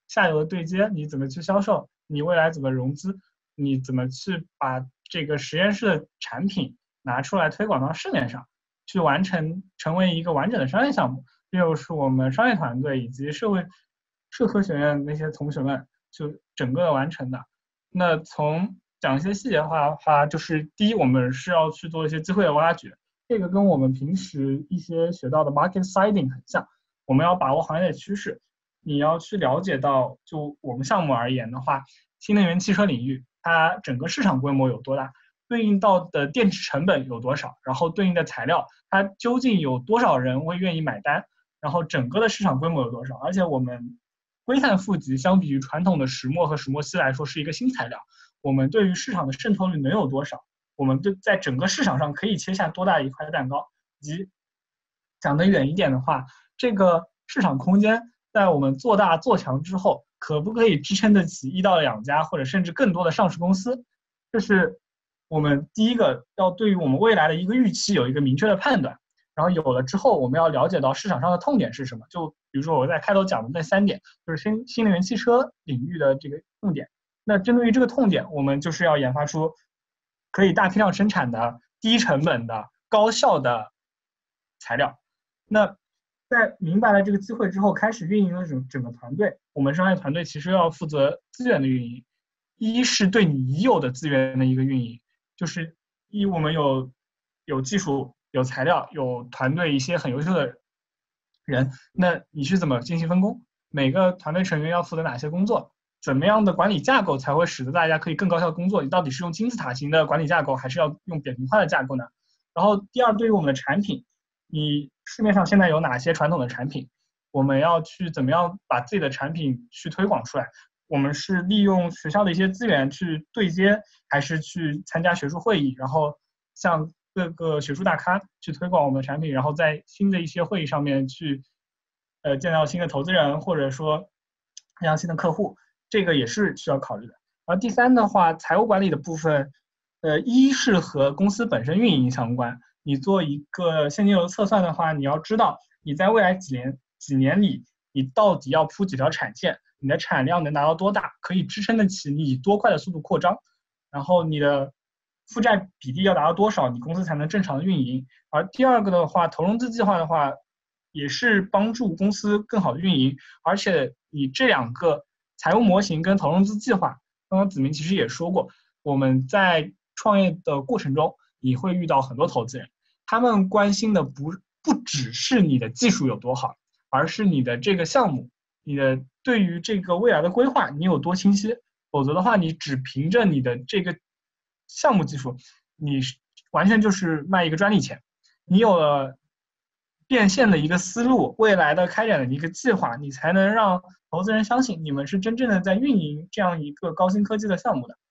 下游的对接，你怎么去销售，你未来怎么融资，你怎么去把这个实验室的产品拿出来推广到市面上，去完成成为一个完整的商业项目。这就是我们商业团队以及社会社科学院那些同学们就整个完成的。那从讲一些细节的话的话，就是第一，我们是要去做一些机会的挖掘，这个跟我们平时一些学到的 market sizing 很像，我们要把握行业的趋势，你要去了解到，就我们项目而言的话，新能源汽车领域它整个市场规模有多大，对应到的电池成本有多少，然后对应的材料它究竟有多少人会愿意买单，然后整个的市场规模有多少。而且我们硅碳负极相比于传统的石墨和石墨烯来说是一个新材料，我们对于市场的渗透率能有多少，我们对在整个市场上可以切下多大一块蛋糕，以及讲得远一点的话，这个市场空间在我们做大做强之后，可不可以支撑得起一到两家或者甚至更多的上市公司，这是我们第一个要对于我们未来的一个预期有一个明确的判断。然后有了之后，我们要了解到市场上的痛点是什么，就比如说我在开头讲的那三点，就是新新能源汽车领域的这个痛点。那针对于这个痛点，我们就是要研发出可以大批量生产的、低成本的、高效的材料。那在明白了这个机会之后，开始运营了整整个团队。我们商业团队其实要负责资源的运营，一是对你已有的资源的一个运营，就是一我们有有技术、有材料、有团队一些很优秀的人，那你是怎么进行分工？每个团队成员要负责哪些工作？怎么样的管理架构才会使得大家可以更高效工作？你到底是用金字塔型的管理架构，还是要用扁平化的架构呢？然后第二，对于我们的产品，你市面上现在有哪些传统的产品？我们要去怎么样把自己的产品去推广出来？我们是利用学校的一些资源去对接，还是去参加学术会议，然后向各个学术大咖去推广我们的产品，然后在新的一些会议上面去呃见到新的投资人，或者说见到新的客户，这个也是需要考虑的。而第三的话，财务管理的部分，呃，一是和公司本身运营相关。你做一个现金流测算的话，你要知道你在未来几年几年里，你到底要铺几条产线，你的产量能达到多大，可以支撑得起你以多快的速度扩张，然后你的负债比例要达到多少，你公司才能正常的运营。而第二个的话，投融资计划的话，也是帮助公司更好的运营，而且你这两个财务模型跟投融资计划，刚刚子明其实也说过，我们在创业的过程中，你会遇到很多投资人，他们关心的不不只是你的技术有多好，而是你的这个项目，你的对于这个未来的规划你有多清晰。否则的话，你只凭着你的这个项目技术，你完全就是卖一个专利钱。你有了变现的一个思路，未来的开展的一个计划，你才能让投资人相信你们是真正的在运营这样一个高新科技的项目的。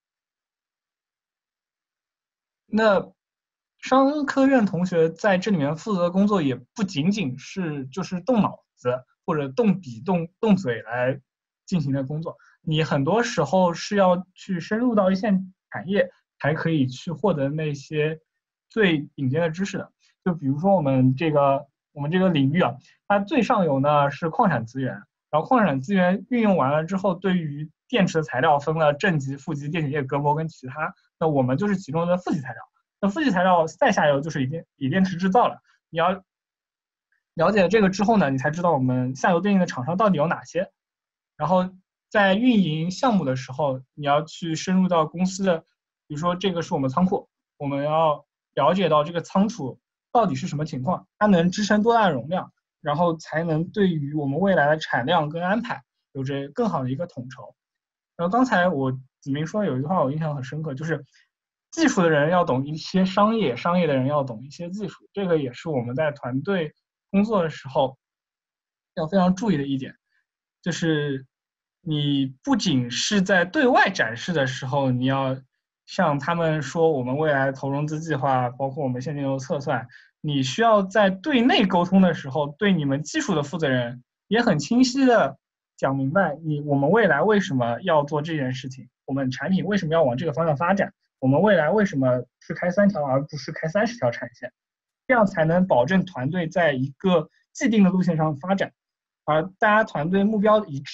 那商科院同学在这里面负责的工作也不仅仅是就是动脑子或者动笔动动嘴来进行的工作，你很多时候是要去深入到一线产业才可以去获得那些最顶尖的知识的。就比如说我们这个我们这个领域啊，它最上游呢是矿产资源，然后矿产资源运用完了之后，对于电池的材料分了正极、负极、电解液、隔膜跟其他，那我们就是其中的负极材料。那负极材料再下游就是锂电锂电池制造了。你要了解这个之后呢，你才知道我们下游对应的厂商到底有哪些。然后在运营项目的时候，你要去深入到公司的，比如说这个是我们仓库，我们要了解到这个仓储到底是什么情况，它能支撑多大的容量，然后才能对于我们未来的产量跟安排有着更好的一个统筹。然后刚才我子明说有一句话我印象很深刻，就是技术的人要懂一些商业，商业的人要懂一些技术。这个也是我们在团队工作的时候要非常注意的一点，就是你不仅是在对外展示的时候，你要向他们说我们未来投融资计划，包括我们现金流测算，你需要在对内沟通的时候，对你们技术的负责人也很清晰的讲明白，你我们未来为什么要做这件事情，我们产品为什么要往这个方向发展，我们未来为什么是开三条而不是开三十条产线，这样才能保证团队在一个既定的路线上发展，而大家团队目标一致，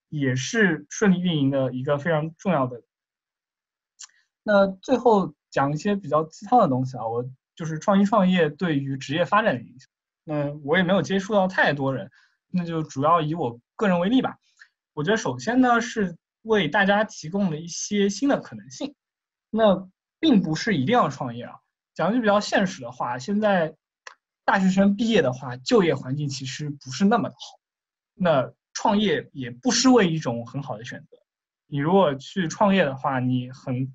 也是顺利运营的一个非常重要的。那最后讲一些比较鸡汤的东西啊，我就是创新创业对于职业发展的影响。那我也没有接触到太多人，那就主要以我个人为例吧。我觉得首先呢是为大家提供了一些新的可能性。那并不是一定要创业啊，讲句比较现实的话，现在大学生毕业的话，就业环境其实不是那么的好。那创业也不失为一种很好的选择。你如果去创业的话，你很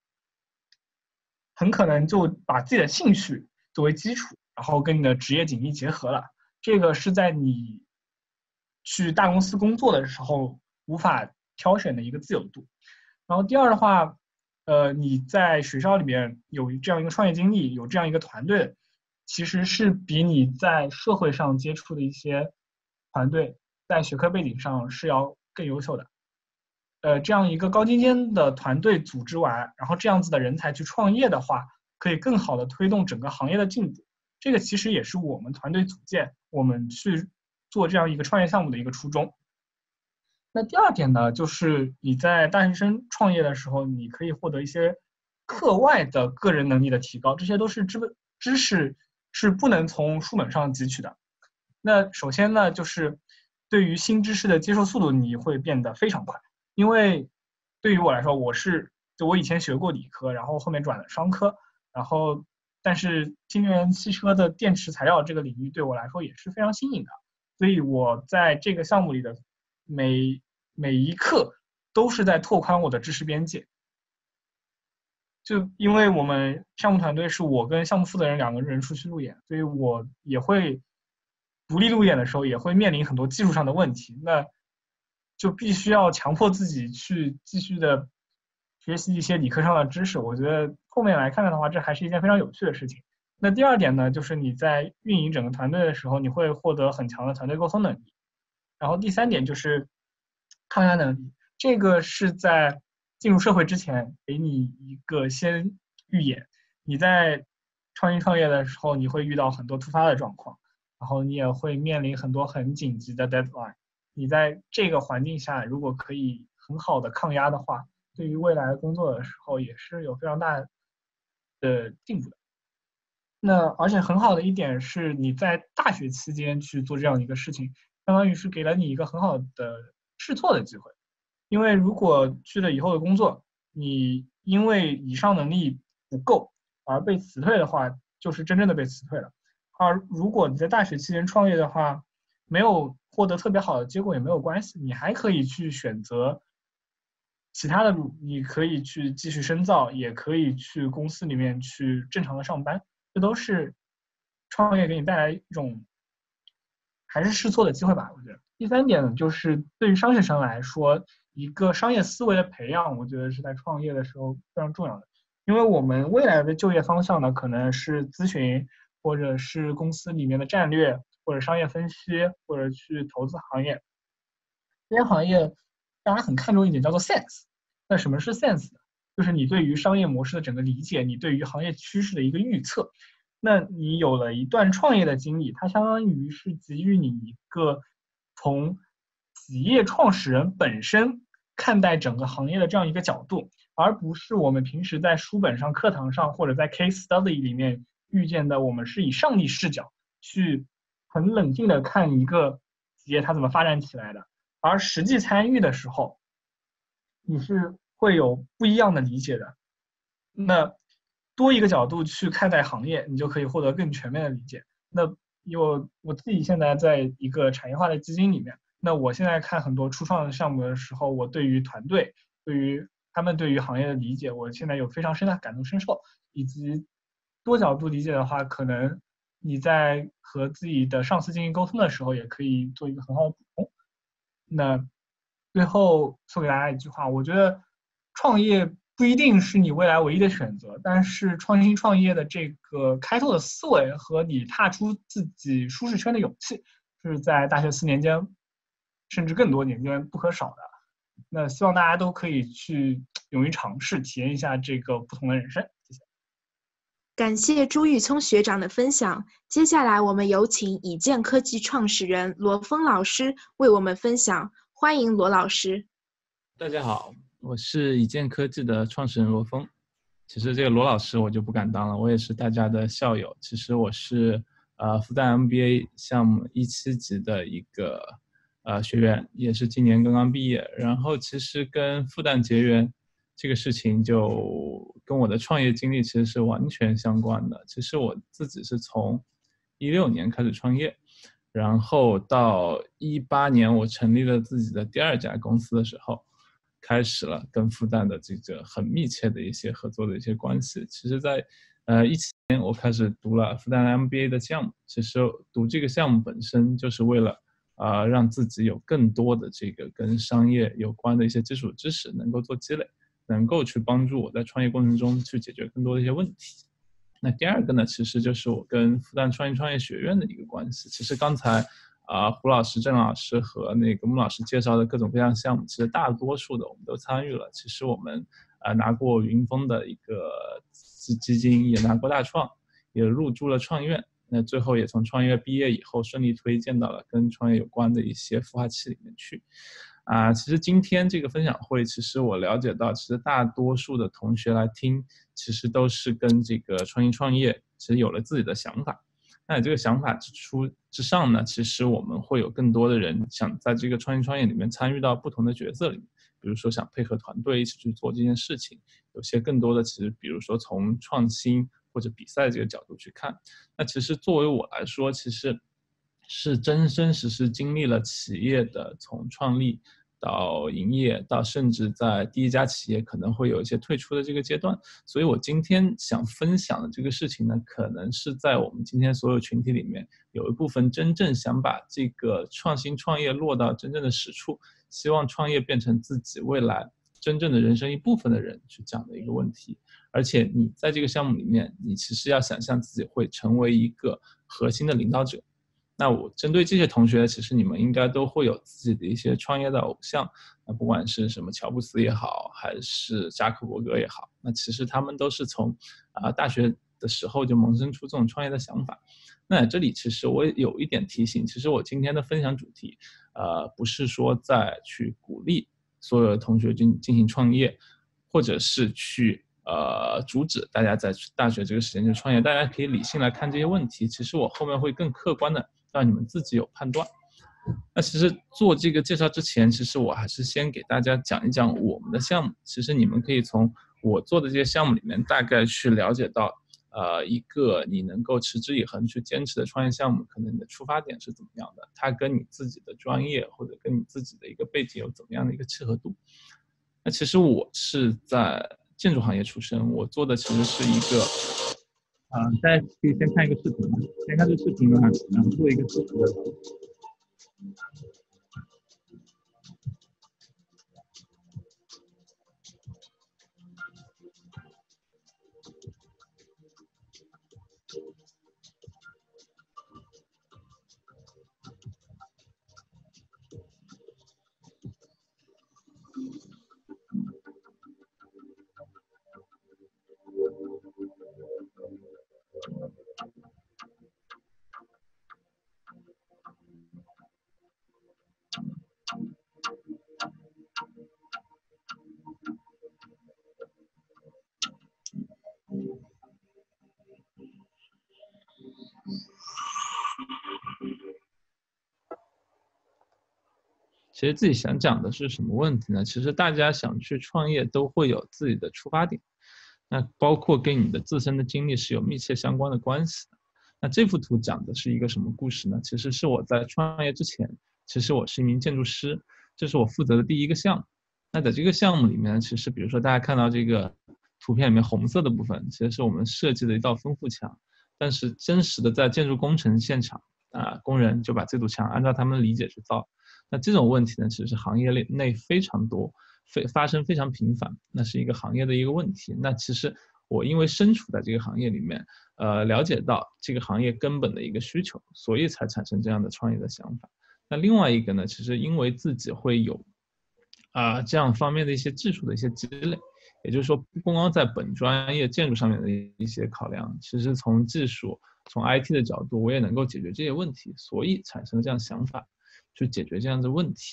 很可能就把自己的兴趣作为基础，然后跟你的职业紧密结合了。这个是在你去大公司工作的时候无法挑选的一个自由度。然后第二的话，呃，你在学校里边有这样一个创业经历，有这样一个团队，其实是比你在社会上接触的一些团队在学科背景上是要更优秀的。呃，这样一个高精尖的团队组织完，然后这样子的人才去创业的话，可以更好的推动整个行业的进步。这个其实也是我们团队组建，我们去做这样一个创业项目的一个初衷。那第二点呢，就是你在大学生创业的时候，你可以获得一些课外的个人能力的提高，这些都是知知识是不能从书本上汲取的。那首先呢，就是对于新知识的接受速度你会变得非常快。因为对于我来说，我是就我以前学过理科，然后后面转了商科，然后但是新能源汽车的电池材料这个领域对我来说也是非常新颖的，所以我在这个项目里的每每一课都是在拓宽我的知识边界。就因为我们项目团队是我跟项目负责人两个人出去路演，所以我也会独立路演的时候也会面临很多技术上的问题，那就必须要强迫自己去继续的学习一些理科上的知识。我觉得后面来看看的话，这还是一件非常有趣的事情。那第二点呢，就是你在运营整个团队的时候，你会获得很强的团队沟通能力。然后第三点就是抗压能力，这个是在进入社会之前给你一个先预演。你在创新创业的时候，你会遇到很多突发的状况，然后你也会面临很多很紧急的 deadline。你在这个环境下，如果可以很好的抗压的话，对于未来工作的时候也是有非常大的进步的。那而且很好的一点是，你在大学期间去做这样一个事情，相当于是给了你一个很好的试错的机会。因为如果去了以后的工作，你因为以上能力不够而被辞退的话，就是真正的被辞退了。而如果你在大学期间创业的话，没有获得特别好的结果也没有关系，你还可以去选择其他的路，你可以去继续深造，也可以去公司里面去正常的上班，这都是创业给你带来一种还是试错的机会吧，我觉得。第三点呢，就是对于商学生来说，一个商业思维的培养，我觉得是在创业的时候非常重要的。因为我们未来的就业方向呢，可能是咨询，或者是公司里面的战略，或者商业分析，或者去投资行业。这些行业大家很看重一点叫做 sense。那什么是 sense 呢？就是你对于商业模式的整个理解，你对于行业趋势的一个预测。那你有了一段创业的经历，它相当于是给予你一个从企业创始人本身看待整个行业的这样一个角度，而不是我们平时在书本上、课堂上或者在 case study 里面遇见的，我们是以上帝视角去很冷静的看一个企业它怎么发展起来的，而实际参与的时候，你是会有不一样的理解的。那多一个角度去看待行业，你就可以获得更全面的理解。那有我自己现在在一个产业化的基金里面，那我现在看很多初创的项目的时候，我对于团队，对于他们对于行业的理解，我现在有非常深的感同身受，以及多角度理解的话，可能你在和自己的上司进行沟通的时候，也可以做一个很好的补充。那最后送给大家一句话，我觉得创业不一定是你未来唯一的选择，但是创新创业的这个开拓的思维和你踏出自己舒适圈的勇气，是在大学四年间甚至更多年间不可少的。那希望大家都可以去勇于尝试，体验一下这个不同的人生。谢谢。 感谢朱玉聪学长的分享。接下来我们有请以建科技创始人罗峰老师为我们分享欢迎罗老师。 大家好，我是以建科技的创始人罗峰。其实这个罗老师我就不敢当了，我也是大家的校友。其实我是呃复旦 M B A 项目一期级的一个呃学员，也是今年刚刚毕业。然后其实跟复旦结缘这个事情就跟我的创业经历其实是完全相关的。其实我自己是从一六年开始创业，然后到一八年我成立了自己的第二家公司的时候，开始了跟复旦的这个很密切的一些合作的一些关系。其实在呃一七年我开始读了复旦 M B A 的项目，其实读这个项目本身就是为了呃让自己有更多的这个跟商业有关的一些基础知识能够做积累，能够去帮助我在创业过程中去解决更多的一些问题。那第二个呢，其实就是我跟复旦创业创业学院的一个关系。其实刚才啊、呃、胡老师、郑老师和那个穆老师介绍的各种各样项目，其实大多数的我们都参与了。其实我们呃拿过云峰的一个基金，也拿过大创，也入驻了创院。那最后也从创业毕业以后顺利推荐到了跟创业有关的一些孵化器里面去。啊、呃，其实今天这个分享会，其实我了解到，其实大多数的同学来听，其实都是跟这个创新创业其实有了自己的想法。那这个想法之初之上呢，其实我们会有更多的人想在这个创新创业里面参与到不同的角色里面，比如说想配合团队一起去做这件事情，有些更多的其实比如说从创新或者比赛这个角度去看。那其实作为我来说，其实是真真实实经历了企业的从创立到营业，到甚至在第一家企业可能会有一些退出的这个阶段。所以我今天想分享的这个事情呢，可能是在我们今天所有群体里面有一部分真正想把这个创新创业落到真正的实处，希望创业变成自己未来真正的人生一部分的人去讲的一个问题。而且你在这个项目里面，你其实要想象自己会成为一个核心的领导者。那我针对这些同学，其实你们应该都会有自己的一些创业的偶像，那不管是什么乔布斯也好，还是扎克伯格也好，那其实他们都是从啊、呃、大学的时候就萌生出这种创业的想法。那这里其实我有一点提醒，其实我今天的分享主题，呃，不是说再去鼓励所有的同学进进行创业，或者是去呃阻止大家在大学这个时间去创业，大家可以理性来看这些问题。其实我后面会更客观的让你们自己有判断。那其实做这个介绍之前，其实我还是先给大家讲一讲我们的项目。其实你们可以从我做的这些项目里面大概去了解到，呃，一个你能够持之以恒去坚持的创业项目，可能你的出发点是怎么样的，它跟你自己的专业或者跟你自己的一个背景有怎么样的一个契合度。那其实我是在建筑行业出身，我做的其实是一个啊、呃，大家可以先看一个视频，先看这个视频的话，然后做一个视频的。其实自己想讲的是什么问题呢？其实大家想去创业都会有自己的出发点，那包括跟你的自身的经历是有密切相关的关系的。那这幅图讲的是一个什么故事呢？其实是我在创业之前，其实我是一名建筑师，这是我负责的第一个项目。那在这个项目里面，其实比如说大家看到这个图片里面红色的部分，其实是我们设计的一道分户墙，但是真实的在建筑工程现场啊、呃，工人就把这堵墙按照他们的理解去造。那这种问题呢，其实行业内非常多，非发生非常频繁，那是一个行业的一个问题。那其实我因为身处在这个行业里面，呃，了解到这个行业根本的一个需求，所以才产生这样的创业的想法。那另外一个呢，其实因为自己会有啊、呃、这样方面的一些技术的一些积累，也就是说，不光光在本专业建筑上面的一些考量，其实从技术、从 I T 的角度，我也能够解决这些问题，所以产生了这样想法。去解决这样的问题。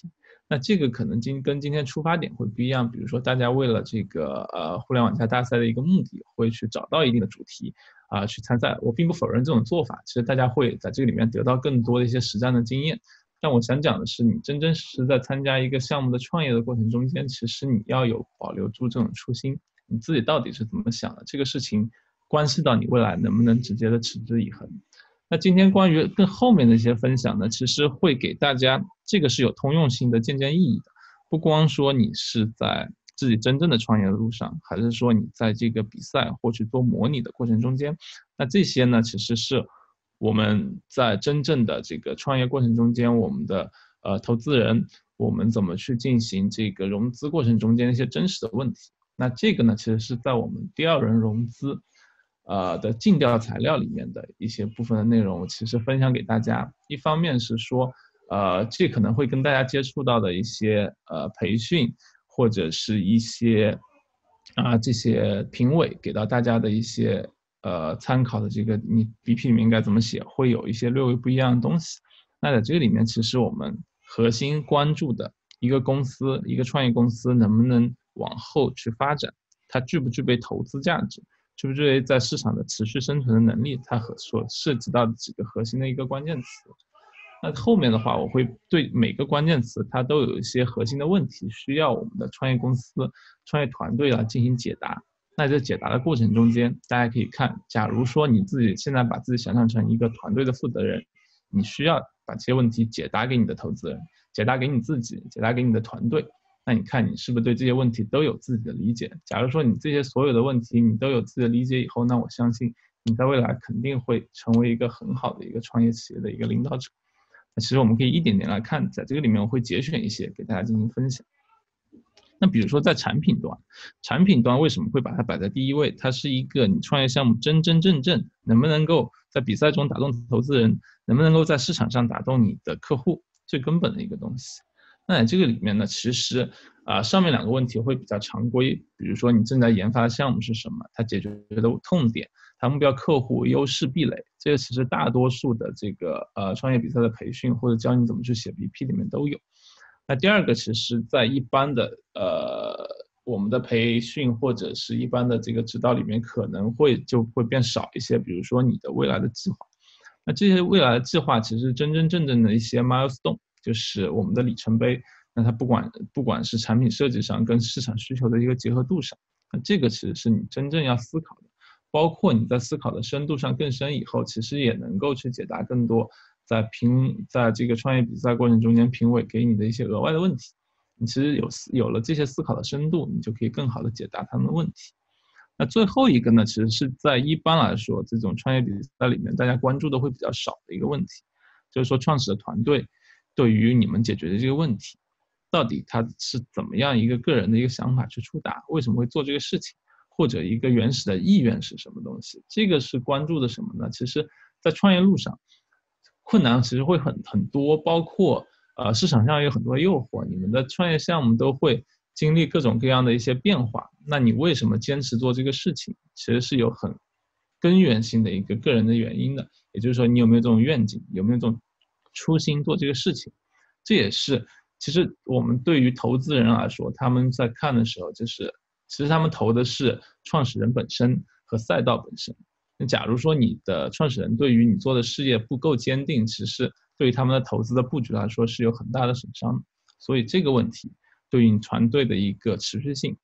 那这个可能今跟今天出发点会不一样，比如说大家为了这个呃互联网加大赛的一个目的，会去找到一定的主题啊、呃、去参赛。我并不否认这种做法，其实大家会在这个里面得到更多的一些实战的经验。但我想讲的是，你真正是在参加一个项目的创业的过程中间，其实你要有保留住这种初心，你自己到底是怎么想的，这个事情关系到你未来能不能直接的持之以恒。那今天关于更后面的一些分享呢，其实会给大家，这个是有通用性的借鉴意义的，不光说你是在自己真正的创业的路上，还是说你在这个比赛或去做模拟的过程中间，那这些呢，其实是我们在真正的这个创业过程中间，我们的呃投资人，我们怎么去进行这个融资过程中间一些真实的问题。那这个呢，其实是在我们第二轮融资呃的尽调材料里面的一些部分的内容，其实分享给大家。一方面是说，呃，这可能会跟大家接触到的一些呃培训，或者是一些啊、呃、这些评委给到大家的一些呃参考的这个你 B P 里面应该怎么写，会有一些略微不一样的东西。那在这个里面，其实我们核心关注的一个公司，一个创业公司能不能往后去发展，它具不具备投资价值，具不具备在市场的持续生存的能力，它所涉及到的几个核心的一个关键词。那后面的话，我会对每个关键词它都有一些核心的问题，需要我们的创业公司、创业团队来进行解答。那在解答的过程中间，大家可以看，假如说你自己现在把自己想象成一个团队的负责人，你需要把这些问题解答给你的投资人，解答给你自己，解答给你的团队。那你看你是不是对这些问题都有自己的理解？假如说你这些所有的问题你都有自己的理解以后，那我相信你在未来肯定会成为一个很好的一个创业企业的一个领导者。那其实我们可以一点点来看，在这个里面我会节选一些给大家进行分享。那比如说在产品端，产品端为什么会把它摆在第一位？它是一个你创业项目真真正正能不能够在比赛中打动投资人，能不能够在市场上打动你的客户，最根本的一个东西。那在这个里面呢，其实啊、呃、上面两个问题会比较常规，比如说你正在研发的项目是什么，它解决的痛点，它目标客户、优势壁垒，这个其实大多数的这个呃创业比赛的培训或者教你怎么去写 B P 里面都有。那第二个，其实在一般的呃我们的培训或者是一般的这个指导里面，可能会就会变少一些，比如说你的未来的计划。那这些未来的计划，其实真真正正的一些 milestone， 就是我们的里程碑。那它不管不管是产品设计上跟市场需求的一个结合度上，那这个其实是你真正要思考的。包括你在思考的深度上更深以后，其实也能够去解答更多在评在这个创业比赛过程中间评委给你的一些额外的问题。你其实有有了这些思考的深度，你就可以更好的解答他们的问题。那最后一个呢，其实是在一般来说这种创业比赛里面大家关注的会比较少的一个问题，就是说创始的团队对于你们解决的这个问题，到底他是怎么样一个个人的一个想法去触达，为什么会做这个事情，或者一个原始的意愿是什么东西，这个是关注的什么呢？其实在创业路上困难其实会很很多，包括呃市场上有很多诱惑，你们的创业项目都会经历各种各样的一些变化，那你为什么坚持做这个事情，其实是有很根源性的一个个人的原因的，也就是说你有没有这种愿景，有没有这种初心做这个事情。这也是其实我们对于投资人来说，他们在看的时候，就是其实他们投的是创始人本身和赛道本身。那假如说你的创始人对于你做的事业不够坚定，其实对于他们的投资的布局来说是有很大的损伤。所以这个问题对于你团队的一个持续性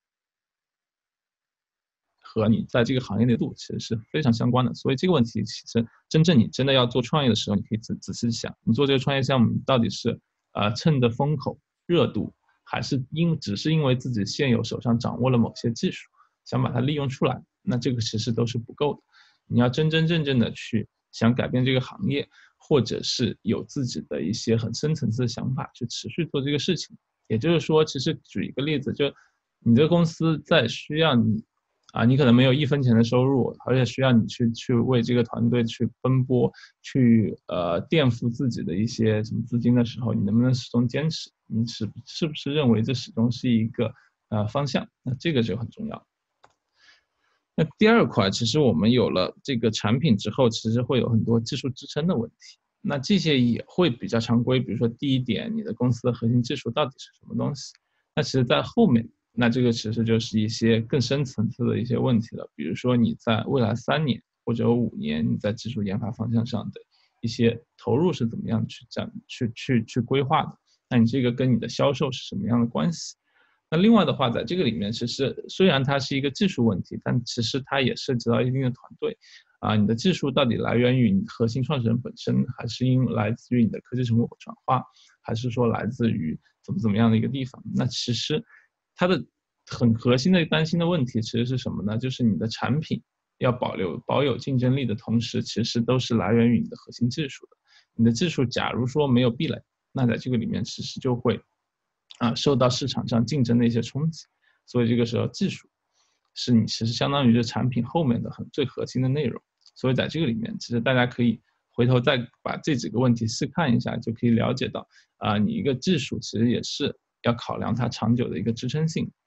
和你在这个行业的度其实是非常相关的。所以这个问题其实真正你真的要做创业的时候，你可以仔仔细想，你做这个创业项目到底是呃趁着风口热度，还是因只是因为自己现有手上掌握了某些技术，想把它利用出来，那这个其实都是不够的。你要真真正正的去想改变这个行业，或者是有自己的一些很深层次的想法去持续做这个事情。也就是说，其实举一个例子，就你这个公司在需要你啊，你可能没有一分钱的收入，而且需要你去去为这个团队去奔波，去呃垫付自己的一些什么资金的时候，你能不能始终坚持？你是是不是认为这始终是一个呃方向？那这个就很重要。那第二块，其实我们有了这个产品之后，其实会有很多技术支撑的问题。 那这些也会比较常规，比如说第一点，你的公司的核心技术到底是什么东西？那其实在后面，那这个其实就是一些更深层次的一些问题了，比如说你在未来三年或者五年，你在技术研发方向上的一些投入是怎么样去讲去去去规划的？那你这个跟你的销售是什么样的关系？那另外的话，在这个里面，其实虽然它是一个技术问题，但其实它也涉及到一定的团队啊，你的技术到底来源于你核心创始人本身，还是因来自于你的科技成果转化，还是说来自于怎么怎么样的一个地方？那其实它的很核心的担心的问题其实是什么呢？就是你的产品要保留保有竞争力的同时，其实都是来源于你的核心技术的。你的技术假如说没有壁垒，那在这个里面其实就会啊受到市场上竞争的一些冲击。所以这个时候技术是你其实相当于这产品后面的很最核心的内容。所以在这个里面，其实大家可以回头再把这几个问题细看一下，就可以了解到啊、呃，你一个技术其实也是要考量它长久的一个支撑性。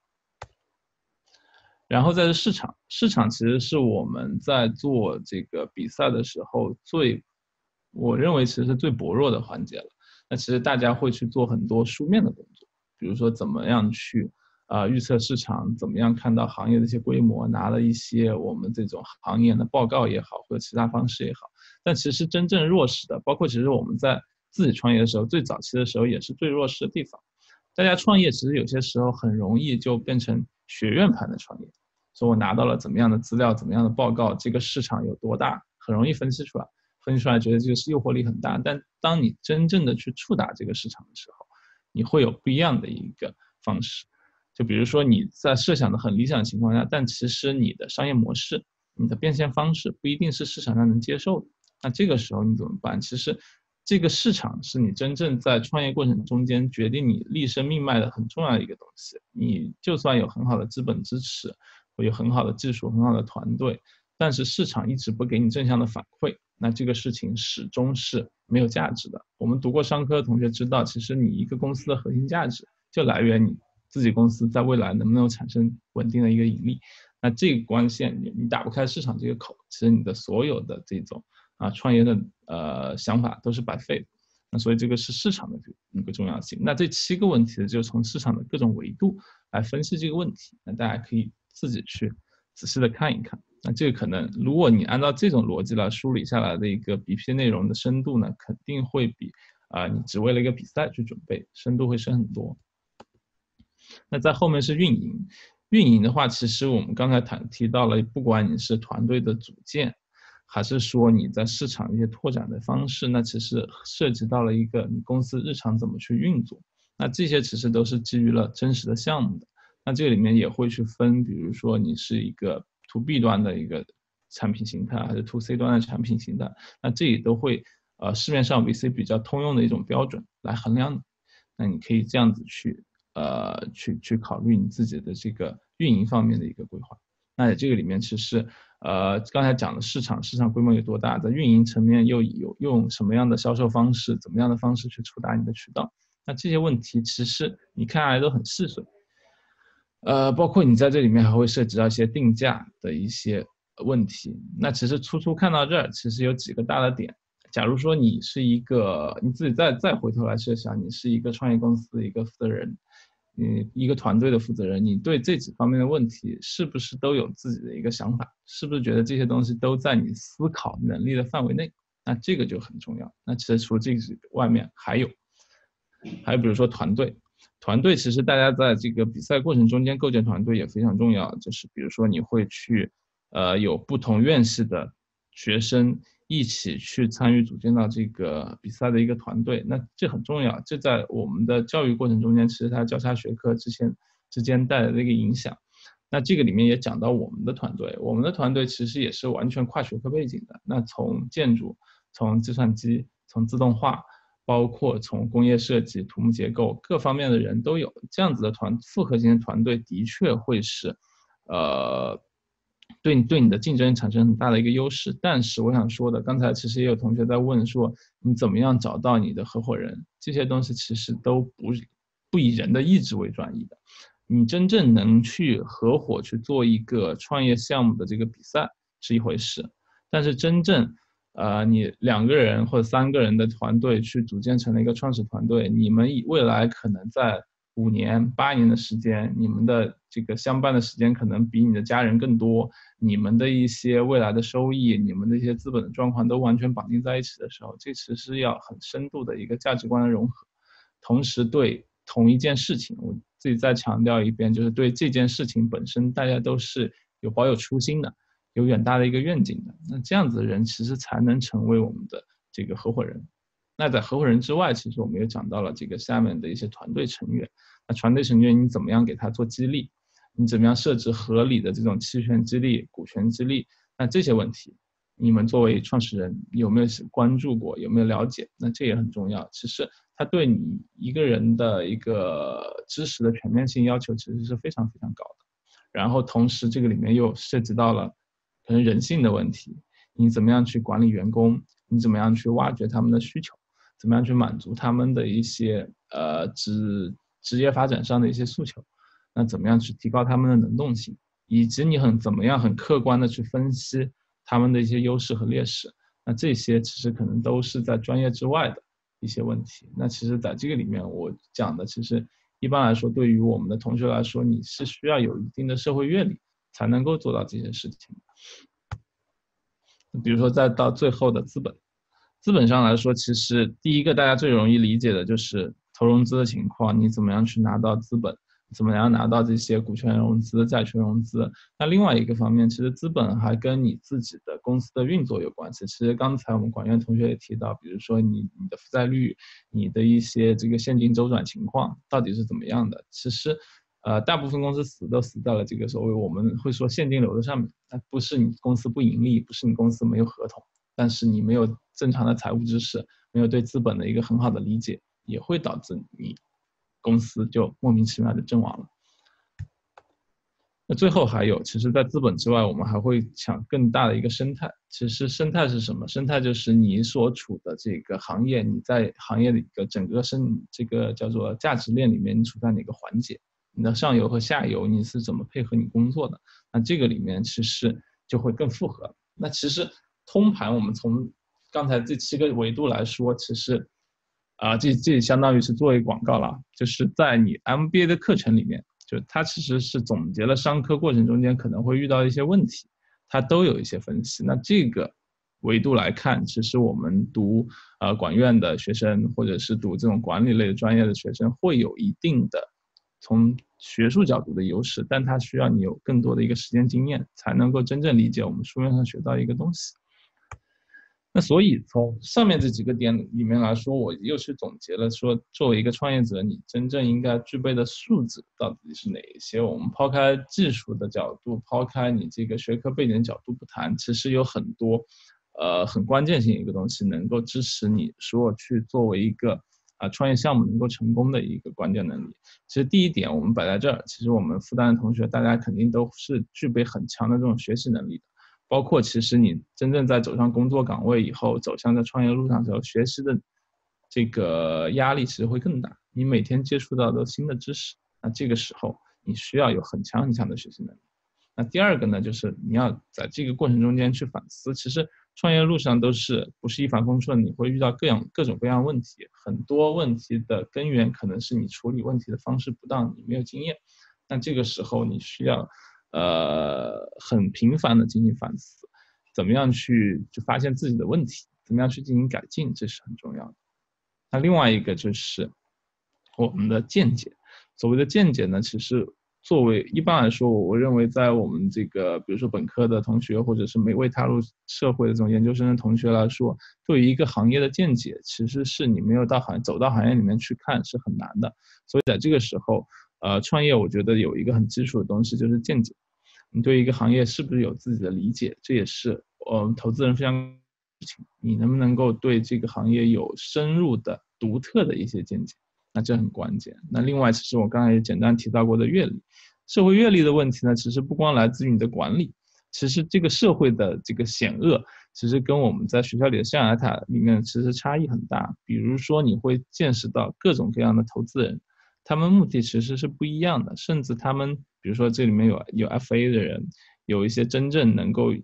然后再是市场，市场其实是我们在做这个比赛的时候最，我认为其实是最薄弱的环节了。那其实大家会去做很多书面的工作，比如说怎么样去啊、呃、预测市场，怎么样看到行业的一些规模，拿了一些我们这种行业的报告也好，或者其他方式也好。但其实真正弱势的，包括其实我们在自己创业的时候，最早期的时候也是最弱势的地方。大家创业其实有些时候很容易就变成学院派的创业，所以我拿到了怎么样的资料，怎么样的报告，这个市场有多大，很容易分析出来，分析出来觉得这个是诱惑力很大。但当你真正的去触达这个市场的时候，你会有不一样的一个方式。就比如说你在设想的很理想的情况下，但其实你的商业模式，你的变现方式不一定是市场上能接受的。那这个时候你怎么办？其实这个市场是你真正在创业过程中间决定你立身命脉的很重要的一个东西。你就算有很好的资本支持，有很好的技术，很好的团队，但是市场一直不给你正向的反馈，那这个事情始终是没有价值的。我们读过商科的同学知道，其实你一个公司的核心价值就来源于你自己公司在未来能不能产生稳定的一个盈利。那这个关键你打不开市场这个口，其实你的所有的这种啊创业的呃想法都是白费的。那所以这个是市场的一个重要性。那这七个问题就从市场的各种维度来分析这个问题，那大家可以自己去仔细的看一看。那这个可能如果你按照这种逻辑来梳理下来的一个 B P 内容的深度呢，肯定会比啊、呃、你只为了一个比赛去准备深度会深很多。那在后面是运营，运营的话，其实我们刚才谈提到了，不管你是团队的组建，还是说你在市场一些拓展的方式，那其实涉及到了一个你公司日常怎么去运作，那这些其实都是基于了真实的项目的。那这个里面也会去分，比如说你是一个 to B 端的一个产品形态，还是 to C 端的产品形态，那这也都会呃市面上 V C 比较通用的一种标准来衡量的。那你可以这样子去呃去去考虑你自己的这个运营方面的一个规划。那在这个里面其实呃刚才讲的市场市场规模有多大，在运营层面又有用什么样的销售方式，怎么样的方式去触达你的渠道，那这些问题其实你看下来都很细碎。呃，包括你在这里面还会涉及到一些定价的一些问题。那其实初初看到这儿，其实有几个大的点。假如说你是一个你自己再再回头来设想，你是一个创业公司的一个负责人，你一个团队的负责人，你对这几方面的问题是不是都有自己的一个想法？是不是觉得这些东西都在你思考能力的范围内？那这个就很重要。那其实除了这个外面还有，还有比如说团队。团队其实大家在这个比赛过程中间构建团队也非常重要，就是比如说你会去呃有不同院系的学生一起去参与组建到这个比赛的一个团队，那这很重要。这在我们的教育过程中间，其实它交叉学科之前之间带来的一个影响。那这个里面也讲到我们的团队，我们的团队其实也是完全跨学科背景的。那从建筑、从计算机、从自动化，包括从工业设计、土木结构各方面的人都有，这样子的团复合型的团队的确会是，呃，对你对你的竞争产生很大的一个优势。但是我想说的，刚才其实也有同学在问说，你怎么样找到你的合伙人？这些东西其实都不不以人的意志为转移的。你真正能去合伙去做一个创业项目的这个比赛是一回事，但是真正呃，你两个人或者三个人的团队去组建成了一个创始团队，你们未来可能在五年、八年的时间，你们的这个相伴的时间可能比你的家人更多，你们的一些未来的收益，你们的一些资本的状况都完全绑定在一起的时候，这其实是要很深度的一个价值观的融合，同时对同一件事情，我自己再强调一遍，就是对这件事情本身，大家都是有保有初心的，有远大的一个愿景的，那这样子的人其实才能成为我们的这个合伙人。那在合伙人之外，其实我们也讲到了这个下面的一些团队成员。那团队成员你怎么样给他做激励？你怎么样设置合理的这种期权激励、股权激励？那这些问题，你们作为创始人有没有关注过？有没有了解？那这也很重要。其实他对你一个人的一个知识的全面性要求其实是非常非常高的。然后同时这个里面又涉及到了可能人性的问题，你怎么样去管理员工？你怎么样去挖掘他们的需求？怎么样去满足他们的一些呃职职业发展上的一些诉求？那怎么样去提高他们的能动性？以及你很怎么样很客观的去分析他们的一些优势和劣势？那这些其实可能都是在专业之外的一些问题。那其实在这个里面我讲的，其实一般来说对于我们的同学来说，你是需要有一定的社会阅历才能够做到这些事情。比如说再到最后的资本，资本上来说，其实第一个大家最容易理解的就是投融资的情况，你怎么样去拿到资本，怎么样拿到这些股权融资、债权融资。那另外一个方面，其实资本还跟你自己的公司的运作有关系。其实刚才我们管院同学也提到，比如说你你的负债率，你的一些这个现金周转情况到底是怎么样的。其实呃，大部分公司死都死在了这个所谓我们会说现金流的上面。那不是你公司不盈利，不是你公司没有合同，但是你没有正常的财务知识，没有对资本的一个很好的理解，也会导致你公司就莫名其妙的阵亡了。那最后还有，其实在资本之外，我们还会抢更大的一个生态。其实生态是什么？生态就是你所处的这个行业，你在行业的一个整个生这个叫做价值链里面，你处在哪个环节？你的上游和下游你是怎么配合你工作的？那这个里面其实就会更复合。那其实通盘我们从刚才这七个维度来说，其实啊、呃，这这相当于是做一个广告了，就是在你 M B A 的课程里面，就它其实是总结了商科过程中间可能会遇到一些问题，它都有一些分析。那这个维度来看，其实我们读呃管院的学生，或者是读这种管理类的专业的学生，会有一定的从学术角度的优势，但它需要你有更多的一个实践经验，才能够真正理解我们书面上学到一个东西。那所以从上面这几个点里面来说，我又去总结了说，作为一个创业者，你真正应该具备的素质到底是哪一些？我们抛开技术的角度，抛开你这个学科背景的角度不谈，其实有很多呃很关键性一个东西能够支持你说去作为一个啊、呃、创业项目能够成功的一个关键能力。其实第一点我们摆在这儿，其实我们复旦的同学大家肯定都是具备很强的这种学习能力的。包括其实你真正在走上工作岗位以后，走向在创业路上的时候，学习的这个压力其实会更大。你每天接触到的新的知识，那这个时候你需要有很强很强的学习能力。那第二个呢，就是你要在这个过程中间去反思。其实创业路上都是不是一帆风顺，你会遇到各样各种各样问题，很多问题的根源可能是你处理问题的方式不当，你没有经验。那这个时候你需要呃，很频繁的进行反思，怎么样去去发现自己的问题，怎么样去进行改进，这是很重要的。那另外一个就是我们的见解。所谓的见解呢，其实作为一般来说，我认为在我们这个比如说本科的同学，或者是没未踏入社会的这种研究生的同学来说，对于一个行业的见解，其实是你没有到行走到行业里面去看是很难的。所以在这个时候，呃，创业我觉得有一个很基础的东西就是见解。你对一个行业是不是有自己的理解？这也是我们投资人非常事情。你能不能够对这个行业有深入的、独特的一些见解？那这很关键。那另外，其实我刚才也简单提到过的阅历，社会阅历的问题呢，其实不光来自于你的管理，其实这个社会的这个险恶，其实跟我们在学校里的象牙塔里面其实差异很大。比如说，你会见识到各种各样的投资人。他们目的其实是不一样的，甚至他们比如说这里面有有 F A 的人，有一些真正能够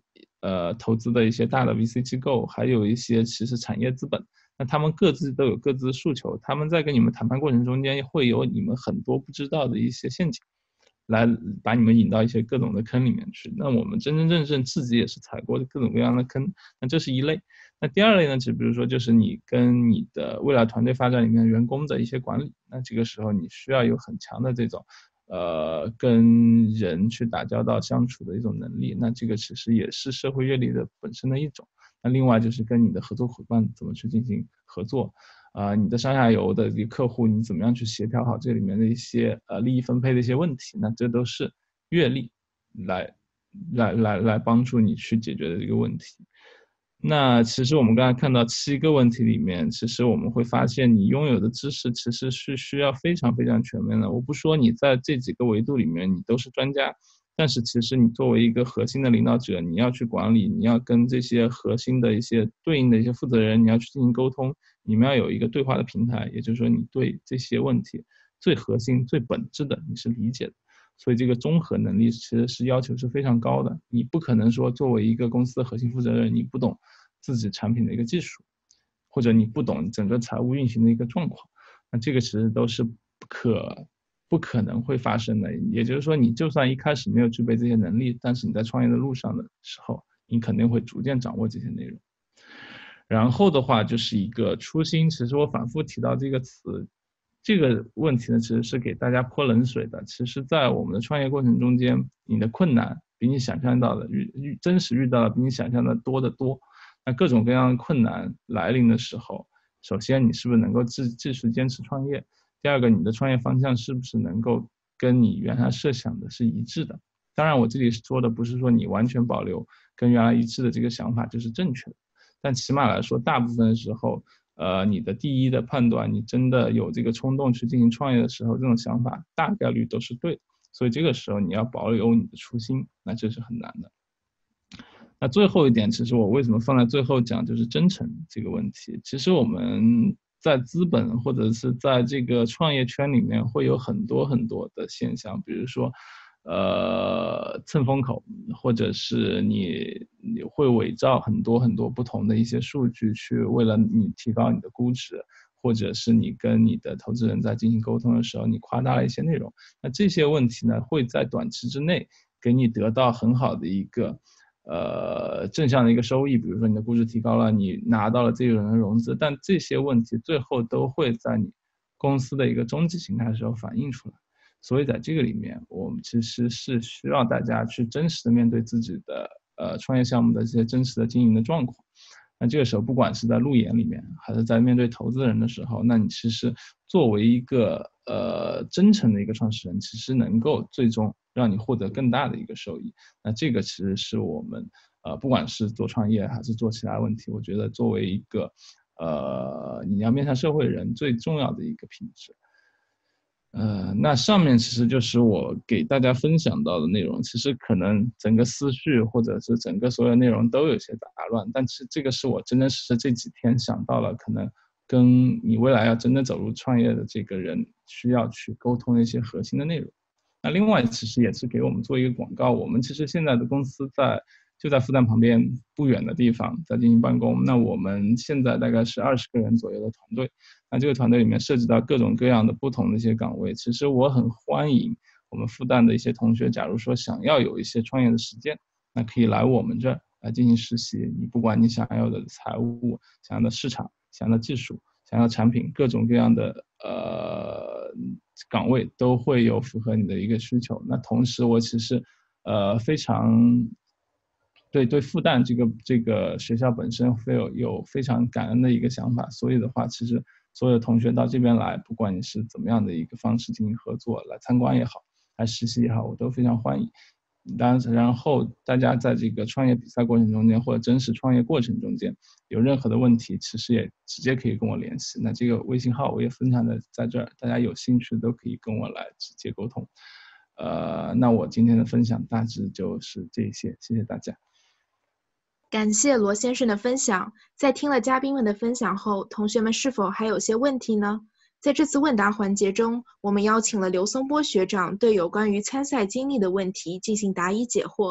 呃投资的一些大的 V C 机构，还有一些其实产业资本，那他们各自都有各自的诉求，他们在跟你们谈判过程中间会有你们很多不知道的一些陷阱，来把你们引到一些各种的坑里面去。那我们真真正正自己也是踩过各种各样的坑，那这是一类。那第二类呢，就比如说就是你跟你的未来团队发展里面员工的一些管理，那这个时候你需要有很强的这种呃跟人去打交道相处的一种能力，那这个其实也是社会阅历的本身的一种。那另外就是跟你的合作伙伴怎么去进行合作，啊、呃，你的上下游的一个客户你怎么样去协调好这里面的一些呃利益分配的一些问题，那这都是阅历来来来来帮助你去解决的这个问题。那其实我们刚才看到七个问题里面，其实我们会发现你拥有的知识其实是需要非常非常全面的。我不说你在这几个维度里面你都是专家，但是其实你作为一个核心的领导者，你要去管理，你要跟这些核心的一些对应的一些负责人，你要去进行沟通，你们要有一个对话的平台，也就是说你对这些问题最核心最本质的你是理解的。所以这个综合能力其实是要求是非常高的，你不可能说作为一个公司的核心负责人，你不懂自己产品的一个技术，或者你不懂整个财务运行的一个状况，那这个其实都是不可不可能会发生的。也就是说你就算一开始没有具备这些能力，但是你在创业的路上的时候，你肯定会逐渐掌握这些内容。然后的话就是一个初心，其实我反复提到这个词，这个问题呢其实是给大家泼冷水的。其实在我们的创业过程中间，你的困难比你想象到的遇真实遇到的比你想象的多得多。那各种各样的困难来临的时候，首先你是不是能够继继续坚持创业，第二个你的创业方向是不是能够跟你原来设想的是一致的。当然我这里说的不是说你完全保留跟原来一致的这个想法就是正确的，但起码来说大部分的时候呃，你的第一的判断，你真的有这个冲动去进行创业的时候，这种想法大概率都是对的。所以这个时候你要保有你的初心，那这是很难的。那最后一点，其实我为什么放在最后讲，就是真诚这个问题。其实我们在资本或者是在这个创业圈里面会有很多很多的现象，比如说呃蹭风口，或者是你你会伪造很多很多不同的一些数据，去为了你提高你的估值，或者是你跟你的投资人在进行沟通的时候，你夸大了一些内容。那这些问题呢，会在短期之内给你得到很好的一个呃正向的一个收益，比如说你的估值提高了，你拿到了这一轮的融资，但这些问题最后都会在你公司的一个终极形态的时候反映出来。所以在这个里面，我们其实是需要大家去真实的面对自己的呃创业项目的这些真实的经营的状况。那这个时候不管是在路演里面还是在面对投资人的时候，那你其实作为一个呃真诚的一个创始人，其实能够最终让你获得更大的一个收益。那这个其实是我们呃不管是做创业还是做其他问题，我觉得作为一个呃你要面向社会人最重要的一个品质。呃，那上面其实就是我给大家分享到的内容，其实可能整个思绪或者是整个所有内容都有些打乱，但是这个是我真真实实这几天想到了，可能跟你未来要真的走入创业的这个人需要去沟通的一些核心的内容。那另外其实也是给我们做一个广告，我们其实现在的公司在就在复旦旁边不远的地方在进行办公。那我们现在大概是二十个人左右的团队，那这个团队里面涉及到各种各样的不同的一些岗位。其实我很欢迎我们复旦的一些同学，假如说想要有一些创业的实践，那可以来我们这儿来进行实习。你不管你想要的财务、想要的市场、想要的技术、想要的产品，各种各样的呃岗位都会有符合你的一个需求。那同时我其实呃非常对对复旦这个这个学校本身会有有非常感恩的一个想法，所以的话，其实所有同学到这边来，不管你是怎么样的一个方式进行合作，来参观也好，来实习也好，我都非常欢迎。然然后大家在这个创业比赛过程中间，或者真实创业过程中间，有任何的问题，其实也直接可以跟我联系。那这个微信号我也分享的在这儿，大家有兴趣都可以跟我来直接沟通。呃，那我今天的分享大致就是这些，谢谢大家。 感谢罗先生的分享。在听了嘉宾们的分享后，同学们是否还有些问题呢？在这次问答环节中，我们邀请了刘松波学长对有关于参赛经历的问题进行答疑解惑。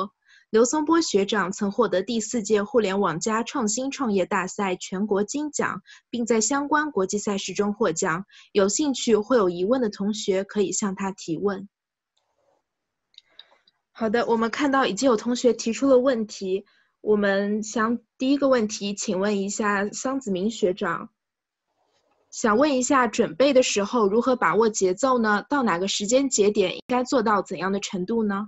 刘松波学长曾获得第四届互联网加创新创业大赛全国金奖，并在相关国际赛事中获奖。有兴趣或有疑问的同学可以向他提问。好的，我们看到已经有同学提出了问题，我们想第一个问题，请问一下桑子明学长，想问一下准备的时候如何把握节奏呢？到哪个时间节点应该做到怎样的程度呢？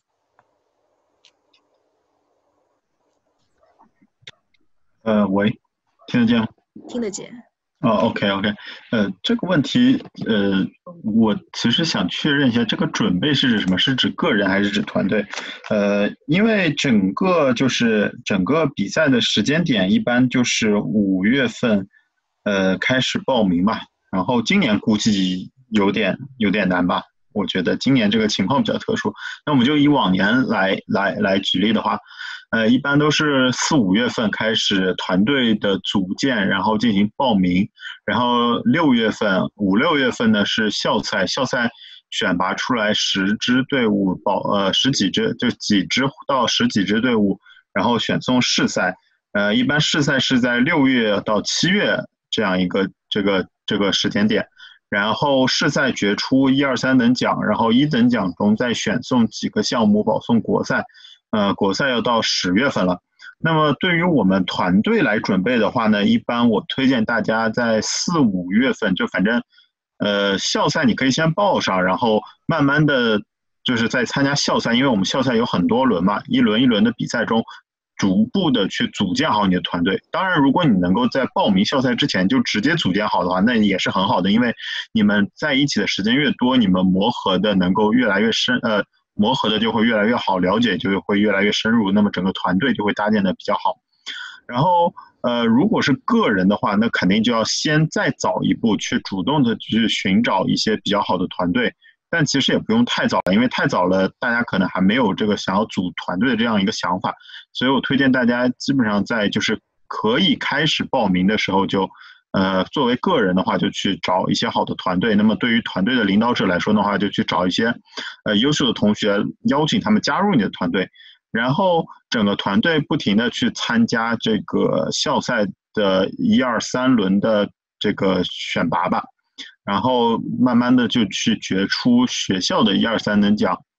呃，喂，听得见吗？ 听得见。 哦 ，OK OK， 呃，这个问题，呃，我其实想确认一下，这个准备是指什么？是指个人还是指团队？呃，因为整个就是整个比赛的时间点一般就是五月份，呃，开始报名嘛。然后今年估计有点有点难吧，我觉得今年这个情况比较特殊。那我们就以往年来来来举例的话。呃，一般都是四五月份开始团队的组建，然后进行报名，然后六月份、五六月份呢是校赛，校赛选拔出来十支队伍，保呃十几支就几支到十几支队伍，然后选送试赛。呃，一般试赛是在六月到七月这样一个这个这个时间点，然后试赛决出一二三等奖，然后一等奖中再选送几个项目保送国赛。呃，国赛要到十月份了。那么对于我们团队来准备的话呢，一般我推荐大家在四五月份，就反正，呃，校赛你可以先报上，然后慢慢的就是在参加校赛，因为我们校赛有很多轮嘛，一轮一轮的比赛中，逐步的去组建好你的团队。当然，如果你能够在报名校赛之前就直接组建好的话，那也是很好的，因为你们在一起的时间越多，你们磨合的能够越来越深，呃。磨合的就会越来越好，了解就会越来越深入，那么整个团队就会搭建的比较好。然后，呃，如果是个人的话，那肯定就要先再早一步去主动的去寻找一些比较好的团队，但其实也不用太早了，因为太早了，大家可能还没有这个想要组团队的这样一个想法，所以我推荐大家基本上在就是可以开始报名的时候就。呃，作为个人的话，就去找一些好的团队。那么对于团队的领导者来说的话，就去找一些呃优秀的同学，邀请他们加入你的团队。然后整个团队不停的去参加这个校赛的一二三轮的这个选拔吧。然后慢慢的就去决出学校的一二三等奖，